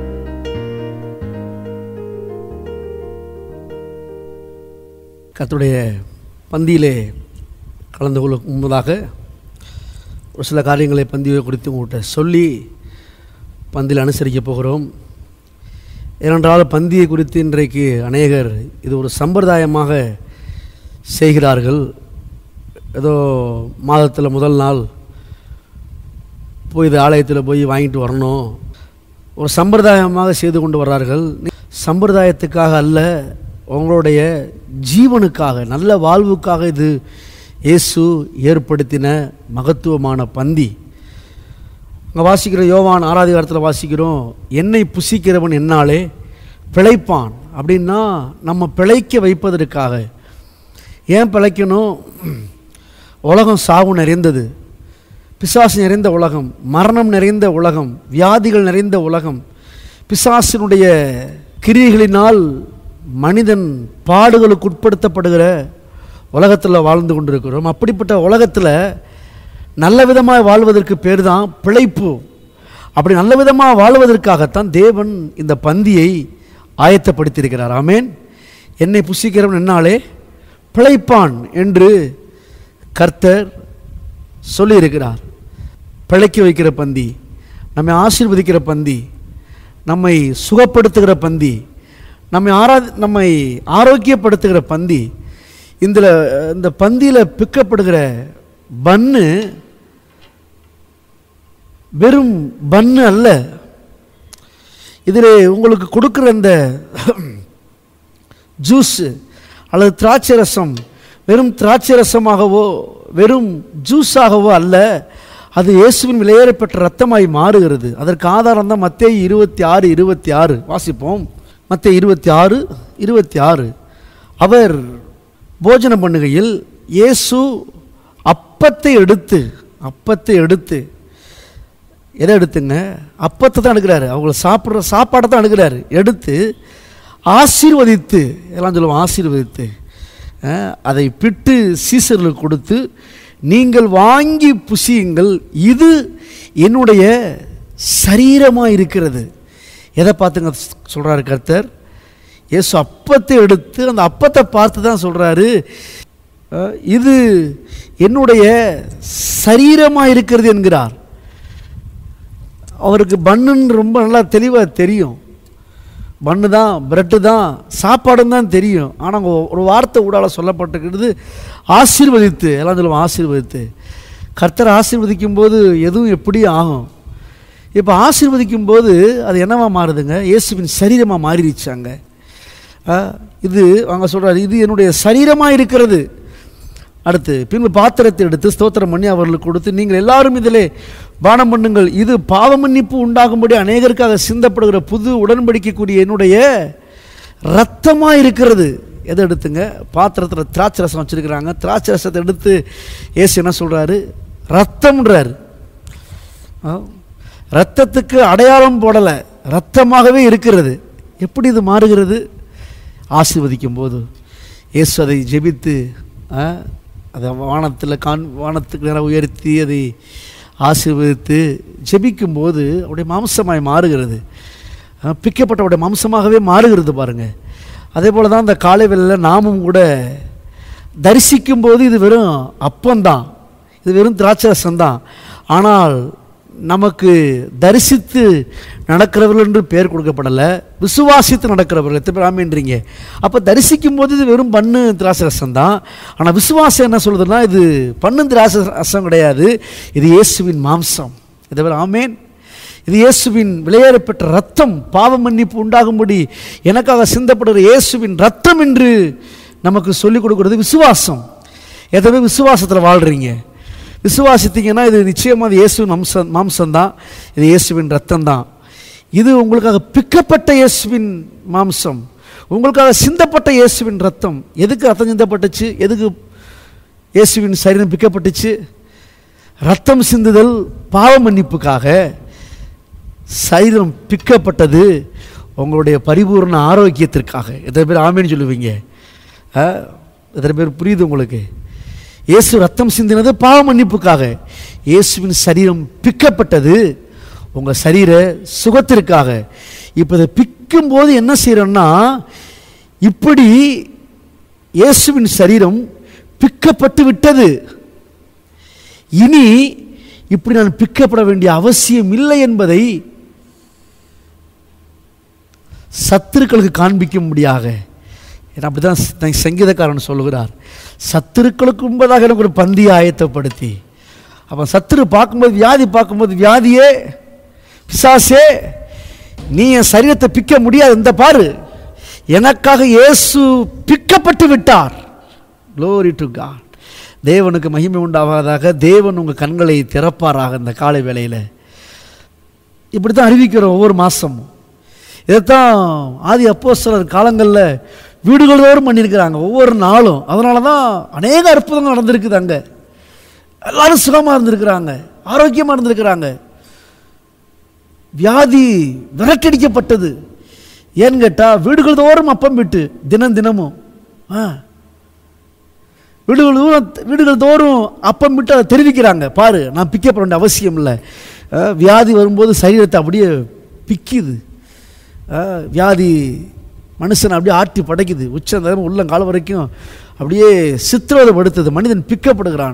கர்த்தருடைய பந்தியிலே கலந்து கொள்ள முன்பதாக ஒரு சில காரியங்களை பந்தியை குறித்து உங்கள்கிட்ட சொல்லி பந்தியில் அனுசரிக்க போகிறோம். ஏனென்றால் பந்தியை குறித்து இன்றைக்கு அநேகர் இது ஒரு சம்பிரதாயமாக செய்கிறார்கள். ஏதோ மாதத்தில் முதல் நாள் போய் இது ஆலயத்தில் போய் வாங்கிட்டு வரணும், ஒரு சம்பிரதாயமாக செய்து கொண்டு வர்றார்கள். சம்பிரதாயத்துக்காக அல்ல, உங்களுடைய ஜீவனுக்காக, நல்ல வாழ்வுக்காக இது இயேசு ஏற்படுத்தின மகத்துவமான பந்தி. அங்கே வாசிக்கிற யோவான் ஆறாதிகாரத்தில் வாசிக்கிறோம், என்னை புசிக்கிறவன் என்னாலே பிழைப்பான். அப்படின்னா நம்ம பிழைக்க வைப்பதற்காக. ஏன் பிழைக்கணும்? உலகம் சாவு நிறைந்தது, பிசாசு நிறைந்த உலகம், மரணம் நிறைந்த உலகம், வியாதிகள் நிறைந்த உலகம், பிசாசினுடைய கிரியைகளினால் மனிதன் பாடுகளுக்கு உட்படுத்தப்படுகிற உலகத்தில் வாழ்ந்து கொண்டிருக்கிறோம். அப்படிப்பட்ட உலகத்தில் நல்ல விதமாக வாழ்வதற்கு பேர் தான் பிழைப்பு. அப்படி நல்ல விதமாக வாழ்வதற்காகத்தான் தேவன் இந்த பந்தியை ஆயத்தப்படுத்தியிருக்கிறார். ஆமேன். என்னை புசிக்கிறவன் என்னாலே பிழைப்பான் என்று கர்த்தர் சொல்லியிருக்கிறார். பிழைக்க வைக்கிற பந்தி, நம்மை ஆசீர்வதிக்கிற பந்தி, நம்மை சுகப்படுத்துகிற பந்தி, நம்மை ஆரா நம்மை ஆரோக்கியப்படுத்துகிற பந்தி. இதில் இந்த பந்தியில் பிக்கப்படுகிற பன்னு வெறும் பன்னு அல்ல. இதில் உங்களுக்கு கொடுக்குற இந்த ஜூஸ் அல்லது திராட்சை ரசம் வெறும் திராட்சை ரசமாகவோ வெறும் ஜூஸாகவோ அல்ல, அது இயேசுவின் விலையேறப்பட்ட ரத்தமாய் மாறுகிறது. அதற்கு ஆதாரம் தான் மத்தேயு இருபத்தி ஆறு இருபத்தி ஆறு வாசிப்போம். மத்தேயு இருபத்தி ஆறு இருபத்தி ஆறு அவர் போஜனம் பண்ணுகையில் இயேசு அப்பத்தை எடுத்து அப்பத்தை எடுத்து எதை எடுத்துங்க? அப்பத்தை தான் எடுக்கிறாரு. அவங்கள சாப்பிட்ற சாப்பாடை தான் எடுக்கிறாரு. எடுத்து ஆசீர்வதித்து, எல்லாம் சொல்லுவோம் ஆசீர்வதித்து, அதை பிட்டு சீசர்களுக்கு கொடுத்து, நீங்கள் வாங்கி புசியுங்கள், இது என்னுடைய சரீரமாக இருக்கிறது. எதை பார்த்துங்க சொல்கிறாரு கர்த்தர்? இயேசு அப்பத்தை எடுத்து அந்த அப்பத்தை பார்த்து தான் சொல்கிறாரு, இது என்னுடைய சரீரமாக இருக்கிறது என்கிறார். அவருக்கு பன்னுன்னு ரொம்ப நல்லா தெளிவாக தெரியும். பன்னு தான், பிரெட்டு தான், சாப்பாடுன்னு தான் தெரியும். ஆனால் ஒரு வார்த்தை ஊடால சொல்லப்பட்டிருக்கிறது ஆசீர்வதித்து, எல்லாம் சொல்லுவோம் ஆசீர்வதித்து. கர்த்தர் ஆசீர்வதிக்கும் போது எதுவும் எப்படி ஆகும்? இப்போ ஆசீர்வதிக்கும் போது அது என்னவா மாறுதுங்க? இயேசுவின் சரீரமாக மாறிடுச்சாங்க. இது அவங்க சொல்கிறார், இது என்னுடைய சரீரமாக இருக்கிறது. அடுத்து பின்பு பாத்திரத்தை எடுத்து ஸ்தோத்திரம் பண்ணி அவர்களுக்கு கொடுத்து, நீங்கள் எல்லாரும் இதிலே பானம் பண்ணுங்கள், இது பாவ மன்னிப்பு உண்டாகும்படி அநேகருக்காக சிந்தப்படுகிற புது உடன்படிக்கைக்குரிய என்னுடைய இரத்தமாக இருக்கிறது. எதை எடுத்துங்க? பாத்திரத்தில் திராட்சை ரசம் வச்சுருக்கிறாங்க. திராட்சை ரசத்தை எடுத்து இயேசு என்ன சொல்கிறாரு? ரத்தம்ன்றார். ரத்தத்துக்கு அடையாளம் போடலை, ரத்தமாகவே இருக்கிறது. எப்படி இது மாறுகிறது? ஆசீர்வதிக்கும் போது இயேசு அதை ஜெபித்து அதை வானத்தில் கான் வானத்துக்கு நேரம் உயர்த்தி அதை ஆசீர்வதித்து ஜெபிக்கும்போது அவருடைய மாம்சமாய் மாறுகிறது. பிக்கப்பட்டவருடைய மாம்சமாகவே மாறுகிறது பாருங்கள். அதே போல் தான் இந்த காலை வேளையில் நாமும் கூட தரிசிக்கும் போது இது வெறும் அப்பந்தான், இது வெறும் திராட்சை ரசம்தான். ஆனால் நமக்கு தரிசித்து நடக்கிறவர்கள் என்று பெயர் கொடுக்கப்படலை, விசுவாசித்து நடக்கிறவர்கள். எத்தனை பேர் ஆமீன்றீங்க? அப்போ தரிசிக்கும் போது இது வெறும் பண்ணு திராட்சை ரசம் தான். ஆனால் விசுவாசம் என்ன சொல்லுதுன்னா, இது பண்ணு திராட்சை ரசம் கிடையாது, இது இயேசுவின் மாம்சம். இதை பேர் ஆமேன். இது இயேசுவின் விலையேறப்பெற்ற ரத்தம், பாவ மன்னிப்பு உண்டாகும்படி எனக்காக சிந்தப்படுகிற இயேசுவின் ரத்தம் என்று நமக்கு சொல்லிக் கொடுக்கிறது விசுவாசம். எத்தனை விசுவாசத்தில் வாழ்கிறீங்க? விசுவாசித்தீங்கன்னா இது நிச்சயமாக அது இயேசுவின் மாம்சம் மாம்சம்தான், இது இயேசுவின் ரத்தம் தான். இது உங்களுக்காக பிக்கப்பட்ட இயேசுவின் மாம்சம், உங்களுக்காக சிந்தப்பட்ட இயேசுவின் ரத்தம். எதுக்கு ரத்தம் சிந்தப்பட்டுச்சு? எதுக்கு இயேசுவின் சரீரம் பிக்கப்பட்டுச்சு? ரத்தம் சிந்துதல் பாவ மன்னிப்புக்காக. சரீரம் பிக்கப்பட்டது உங்களுடைய பரிபூர்ண ஆரோக்கியத்திற்காக. எத்தனை பேர் ஆமேன்னு சொல்லுவீங்க? எத்தனை பேர் புரியுது உங்களுக்கு? இயேசு ரத்தம் சிந்தினது பாவ மன்னிப்புக்காக, இயேசுவின் சரீரம் பிக்கப்பட்டது உங்கள் சரீர சுகத்திற்காக. இப்போ இதை பிக்கும் போது என்ன செய்யறோம்னா, இப்படி இயேசுவின் சரீரம் பிக்கப்பட்டு விட்டது, இனி இப்படி நான் பிக்கப்பட வேண்டிய அவசியம் இல்லை என்பதை சத்துருக்களுக்கு காண்பிக்கும்படியாக. அப்படிதான் சங்கீதக்காரன் சொல்லுகிறார், சத்துருக்களுக்கு முன்பதாக எனக்கு ஒரு பந்தி ஆயத்தப்படுத்தி. அப்போ சத்துரு பார்க்கும்போது, வியாதி பார்க்கும்போது, வியாதியே பிசாசே நீ என் சரீரத்தை பிக்க முடியாது, இந்த பாரு எனக்காக இயேசு பிக்கப்பட்டு விட்டார். Glory to God. தேவனுக்கு மகிமை உண்டாவதாக. தேவன் உங்கள் கண்களை திறப்பாராக. இந்த காலை வேளையில் இப்படி தான் அறிவிக்கிறோம் ஒவ்வொரு மாதமும். இதைத்தான் ஆதி அப்போஸ்தலர் காலங்களில் வீடுகள் தோறும் பண்ணியிருக்கிறாங்க ஒவ்வொரு நாளும். அதனால தான் அநேக அற்புதங்கள் நடந்திருக்குது. அங்கே எல்லாரும் சுகமாக இருந்திருக்கிறாங்க, ஆரோக்கியமாக இருந்திருக்கிறாங்க. வியாதி விரட்டடிக்கப்பட்டது. ஏன்னு கேட்டால் வீடுகள் தோறும் அப்பம் விட்டு தினம் தினமும் ஆ வீடுகள் தூரம் வீடுகள் தோறும் அப்பம் விட்டு அதை தெரிவிக்கிறாங்க. பாரு, நான் பிக்கப்பட வேண்டிய அவசியம் இல்லை. வியாதி வரும்போது சரீரத்தை அப்படியே பிக்குது. வியாதி மனுஷனை அப்படியே ஆட்டி படைக்குது. உச்ச நேரம் உள்ளங்கால வரைக்கும் அப்படியே சித்திரவதைப்படுத்துது. மனிதன் பிக்கப்படுகிறான்,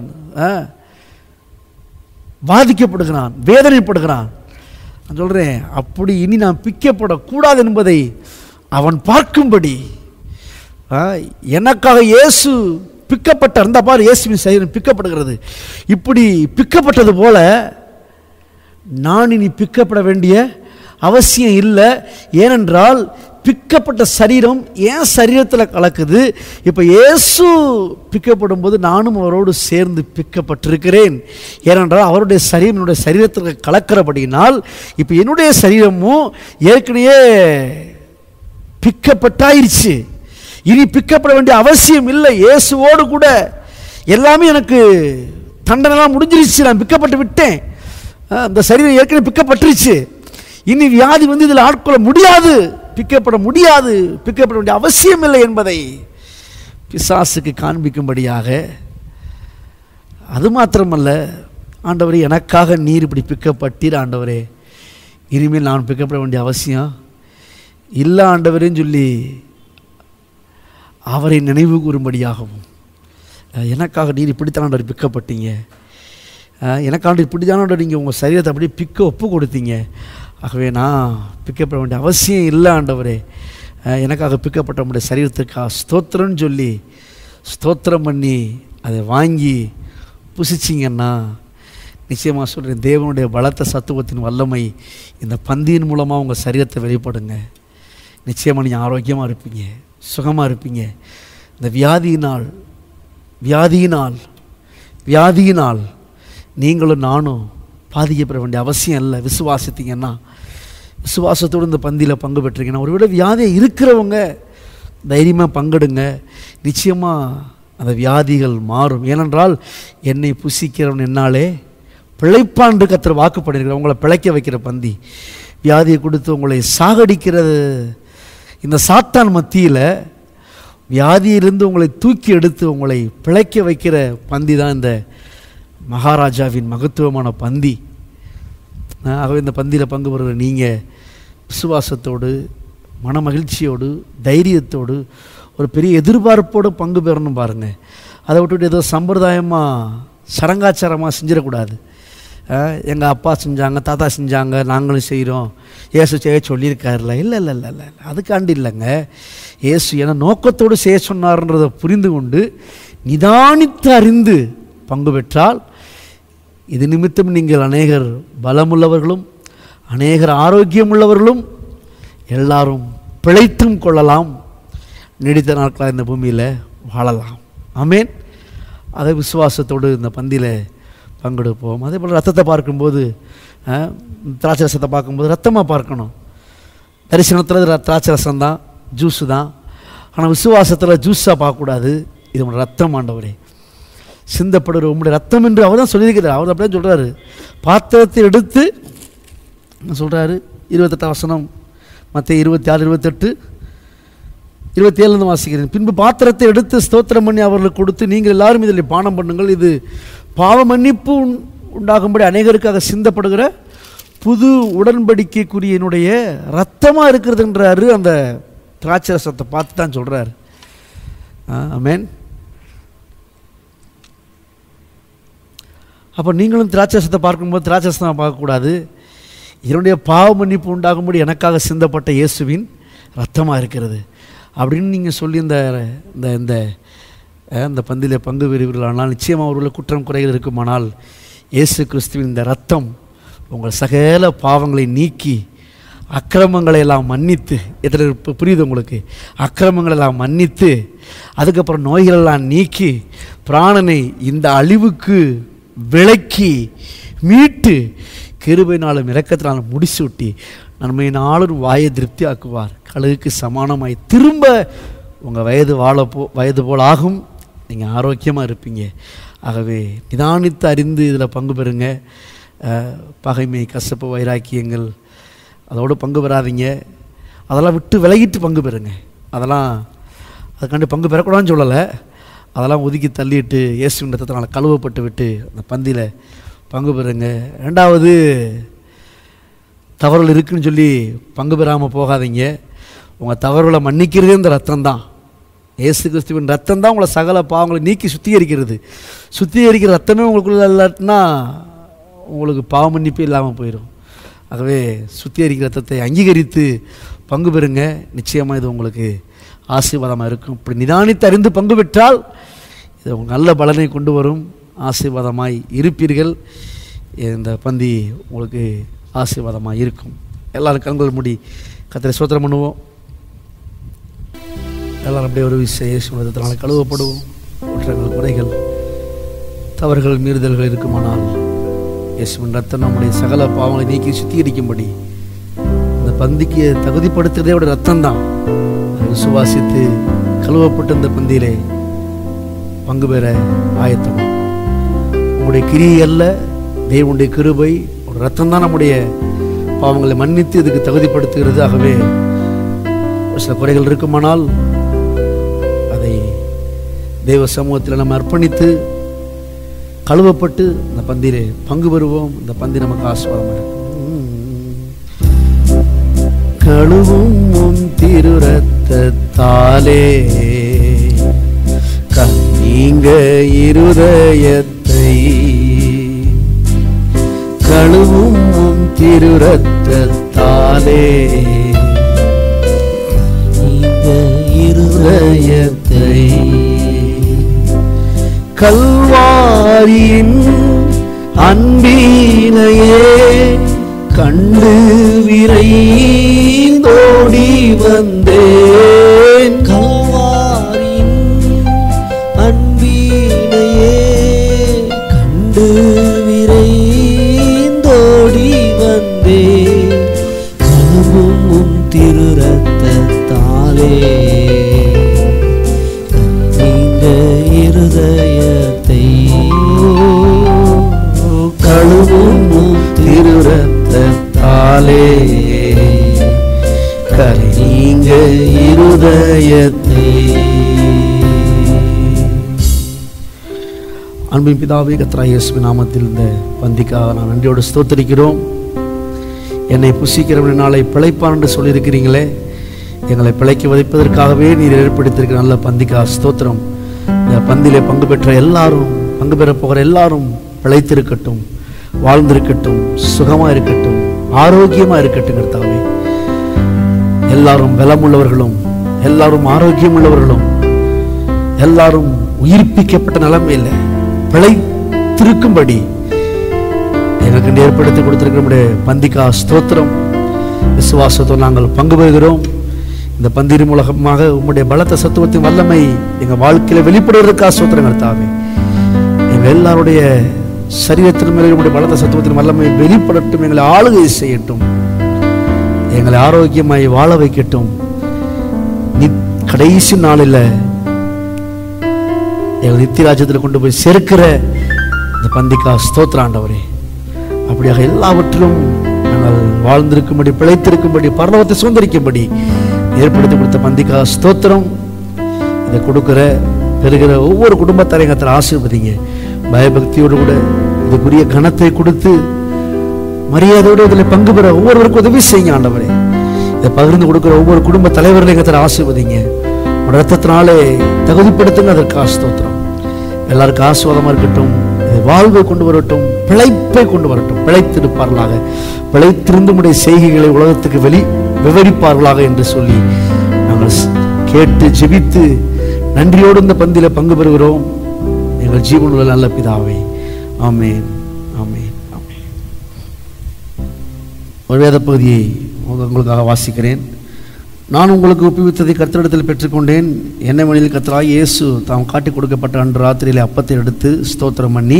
பாதிக்கப்படுகிறான், வேதனைப்படுகிறான். நான் சொல்கிறேன், அப்படி இனி நான் பிக்கப்படக்கூடாது என்பதை அவன் பார்க்கும்படி எனக்காக இயேசு பிக்கப்பட்ட அந்த பாரு, இயேசுவின் சரீரம் பிக்கப்படுகிறது. இப்படி பிக்கப்பட்டது போல நான் இனி பிக்கப்பட வேண்டிய அவசியம் இல்லை. ஏனென்றால் பிக்கப்பட்ட சரீரம் ஏன் சரீரத்தில் கலக்குது. இப்போ இயேசு பிக்கப்படும் போது நானும் அவரோடு சேர்ந்து பிக்கப்பட்டிருக்கிறேன். ஏனென்றால் அவருடைய சரீரம் என்னுடைய சரீரத்தில் கலக்கிறபடினால் இப்போ என்னுடைய சரீரமும் ஏற்கனவே பிக்கப்பட்டாயிருச்சு. இனி பிக்கப்பட வேண்டிய அவசியம் இல்லை. இயேசுவோடு கூட எல்லாமே எனக்கு தண்டனைலாம் முடிஞ்சிருச்சு. நான் பிக்கப்பட்டு விட்டேன். அந்த சரீரம் ஏற்கனவே பிக்கப்பட்டுருச்சு. இனி வியாதி வந்து இதில் ஆட்கொள்ள முடியாது, பிக்கப்பட முடியாது, பிக்கப்பட வேண்டிய அவசியம் இல்லை என்பதை பிசாசுக்கு காண்பிக்கும்படியாக. அது மாத்திரமல்ல, ஆண்டவரே எனக்காக நீர் இப்படி பிக்கப்பட்டீர் ஆண்டவரே, இனிமேல் நான் பிக்கப்பட வேண்டிய அவசியம் இல்லை ஆண்டவரேன்னு சொல்லி அவரை நினைவு கூறும்படியாகவும், எனக்காக நீர் இப்படித்தான் ஆண்டவர் பிக்கப்பட்டீங்க, எனக்காண்ட இப்படித்தான் ஆண்டவர் நீங்கள் உங்கள் சரீரத்தை அப்படியே பிக்க ஒப்பு கொடுத்தீங்க, ஆகவே நான் பிக்கப்பட வேண்டிய அவசியம் இல்லை ஆண்டவரே, எனக்காக பிக்கப்பட்ட நம்முடைய சரீரத்துக்காக ஸ்தோத்திரம்னு சொல்லி ஸ்தோத்திரம் பண்ணி அதை வாங்கி புசிச்சிங்கன்னா நிச்சயமாக சொல்கிறேன், தேவனுடைய பலத்த சத்துவத்தின் வல்லமை இந்த பந்தியின் மூலமாக உங்கள் சரீரத்தை வெளிப்படுங்க. நிச்சயமாக நீங்கள் ஆரோக்கியமாக இருப்பீங்க, சுகமாக இருப்பீங்க. இந்த வியாதியினால் வியாதியினால் வியாதியினால் நீங்களும் நானும் பாதிக்கப்பட வேண்டிய அவசியம் இல்லை. விசுவாசித்தீங்கன்னா, விசுவாசத்தோடு இந்த பந்தியில் பங்கு பெற்றீங்கன்னா, ஒரு விட வியாதியை இருக்கிறவங்க தைரியமாக பங்கெடுங்க. நிச்சயமாக அந்த வியாதிகள் மாறும். ஏனென்றால் என்னை புசிக்கிறவன் என்னாலே பிழைப்பாண்டு கர்த்தர் வாக்கு பண்ணியிருக்கிற உங்களை பிழைக்க வைக்கிற பந்தி. வியாதியை கொடுத்து உங்களை சாகடிக்கிறது, இந்த சாத்தான் மத்தியில் வியாதியிலிருந்து உங்களை தூக்கி எடுத்து உங்களை பிழைக்க வைக்கிற பந்தி தான் இந்த மகாராஜாவின் மகத்துவமான பந்தி. ஆகவே இந்த பந்தியில் பங்கு பெறுகிற நீங்கள் விசுவாசத்தோடு, மன மகிழ்ச்சியோடு, தைரியத்தோடு, ஒரு பெரிய எதிர்பார்ப்போடு பங்கு பெறணும் பாருங்கள். அதை விட்டுவிட்டு ஏதோ சம்பிரதாயமாக சடங்காச்சாரமாக செஞ்சிடக்கூடாது. எங்கள் அப்பா செஞ்சாங்க, தாத்தா செஞ்சாங்க, நாங்களும் செய்கிறோம், ஏசு செய்ய சொல்லியிருக்காருல. இல்லை இல்லை இல்லை இல்லை அதுக்காண்டி இல்லைங்க. ஏசு ஏன்னா நோக்கத்தோடு செய்ய சொன்னார்ன்றதை புரிந்து கொண்டு நிதானித்து அறிந்து பங்கு பெற்றால் இது நிமித்தம் நீங்கள் அநேகர் பலமுள்ளவர்களும் அநேகர் ஆரோக்கியமுள்ளவர்களும் எல்லாரும் பிழைத்தும் கொள்ளலாம், நீடித்த நாட்களாக இந்த பூமியில் வாழலாம். ஆமேன். அதை விசுவாசத்தோடு இந்த பந்தியில் பங்கெடுப்போம். அதே போல் ரத்தத்தை பார்க்கும்போது, திராட்சை ரசத்தை பார்க்கும்போது ரத்தமாக பார்க்கணும். தரிசனத்தில் திராட்சை ரசம் தான், ஜூஸு தான். ஆனால் விசுவாசத்தில் ஜூஸாக பார்க்கக்கூடாது. இது உங்களோட ரத்தம் ஆண்டவரே, சிந்தப்படுகிற உங்களுடைய ரத்தம் என்று அவர் தான் சொல்லியிருக்கிறார். அவர் அப்படியே சொல்கிறாரு. பாத்திரத்தை எடுத்து சொல்கிறாரு, இருபத்தெட்டாம் வசனம் மத்திய இருபத்தி ஆறு இருபத்தெட்டு இருபத்தி ஏழுலேருந்து வாசிக்கிறேன். பின்பு பாத்திரத்தை எடுத்து ஸ்தோத்திரம் பண்ணி அவர்களுக்கு கொடுத்து, நீங்கள் எல்லாரும் இதில் பானம் பண்ணுங்கள், இது பாவ மன்னிப்பு உண்டாகும்படி அநேகருக்காக சிந்தப்படுகிற புது உடன்படிக்கைக்குரிய என்னுடைய ரத்தமாக இருக்கிறதுன்றாரு. அந்த திராட்சை ரசத்தை பார்த்து தான் சொல்கிறார். ஆமென். அப்போ நீங்களும் திராட்சை ரசத்தை பார்க்கும்போது திராட்சை ரசத்தை பார்க்கக்கூடாது. என்னுடைய பாவ மன்னிப்பு உண்டாகும்படி எனக்காக சிந்தப்பட்ட இயேசுவின் ரத்தமாக இருக்கிறது அப்படின்னு நீங்கள் சொல்லி இந்த இந்த இந்த பந்தியில் பங்கு பெறுவீர்களானால் நிச்சயமாக அவர்களை குற்றம் குறைகள் இருக்குமானால் இயேசு கிறிஸ்துவின் இந்த ரத்தம் உங்கள் சகல பாவங்களை நீக்கி அக்கிரமங்களை எல்லாம் மன்னித்து, எத்தனை புரியுது உங்களுக்கு, அக்கிரமங்களை எல்லாம் மன்னித்து அதுக்கப்புறம் நோய்களெல்லாம் நீக்கி பிராணனை இந்த அழிவுக்கு விலக்கி மீட்டு கிருபையினாலும் இரக்கத்தினாலும் முடிசூட்டி நன்மையினாலும் வாயை திருப்தி ஆக்குவார். கழுகுக்கு சமானமாய் திரும்ப உங்கள் வயது வாழ போ வயது போல் ஆகும். நீங்கள் ஆரோக்கியமாக இருப்பீங்க. ஆகவே நிதானித்து அறிந்து இதில் பங்கு பெறுங்க. பகைமை, கசப்பு, வைராக்கியங்கள் அதோடு பங்கு பெறாதீங்க. அதெல்லாம் விட்டு விலகிட்டு பங்கு பெறுங்க. அதெல்லாம் அதுக்காண்டி பங்கு பெறக்கூடாதுன்னு சொல்லலை. அதெல்லாம் ஒதுக்கி தள்ளிட்டு இயேசுவின் ரத்தத்தினால் கழுவப்பட்டு விட்டு அந்த பந்தியில் பங்கு பெறுங்க. ரெண்டாவது, தவறுகள் இருக்குன்னு சொல்லி பங்கு பெறாமல் போகாதீங்க. உங்கள் தவறுகளை மன்னிக்கிறதே இந்த ரத்தம் தான். இயேசு கிறிஸ்துவின் ரத்தம் தான் உங்களை சகல பாவங்களை நீக்கி சுத்திகரிக்கிறது. சுத்திகரிக்கிற ரத்தமே உங்களுக்குள்ள இல்லாட்டினா உங்களுக்கு பாவ மன்னிப்பே இல்லாமல் போயிடும். ஆகவே சுத்திகரிக்கிற ரத்தத்தை அங்கீகரித்து பங்கு பெறுங்க. நிச்சயமாக இது உங்களுக்கு ஆசீர்வாதமாக இருக்கும். இப்படி நிதானித்து அறிந்து பங்கு பெற்றால் இது உங்களுக்கு நல்ல பலனை கொண்டு வரும். ஆசீர்வாதமாய் இருப்பீர்கள். இந்த பந்தி உங்களுக்கு ஆசீர்வாதமாக இருக்கும். எல்லாரும் கண்கள் மூடி கர்த்தரை ஸ்தோத்திரம் பண்ணுவோம். எல்லாரும் அப்படியே ஒரு விசேஷத்தினால கழுவப்படுவோம். குற்றங்கள், குறைகள், தவறுகள், மீறுதல்கள் இருக்குமானால் இயேசுவின் ரத்தம் நம்முடைய சகல பாவங்களை நீக்கி சுத்திகரிக்கும்படி இந்த பந்திக்கு தகுதிப்படுத்துறதே அவருடைய ரத்தம் தான். விசுவாசித்து கழுவப்பட்டு இந்த பந்தியிலே பங்கு பெற ஆயத்தம். உங்களுடைய கிரியை அல்ல, தேவனுடைய கிருபை, ஒரு ரத்தம் தான் நம்முடைய பாவங்களை மன்னித்து இதுக்கு தகுதிப்படுத்துகிறது. ஆகவே சில குறைகள் இருக்குமானால் அதை தேவ சமூகத்தில் நம்ம அர்ப்பணித்து கழுவப்பட்டு இந்த பந்தியிலே பங்கு பெறுவோம். இந்த பந்தி நமக்கு ஆசீர்வாதமாக இருக்கும். கழுவும் உம் திரு ரத்தத்தாலே நீங்க இருதயத்தை, கழுவும் உம் திரு ரத்தத்தாலே நீங்க இருதயத்தை, கல்வாரியின் அன்பினையே கண்டு விரைந்தோடி வந்தேன். கல்வாரியின் அன்பினையே திரு ரத்தத்தாலே நீங்க இருதயத்தை கழுவும் திரு ரத்தத்தாலே கலீங்க இருதயத்தை. அன்பின் பிதாவே, கர்த்தராகிய இயேசுவின் நாமத்தில் இந்த பந்திக்காக நான் நன்றியோடு ஸ்தோத்திரிக்கிறோம். என்னை புசிக்கிறவன் நாளை பிழைப்பான் என்று சொல்லியிருக்கிறீங்களே, எங்களை பிழைக்க வைப்பதற்காகவே நீர் ஏற்படுத்தியிருக்கிற நல்ல பந்திக்கா ஸ்தோத்திரம். இந்த பந்திலே பங்கு பெற்ற எல்லாரும், பங்கு பெற போகிற எல்லாரும் பிழைத்திருக்கட்டும், வாழ்ந்திருக்கட்டும், சுகமாக இருக்கட்டும், ஆரோக்கியமாக இருக்கட்டும். கர்த்தாவே, எல்லாரும் பலமுள்ளவர்களும், எல்லாரும் ஆரோக்கியம் உள்ளவர்களும், எல்லாரும் உயிர்ப்பிக்கப்பட்ட நிலைமையில் பிழைத்திருக்கும்படி எங்களுக்கு ஏற்படுத்தி கொடுத்திருக்கிற நம்முடைய பந்திக்கா ஸ்தோத்திரம். விசுவாசத்தோடு நாங்கள் பங்கு பெறுகிறோம். இந்த பந்திரி மூலமாக உம்முடைய பலத்த சத்துவத்தின் வல்லமை எங்கள் வாழ்க்கையில வெளிப்படுவதற்காக ஸ்தோத்திரம். கர்த்தாவே, எங்கள் எல்லாருடைய சரீரத்தின் மேலே உம்முடைய பலத்த சத்துவத்தின் வல்லமை வெளிப்படட்டும், எங்களை ஆளுகை செய்யட்டும், எங்களை ஆரோக்கியமாய் வாழ வைக்கட்டும். நீ கடைசி நாளில் எங்கள் நித்தியராஜ்யத்தில் கொண்டு போய் சேர்க்கிற இந்த பந்திக்கா ஸ்தோத்திர ஆண்டவரே, அப்படியாக எல்லாவற்றிலும் நாங்கள் வாழ்ந்திருக்கும்படி, பிழைத்திருக்கும்படி, பரலோகத்தை சுதந்திரிக்கும்படி ஏற்படுத்தி கொடுத்த பந்திக்கா ஸ்தோத்திரம். இதை கொடுக்கிற பெறுகிற ஒவ்வொரு குடும்பத்தாரையும் கர்த்தர் ஆசீர்வதிங்க. பயபக்தியோடு கூட இதுக்குரிய கனத்தை கொடுத்து மரியாதையோடு இதில் பங்கு பெற ஒவ்வொருவருக்கும் உதவி செய்யுங்க ஆண்டவரே. இதை பகிர்ந்து கொடுக்கிற ஒவ்வொரு குடும்ப தலைவர்களையும் கர்த்தர் ஆசீர்வதிங்க. உடைய ரத்தத்தினாலே தகுதிப்படுத்துங்க. அதற்கு ஸ்தோத்திரம். எல்லாருக்கும் ஆசீர்வாதமா இருக்கட்டும். வாழ்வை கொண்டு வரட்டும், பிழைப்பை கொண்டு வரட்டும். பிழைத்திருப்பார்களாக, பிழைத்திருந்து உடைய செய்கைகளை உலகத்துக்கு வெளி விவரிப்பார்களாக என்று சொல்லி நாங்கள் கேட்டு ஜெபித்து நன்றியோடு இந்த பந்தியில பங்கு பெறுகிறோம். எங்கள் ஜீவனுள்ள நல்ல பிதாவே, ஆமென், ஆமென், ஆமென். ஒரு வேத பகுதியை உங்களுக்காக வாசிக்கிறேன். நான் உங்களுக்கு ஒப்புவித்ததை கர்த்தரிடத்தில் பெற்றுக்கொண்டேன். என்ன வழியில் கர்த்தராகிய இயேசு தாம் காட்டி கொடுக்கப்பட்ட அன்று ராத்திரியிலே அப்பத்தை எடுத்து ஸ்தோத்திரம் பண்ணி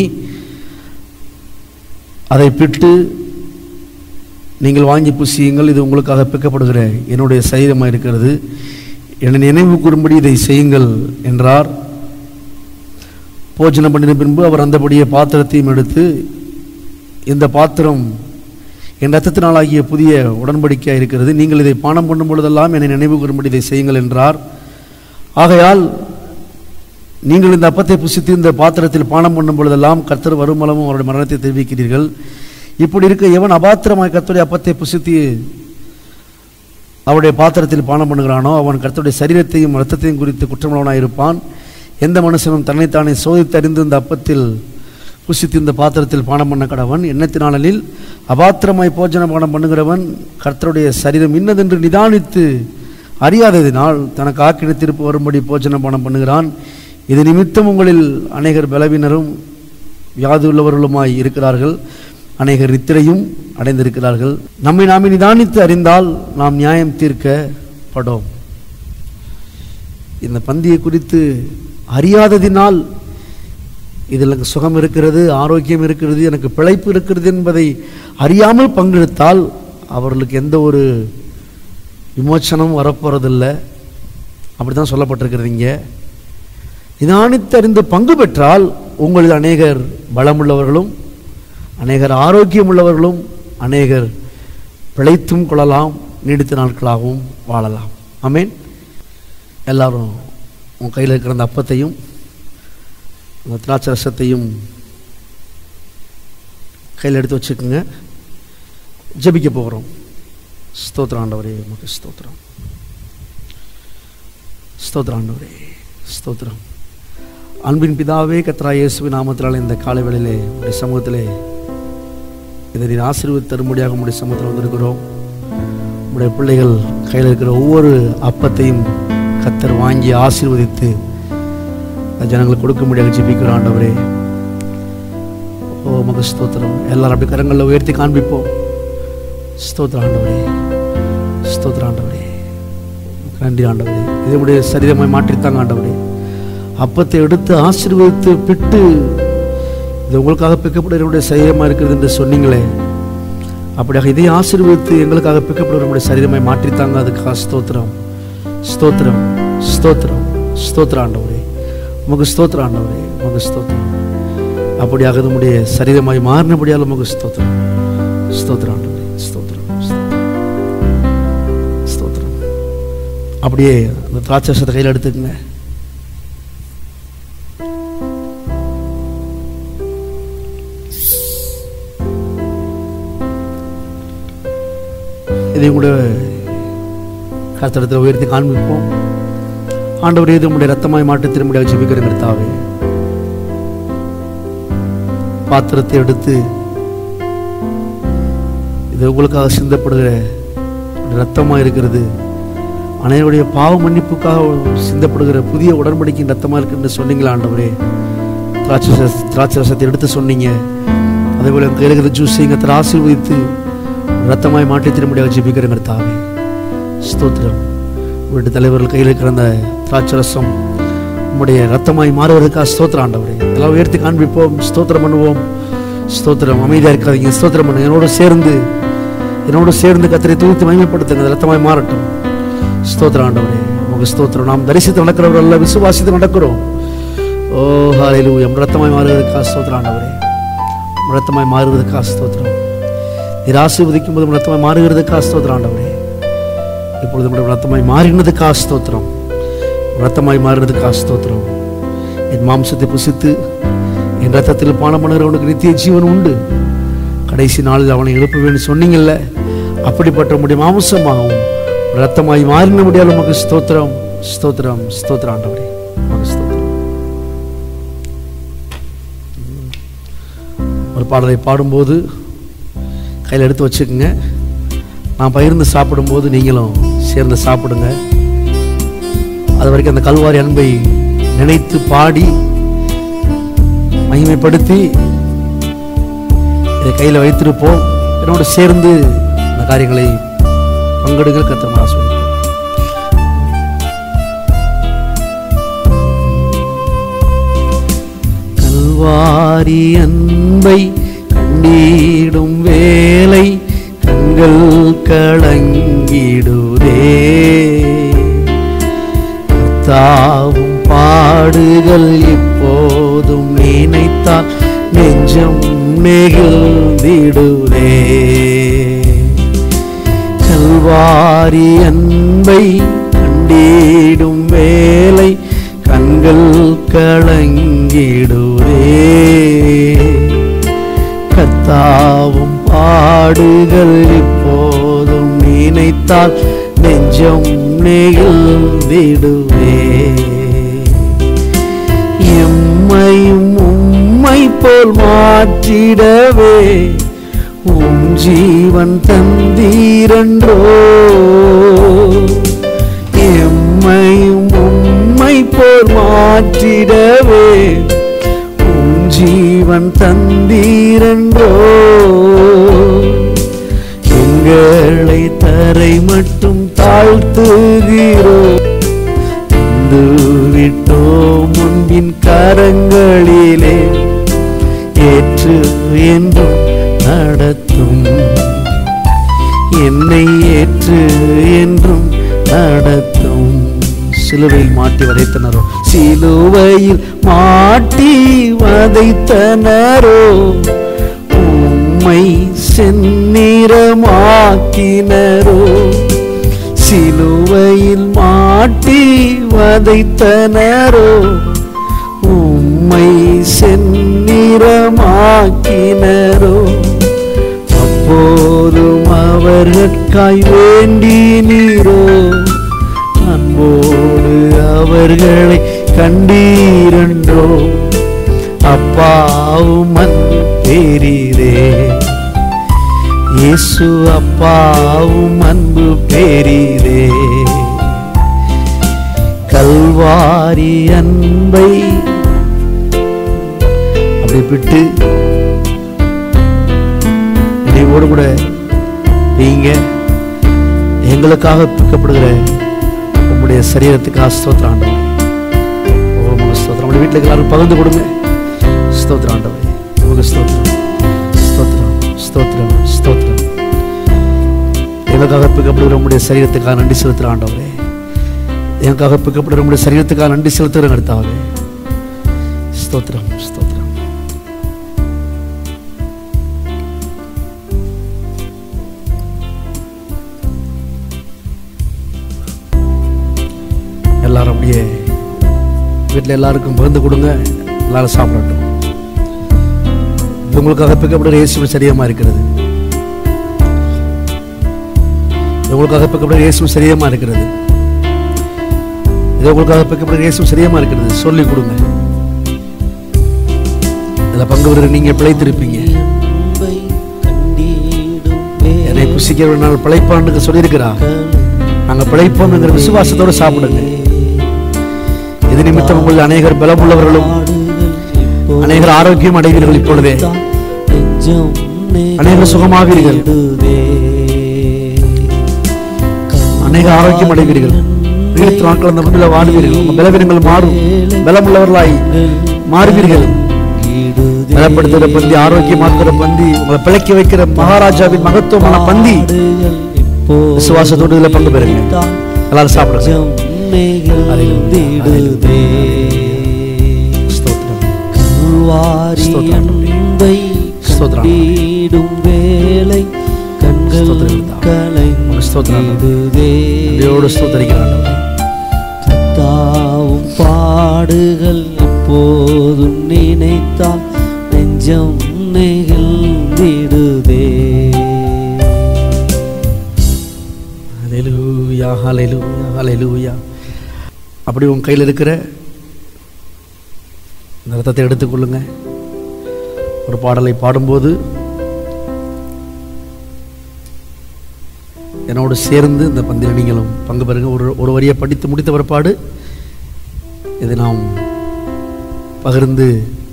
அதை பிட்டு, நீங்கள் வாங்கி புசியுங்கள், இது உங்களுக்காக பிக்கப்படுகிற என்னுடைய சரீரமாக இருக்கிறது, என்னை நினைவு கூறும்படி இதை செய்யுங்கள் என்றார். போஜனம் பண்ணின பின்பு அவர் அந்தபடியே பாத்திரத்தையும் எடுத்து, இந்த பாத்திரம் என் இரத்தத்தினாலாகிய புதிய உடன்படிக்கையாக இருக்கிறது, நீங்கள் இதை பானம் பண்ணும் பொழுதெல்லாம் என்னை நினைவு கூறும்படி இதை செய்யுங்கள் என்றார். ஆகையால் நீங்கள் இந்த அப்பத்தை புசித்து இந்த பாத்திரத்தில் பானம் பண்ணும் பொழுதெல்லாம் கர்த்தர் வருமளவும் அவருடைய மரணத்தை தெரிவிக்கிறீர்கள். இப்படி இருக்க எவன் அபாத்திரமாய் கர்த்தருடைய அப்பத்தை புசித்து அவருடைய பாத்திரத்தில் பானம் பண்ணுகிறானோ அவன் கர்த்தருடைய சரீரத்தையும் இரத்தத்தையும் குறித்து குற்றமுள்ளவனாய் இருப்பான். எந்த மனுஷனும் தன்னைத்தானே சோதித்து அறிந்து இந்த அப்பத்தில் புசித்து இந்த பாத்திரத்தில் பானம் பண்ண கடவன். எண்ணத்தினாலில் அபாத்திரமாய் போஜன பானம் பண்ணுகிறவன் கர்த்தருடைய சரீரம் இன்னதென்று நிதானித்து அறியாததினால் தனக்கு ஆக்கின தீர்ப்பு வரும்படி போஜன பானம் பண்ணுகிறான். இது நிமித்தம் உங்களில் அநேகர் பலவீனரும் வியாதி உள்ளவர்களுமாய் இருக்கிறார்கள், அநேகர் நித்திரையும் அடைந்திருக்கிறார்கள். நம்மை நாமே நிதானித்து அறிந்தால் நாம் நியாயம் தீர்க்கப்படும். இந்த பந்தியை குறித்து அறியாததினால் இதில் எனக்கு சுகம் இருக்கிறது, ஆரோக்கியம் இருக்கிறது, எனக்கு பிழைப்பு இருக்கிறது என்பதை அறியாமல் பங்கெடுத்தால் அவர்களுக்கு எந்த ஒரு விமோச்சனமும் வரப்போறதில்லை. அப்படி தான் சொல்லப்பட்டிருக்கிறது. இங்கே நிதானித்தறிந்து பங்கு பெற்றால் உங்களில் அநேகர் பலமுள்ளவர்களும், அநேகர் ஆரோக்கியம் உள்ளவர்களும், அநேகர் பிழைத்தும் கொள்ளலாம், நீடித்த நாட்களாகவும் வாழலாம். ஆமென். எல்லாரும் உன் கையில் இருக்கிற அந்த அப்பத்தையும் அந்த திராட்சை ரசத்தையும் கையில் எடுத்து வச்சுக்கோங்க. ஜெபிக்க போகிறோம். ஸ்தோத்திரம் ஆண்டவரே, உமக்கு ஸ்தோத்திரம். ஸ்தோத்திரம் ஆண்டவரே, ஸ்தோத்திரம். அன்பின் பிதாவே, கர்த்தராகிய இயேசுவின் நாமத்தினாலே இந்த காலை வேளையிலே உடைய சமூகத்திலே இதை நீர் ஆசீர்வதித்து தரும்படியாக உடைய சமூகத்தில் வந்திருக்கிறோம். உடைய பிள்ளைகள் கையில் இருக்கிற ஒவ்வொரு அப்பத்தையும் கர்த்தர் வாங்கி ஆசீர்வதித்து ஜனங்களுக்கு கொடுக்கும்படியாக ஜெபிக்கிறோம் ஆண்டவரே. ஓ உமக்கு ஸ்தோத்திரம். எல்லாரும் அப்படி கரங்களில் உயர்த்தி காண்பிப்போம். ஸ்தோத்திரம் ஆண்டவரே, ஸ்தோத்திரம் ஆண்டவரே, நன்றி ஆண்டவரே. இதனுடைய சரீரமாய் மாற்றித்தாங்க ஆண்டவரே. அப்பத்தை எடுத்து ஆசீர்வதித்து பிட்டு இது உங்களுக்காக பிக்கப்பட்ட என்னுடைய சரீரமாக இருக்கிறது என்று சொன்னீங்களே, அப்படியாக இதை ஆசீர்வதித்து எங்களுக்காக பிக்கப்படுகிற நம்முடைய சரீரமை மாற்றித்தாங்க. அதுக்காக ஸ்தோத்திரம், ஸ்தோத்திரம், ஸ்தோத்திரம், ஸ்தோத்திர ஆண்டவரே. உமக்கு ஸ்தோத்திர ஆண்டவரே, உமக்கு ஸ்தோத்திரம். அப்படியாக நம்முடைய சரீரமாய் மாறினபடியால் உமக்கு ஸ்தோத்திரம், ஸ்தோத்திர ஆண்டவரே, ஸ்தோத்திரம், ஸ்தோத்திரம். அப்படியே அந்த திராட்சரசத்தை கையில் எடுத்துக்கங்க. இதையும் கூட கர்த்தரிடத்தில் உயர்த்தி காண்பிப்போம். ஆண்டவரே, இது உம்முடைய ரத்தமாய் மாற்றி திரும்படியாக ஜெபிக்கிற கர்த்தாவே, பாத்திரத்தை எடுத்து இது உங்களுக்காக சிந்தப்படுகிற ரத்தமாக இருக்கிறது, அனைவருடைய பாவ மன்னிப்புக்காக சிந்தப்படுகிற புதிய உடன்படிக்கையின் ரத்தமாக இருக்குன்னு சொன்னீங்களா ஆண்டவரே. திராட்சை திராட்சரசத்தை எடுத்து சொன்னீங்க. அதே போல கையில் இருக்கிற ஜூஸை கர்த்தர் ஆசீர்வதித்து ரத்தமாய் மாற்றி திரும்படியாக ஜெபிக்கிற கர்த்தாவே, ஸ்தோத்திரம். வீட்டு தலைவர்கள் கையில் இருக்கிற அந்த திராட்சரசம் உம்முடைய ரத்தமாய் மாறுவதற்காக ஸ்தோத்திரம் ஆண்டவரே. எல்லாம் உயர்த்தி காண்பிப்போம், ஸ்தோத்திரம் பண்ணுவோம். ஸ்தோத்திரம். அமைதியாக இருக்காதீங்க, ஸ்தோத்திரம் பண்ணுங்க. என்னோடு சேர்ந்து என்னோடு சேர்ந்து கர்த்தரை தூக்கி மகிமைப்படுத்துங்க. ரத்தமாய் மாறட்டும். ஸ்தோத்திரம் ஆண்டவரே, உங்க ஸ்தோத்திரம். நாம் தரிசித்து நடக்கிறவர்கள் அல்ல, விசுவாசித்து நடக்கிறோம். ஓ ஹல்லேலூயா. ரத்தமாய் மாறுவதற்காக ஸ்தோத்திரம் ஆண்டவரே. ரத்தமாய் மாறுவதற்காக ஸ்தோத்திரம். நீர் ஆசீர்வதிக்கும் போது ரத்தமாய் மாறுகிறதுக்காக ஸ்தோத்திரம் ஆண்டவரே. இப்பொழுது நம்முடைய ரத்தமாய் மாறினதுக்காக ஸ்தோத்திரம், ரத்தமாய் மாறினதுக்காக ஸ்தோத்திரம். என் மாம்சத்தை புசித்து என் ரத்தத்தில் பானம் பண்ணுகிறவனுக்கு நித்திய ஜீவன் உண்டு, கடைசி நாளில் அவனை எழுப்புவேன்னு சொன்னீங்கல்ல. அப்படிப்பட்ட நம்முடைய மாம்சமாகவும் ரத்தமாய் மாறின முடியாத உமக்கு ஸ்தோத்திரம், ஸ்தோத்திரம், ஸ்தோத்திரம் ஆண்டவரே, உமக்கு ஸ்தோத்திரம். ஒரு பாடலை பாடும்போது கையில் எடுத்து வச்சுக்கோங்க. நான் பகிர்ந்து சாப்பிடும்போது நீங்களும் சேர்ந்து சாப்பிடுங்க. அது வரைக்கும் அந்த கல்வாரி அன்பை நினைத்து பாடி மகிமைப்படுத்தி இதை கையில் வைத்திருப்போம். என்னோடு சேர்ந்து அந்த காரியங்களை பங்கெடுக்க கர்த்தர் ஆசீர்வதிப்பார். கல்வாரி அன்பை கண்டிடும் வேலை கண்கள் கலங்கிடுதே, கர்த்தாவும் பாடுகள் இப்போதும் நினைத்தால் நெஞ்சம் நெகிழ்ந்திடுதே. கல்வாரி அன்பை கண்டிடும் வேலை கண்கள் கலங்கிடுதே, கர்த்தாவும் பாடுகள் இப்போதும் நினைத்தால் நெஞ்சம் நெகிழ்ந்திடுவே. எம்மையும் உம்மை போல் மாற்றிடவே உம் ஜீவன் தந்தீரன்றோ. எம்மையும் உம்மை போல் மாற்றிடவே ஜீவன் தந்தீரன்றோ. எங்களை தரை மட்டும் தாழ்த்துகிறோ, தந்து விட்டோ முன்பின் கரங்களிலே. ஏற்று என்றும் நடத்தும், என்னை ஏற்று என்றும் நடத்தும். சிலுவையில் மாட்டி வதைத்தனரோ, சிலுவையில் மாட்டி வதைத்தனரோ, உம்மை செந்நிறமாக்கினரோ. சிலுவையில் மாட்டி வதைத்தனரோ, உம்மை செந்நிறமாக்கினரோ. அப்போதும் அவர்காய் வேண்டினீரோ, அன்போடு அவர்களை கண்டீரன்றோ. அப்பாவும் அன்பு பெரிதே, இயேசு அப்பாவும் அன்பு பெரிதே. கல்வாரி அன்பை அப்படி விட்டு நினைவோடு கூட நீங்க எங்களுக்காக பிக்கப்படுகிற உங்களுடைய சரீரத்துக்காக ஸ்தோத்திரம் ஆண்டவரே. உங்க ஸ்தோத்திரம். உங்களுடைய வீட்டில் எல்லாரும் பகிர்ந்து கொடுங்க. ஸ்தோத்திரம் ஆண்டவரே, உங்க ஸ்தோத்திரம், ஸ்தோத்திரம், ஸ்தோத்திரம், ஸ்தோத்திரம். எனக்காக பிக்கப்படுகிற உங்களுடைய சரீரத்துக்காக நன்றி செலுத்துகிற ஆண்டவரே, எனக்காக பிக்கப்படுகிற உங்களுடைய சரீரத்துக்காக நன்றி செலுத்துகிற கர்த்தாவே, ஸ்தோத்திரம் ஸ்தோத்திரம். எல்லாரும் அப்படியே வீட்டில் எல்லாருக்கும் பகிர்ந்து கொடுங்க, எல்லாரும் சாப்பிடட்டும். உங்களுக்காக பிக்கப்படுகிற இயேசுவின் சரீரமா இருக்கிறது, உங்களுக்காக பிக்கப்படுகிற இயேசுவின் சரீரமா இருக்கிறது, இது உங்களுக்காக பிக்கப்படுகிற இயேசுவின் சரீரமா இருக்கிறது. சொல்லி கொடுங்க. இதில் பங்கு பெறுகிற நீங்க பிழைத்திருப்பீங்க. என்னை புசிக்கிற ஒரு நாள் பிழைப்பான்னு சொல்லியிருக்கிறா. நாங்கள் பிழைப்போம் என்கிற விசுவாசத்தோடு சாப்பிடுங்க. இது நிமித்தம் உங்கள் அநேகர் பலமுள்ளவர்களும் அநேகர் ஆரோக்கியம் அடைவீர்கள். இப்பொழுதே அநேகர் சுகமாவீர்கள், அநேக ஆரோக்கியம் அடைவீர்கள். நீடித்த நாட்கள் அந்த முன்னில வாழ்வீர்கள். உங்கள் பலவீனங்கள் மாறும், பலமுள்ளவர்களாய் மாறுவீர்கள். பலப்படுத்துகிற பந்தி, ஆரோக்கியமாக்குற பந்தி, உங்களை பிழைக்க வைக்கிற மகாராஜாவின் மகத்துவமான பந்தி. விசுவாசத்தோடு இதில் பங்கு பெறுங்க. எல்லாரும் சாப்பிடுங்க. பாடுகள் எப்போதும் நினைத்தால் நெஞ்சம் நெகிழ்ந்திடுதே. ஹல்லேலூயா ஹல்லேலூயா ஹல்லேலூயா. அப்படி உன் கையில் இருக்கிற இந்த ரத்தத்தை எடுத்துக்கொள்ளுங்க. ஒரு பாடலை பாடும்போது என்னோடு சேர்ந்து இந்த பந்தில் நீங்களும் பங்கு பெறுங்க. ஒரு ஒரு வரியை படித்து முடித்த பிற்பாடு இதை நாம் பகிர்ந்து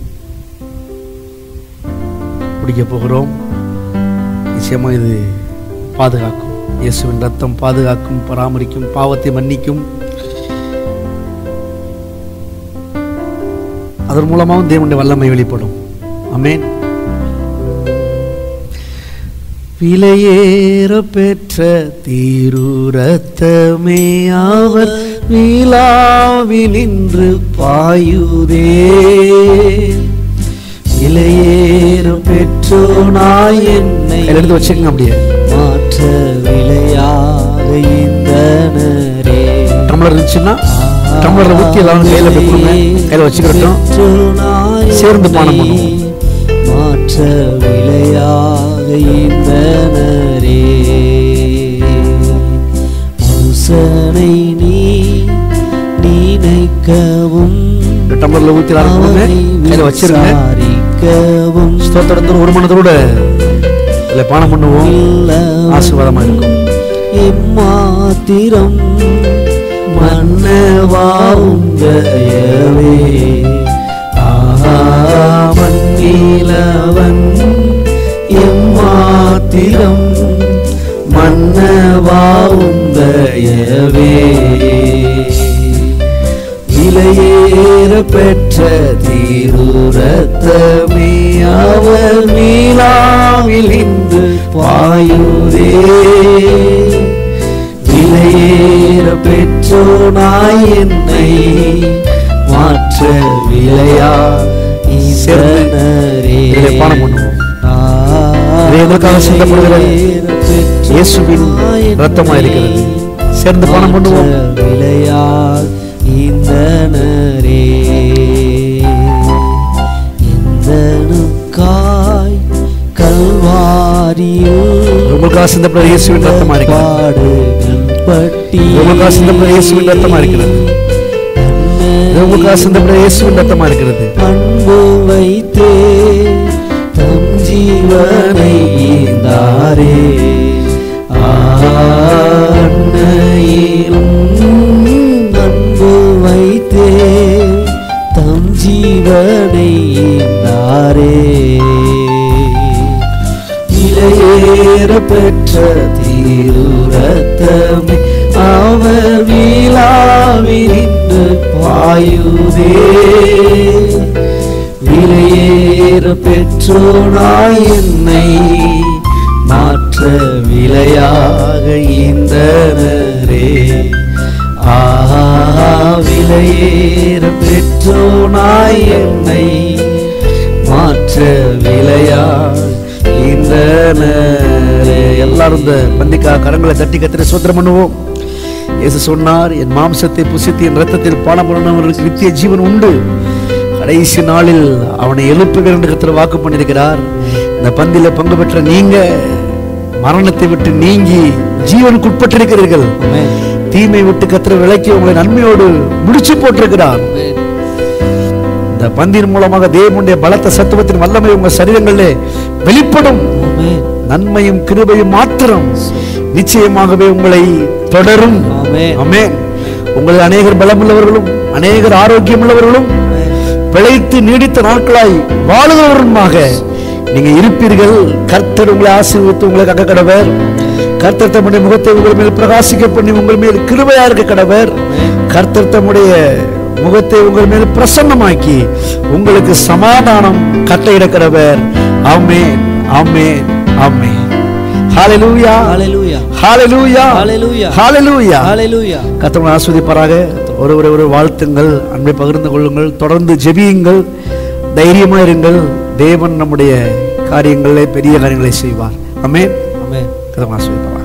குடிக்க போகிறோம். நிச்சயமாக இது பாதுகாக்கும். இயேசுவின் ரத்தம் பாதுகாக்கும், பராமரிக்கும், பாவத்தை மன்னிக்கும். அதன் மூலமாகவும் தேவனுடைய வல்லமை வெளிப்படும். ஆமென். விலையேற பெற்ற தீரு ரத்தமே அவர் விழாவில் இன்று பாயுதே. விலையேற பெற்றோனாய் என்னை எடுத்து வச்சுக்கங்க. அப்படியே மாற்ற விலையாக இந்தனரே. டம்ளர் இருந்துச்சுன்னா டம்ளரை ஊற்றி எல்லாரும் கையில வைக்கணுங்க. கையில வச்சுக்கிட்டோம், சேர்ந்து பானம் பண்ணுவோம். மாற்ற விலையாக இந்தனரே. மனுஷனை நீ நினைக்கவும் டம்ளர்ல ஊற்றி கையில வச்சிருங்க. ஸ்தோத்திரத்தோடு ஒரு மனதோட இதில் பானம் பண்ணுவோம். ஆசீர்வாதமா இருக்கும். எம்மாத்திரம் மன்னவாவும் தயவே. ஆஹா மன்னிலவன் எம்மாத்திரம் மன்னவாவும் தயவே. விலையேற பெற்ற தீரு ரத்தமே அவர் மீளாவில் இன்று பாயுதே. விலையேற பெற்றோனாய் என்னை மாற்ற விலையா ஈசனரே. பானம் பண்ணுவோம். எதற்காக சிந்தப்படுகிற இயேசுவின் ரத்தமாக இருக்கிறது. சேர்ந்து பானம் பண்ணுவோம். விலையா இந்தனரே. இந்தனுக்காய் கல்வாரியில் உங்களுக்காக சிந்தப்படுகிற இயேசுவின் ரத்தமாக இருக்கிறது. உங்களுக்காக சிந்தப்படுகிற இயேசுவின் ரத்தமாக இருக்கிறது. உங்களுக்காக சிந்தப்படுகிற இயேசுவின் ரத்தமாக இருக்கிறது. அன்பு வைத்தே தம் ஜீவனை ஈந்தாரே. அன்னையிலும் அன்பு வைத்தே தம் ஜீவனை ஈந்தாரே. விலையேற பெற்ற தீரு ரத்தமே அவர் விழாவில் இன்று பாயுதே. விலையேற பெற்றோனாய் என்னை மாற்ற விலையாக விலையேற பெற்றோனாய் என்னை மாற்ற விளையால் எல்லாரும் இந்த பந்திக்கா கரங்களை தட்டி கத்திர சோத்திரம் பண்ணுவோம். இயேசு சொன்னார், என் மாம்சத்தை புசித்து என் ரத்தத்தில் பானம் பண்ணுவவர்களுக்கு நித்திய ஜீவன் உண்டு, கடைசி நாளில் அவனை எழுப்புகிறேன் என்று கர்த்தர் வாக்கு பண்ணியிருக்கிறார். இந்த பந்தியில பங்கு பெற்ற நீங்க மரணத்தை விட்டு நீங்கி ஜீவனுக்கு உட்பட்டிருக்கிறீர்கள். தீமை விட்டு கர்த்தர் விலக்கி உங்களை நன்மையோடு முடிச்சு போட்டிருக்கிறார். இந்த பந்தியின் மூலமாக தேவனுடைய பலத்த சத்துவத்தின் வல்லமை உங்க சரீரங்களிலே வெளிப்படும். நன்மையும் கிருபையும் மாத்திரம் நிச்சயமாகவே உங்களை தொடரும். ஆமென். உங்களில் அநேகர் பலமுள்ளவர்களும் அநேகர் ஆரோக்கியம் உள்ளவர்களும் பிழைத்து நீடித்த நாட்களாய் வாழுகிறவருமாக நீங்க இருப்பீர்கள். கர்த்தர் உங்களை ஆசீர்வதித்து உங்களை காக்க கடவர். கர்த்தர் தம்முடைய முகத்தை உங்கள் மேல் பிரகாசிக்க பண்ணி உங்கள் மேல் கிருபையா இருக்க கடவர். கர்த்தர் தம்முடைய முகத்தை உங்கள் மேல் பிரசன்னமாக்கி உங்களுக்கு சமாதானம் கட்டளையிட கடவர். ஆமென், ஆமென், ஆமென். ஹல்லேலூயா, ஹல்லேலூயா, ஹல்லேலூயா, ஹல்லேலூயா, ஹல்லேலூயா, ஹல்லேலூயா. கர்த்தர் ஆசீர்வதிப்பாராக. ஒருவரை ஒரு வாழ்த்துங்கள், அன்பை பகிர்ந்து கொள்ளுங்கள், தொடர்ந்து ஜெபியுங்கள், தைரியமா இருங்கள். தேவன் நம்முடைய காரியங்களை பெரிய காரியங்களை செய்வார். ஆமென், ஆமென். கர்த்தர் ஆசீர்வதிப்பாராக.